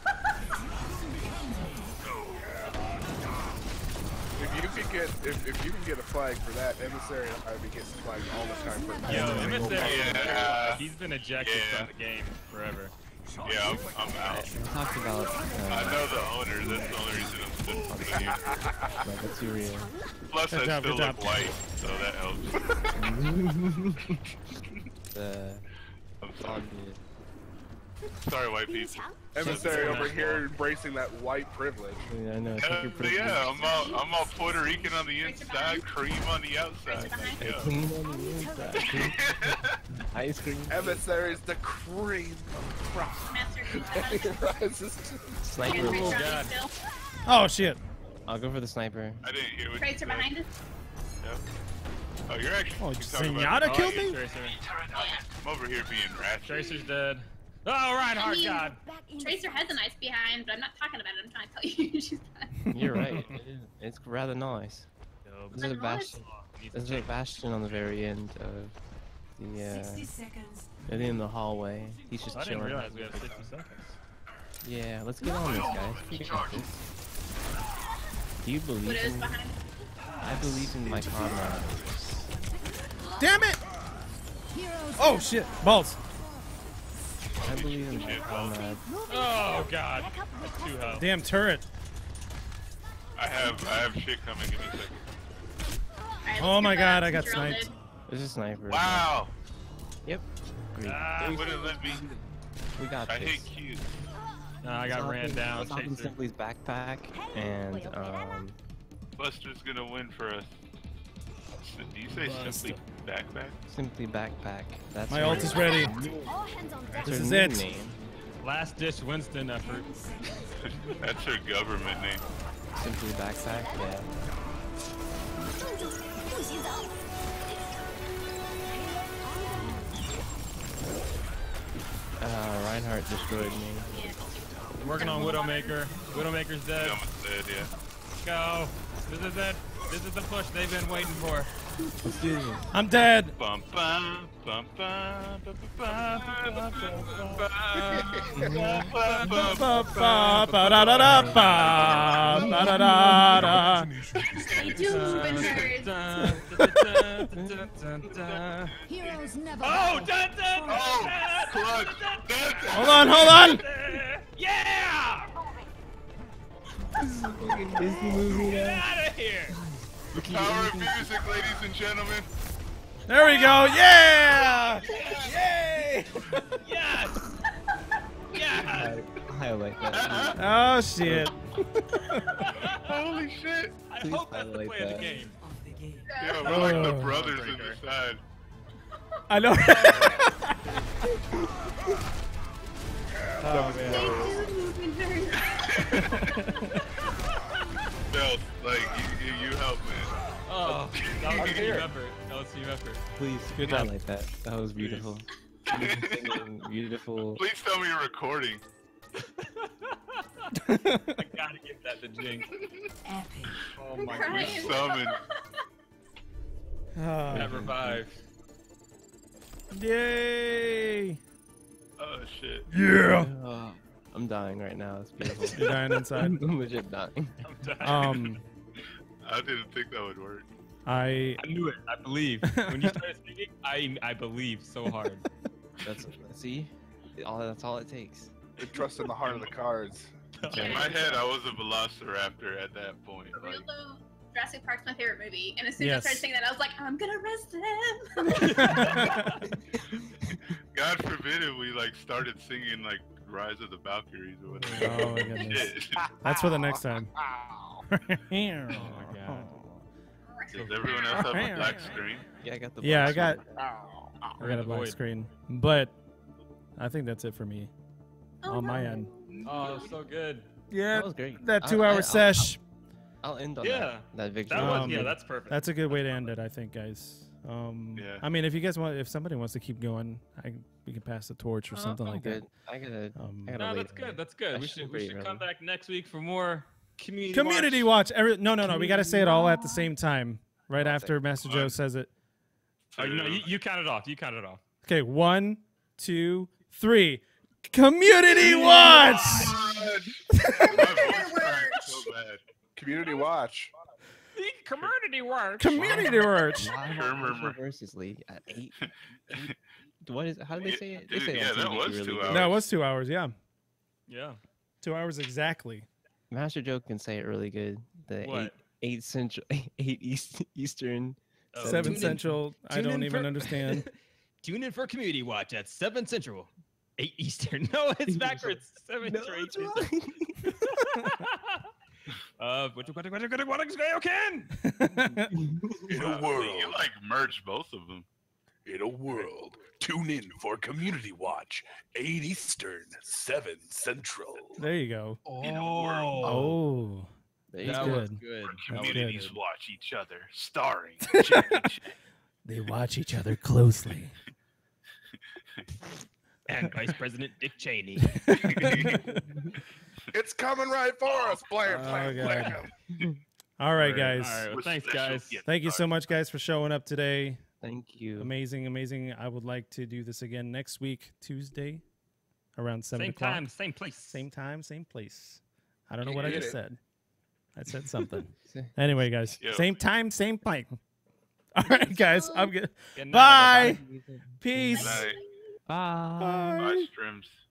If you can get a flag for that, Emissary I'd be getting flagged all the time for Yo, Emissary, Yeah. he's been ejected Yeah. from the game forever. Yeah, I'm out. We talked about. I know the owner. That's the only reason I'm still from the game. No, that's too real. Plus, Good I job, still good look job. white, so that helps. I'm All sorry. good. Sorry, white people. Emissary over here embracing that white privilege. Yeah, I know. Take Hell your privilege. yeah, I'm all Puerto Rican on the inside, cream on the outside. Like, yo. Clean on the inside. Ice cream. Emissary's the cream of crop. Master, Sniper. Oh, God. Oh shit. I'll go for the sniper. I didn't hear what you Tracer said. behind us. Yep. Oh, you're actually Oh, you're talking about Zenyatta killed me? Tracer. I'm over here being ratchet. Tracer's dead. Oh, Reinhardt, God. Tracer has a nice behind, but I'm not talking about it. I'm trying to tell you she's not. You're right. It's rather nice. There's a bastion. There's a bastion on the very end of the. 60 seconds. In the hallway. He's just I didn't chilling. realize we had 60 seconds. Yeah, let's get on this, guys. We got this. Do you believe Widow's in? behind. I believe in my comrade. Damn it. Oh shit. Balls. I believe in my comrade. Oh, God. That's 2 health. Damn turret. I have shit coming. Give me a second. Alright, Oh let's my get god, that I got since you're all sniped. dead. There's a sniper. Wow. Yep. Great. Ah, It wouldn't let me. We got I this. hate Q's. no, I got ran down. Let's hop in Chaser. Simply's backpack and Buster's gonna win for us. Do you say simply backpack? Simply backpack. That's My her- ult is ready. All hands on deck. That's This her is new it. name. Last ditch Winston effort. That's her government name. Simply backpack. Yeah. Reinhardt destroyed me. I'm working on Widowmaker. Widowmaker's dead. Almost dead, yeah. Let's go. This is it. This is the push they've been waiting for. Let's do this. I'm dead. Bum bum bum bum bum bum bum Ba-da-da-da-ba. Stay tuned, nerds. Heroes never Oh, die. dun, dun, Oh, clutch! Hold on, hold on. Yeah! Disney movie Get now. out of here! Power of music, ladies and gentlemen. There we go. Yeah. Yay. Yes! Yes! Highlight that. Oh shit. Holy shit! I Please hope that's the highlight play of the that. game. Of the game. Yeah, we're like the Oh. brothers in the side. I know. Oh Stay man. tuned, nerds. No, like you help, man. Oh, that was a team effort. That was a team effort. Please, Good job. highlight that. That was beautiful. Beautiful. Please tell me you're recording. I gotta give that to Jinx. Epic. Oh my Crying. god. Summon. That Oh. revive. Yay. Oh shit. Yeah. I'm dying right now. It's beautiful. You're dying inside. I'm legit dying. I'm dying. I didn't think that would work. I I knew it. I believe. When you started singing, I believe so hard. That's see, that's all it takes. They trust in the heart of the cards. In my head, I was a velociraptor at that point. For real Like, though, Jurassic Park's my favorite movie, and as soon as Yes. I started saying that, I was like, I'm gonna arrest them. God forbid if we like started singing like Rise of the Valkyries or whatever. Oh my goodness. Shit. That's for the next time. Oh my god. Does everyone else have a black screen? Yeah, I got the. Yeah, I black got. screen. I got a black Void. screen. But I think that's it for me Oh, on my no. end. Oh, so good. Yeah, That was great. that I- 2-hour I- sesh. I'll end on Yeah. that victory. That was, Um, yeah, that's perfect. That's a good way to end it, I think, guys. Yeah. I mean, if you guys want, if somebody wants to keep going, we can pass the torch or something I'm like good. that. I gotta Um, No, wait. that's good. That's good. I We should should wait, come really. back next week for more community. Community watch. No. We got to say it all at the same time, right One after Master Joe says it. Oh, no, you count it off. You count it off. Okay, 1, 2, 3. Community watch. My voice cracked so bad. Community watch. Community work. Community watch. Live Sure, on Virtual murmur. Versus League at 8. What is? How do they say it? They Dude, say it yeah, on that TV was really 2 good. hours. No, it was 2 hours. Yeah, Yeah. 2 hours exactly. Master Joe can say it really good. The What? 8 Central, 8 Eastern. Oh, 7 tune in- Central. I tune don't in even for- understand. Tune in for Community Watch at 7 Central, 8 Eastern. No, it's backwards. 7 No, to 8 it's Eastern. Can. In a world, You like merged both of them. in a world, tune in for Community Watch, 8 Eastern, 7 Central. There you go. In a world Oh, There you That's go. was good. good. where That was communities good. watch each other, starring Jackie Chan. they watch each other closely. And Vice President Dick Cheney. It's coming right for us. Blam, Oh, blam, God. blam. All right, All guys. right, well, With thanks, special guys. guest Thank you so stars. much, guys, for showing up today. Thank you. Amazing. I would like to do this again next week, Tuesday, around 7 Same o'clock. time, same place. Same time, same place. I don't know You what I get just it. said. I said something. Say- Anyway, guys, Yo. same time, same place. All right, guys, I'm good. Good night, Bye. everybody. Peace. Night. Bye. Bye. Bye, streams.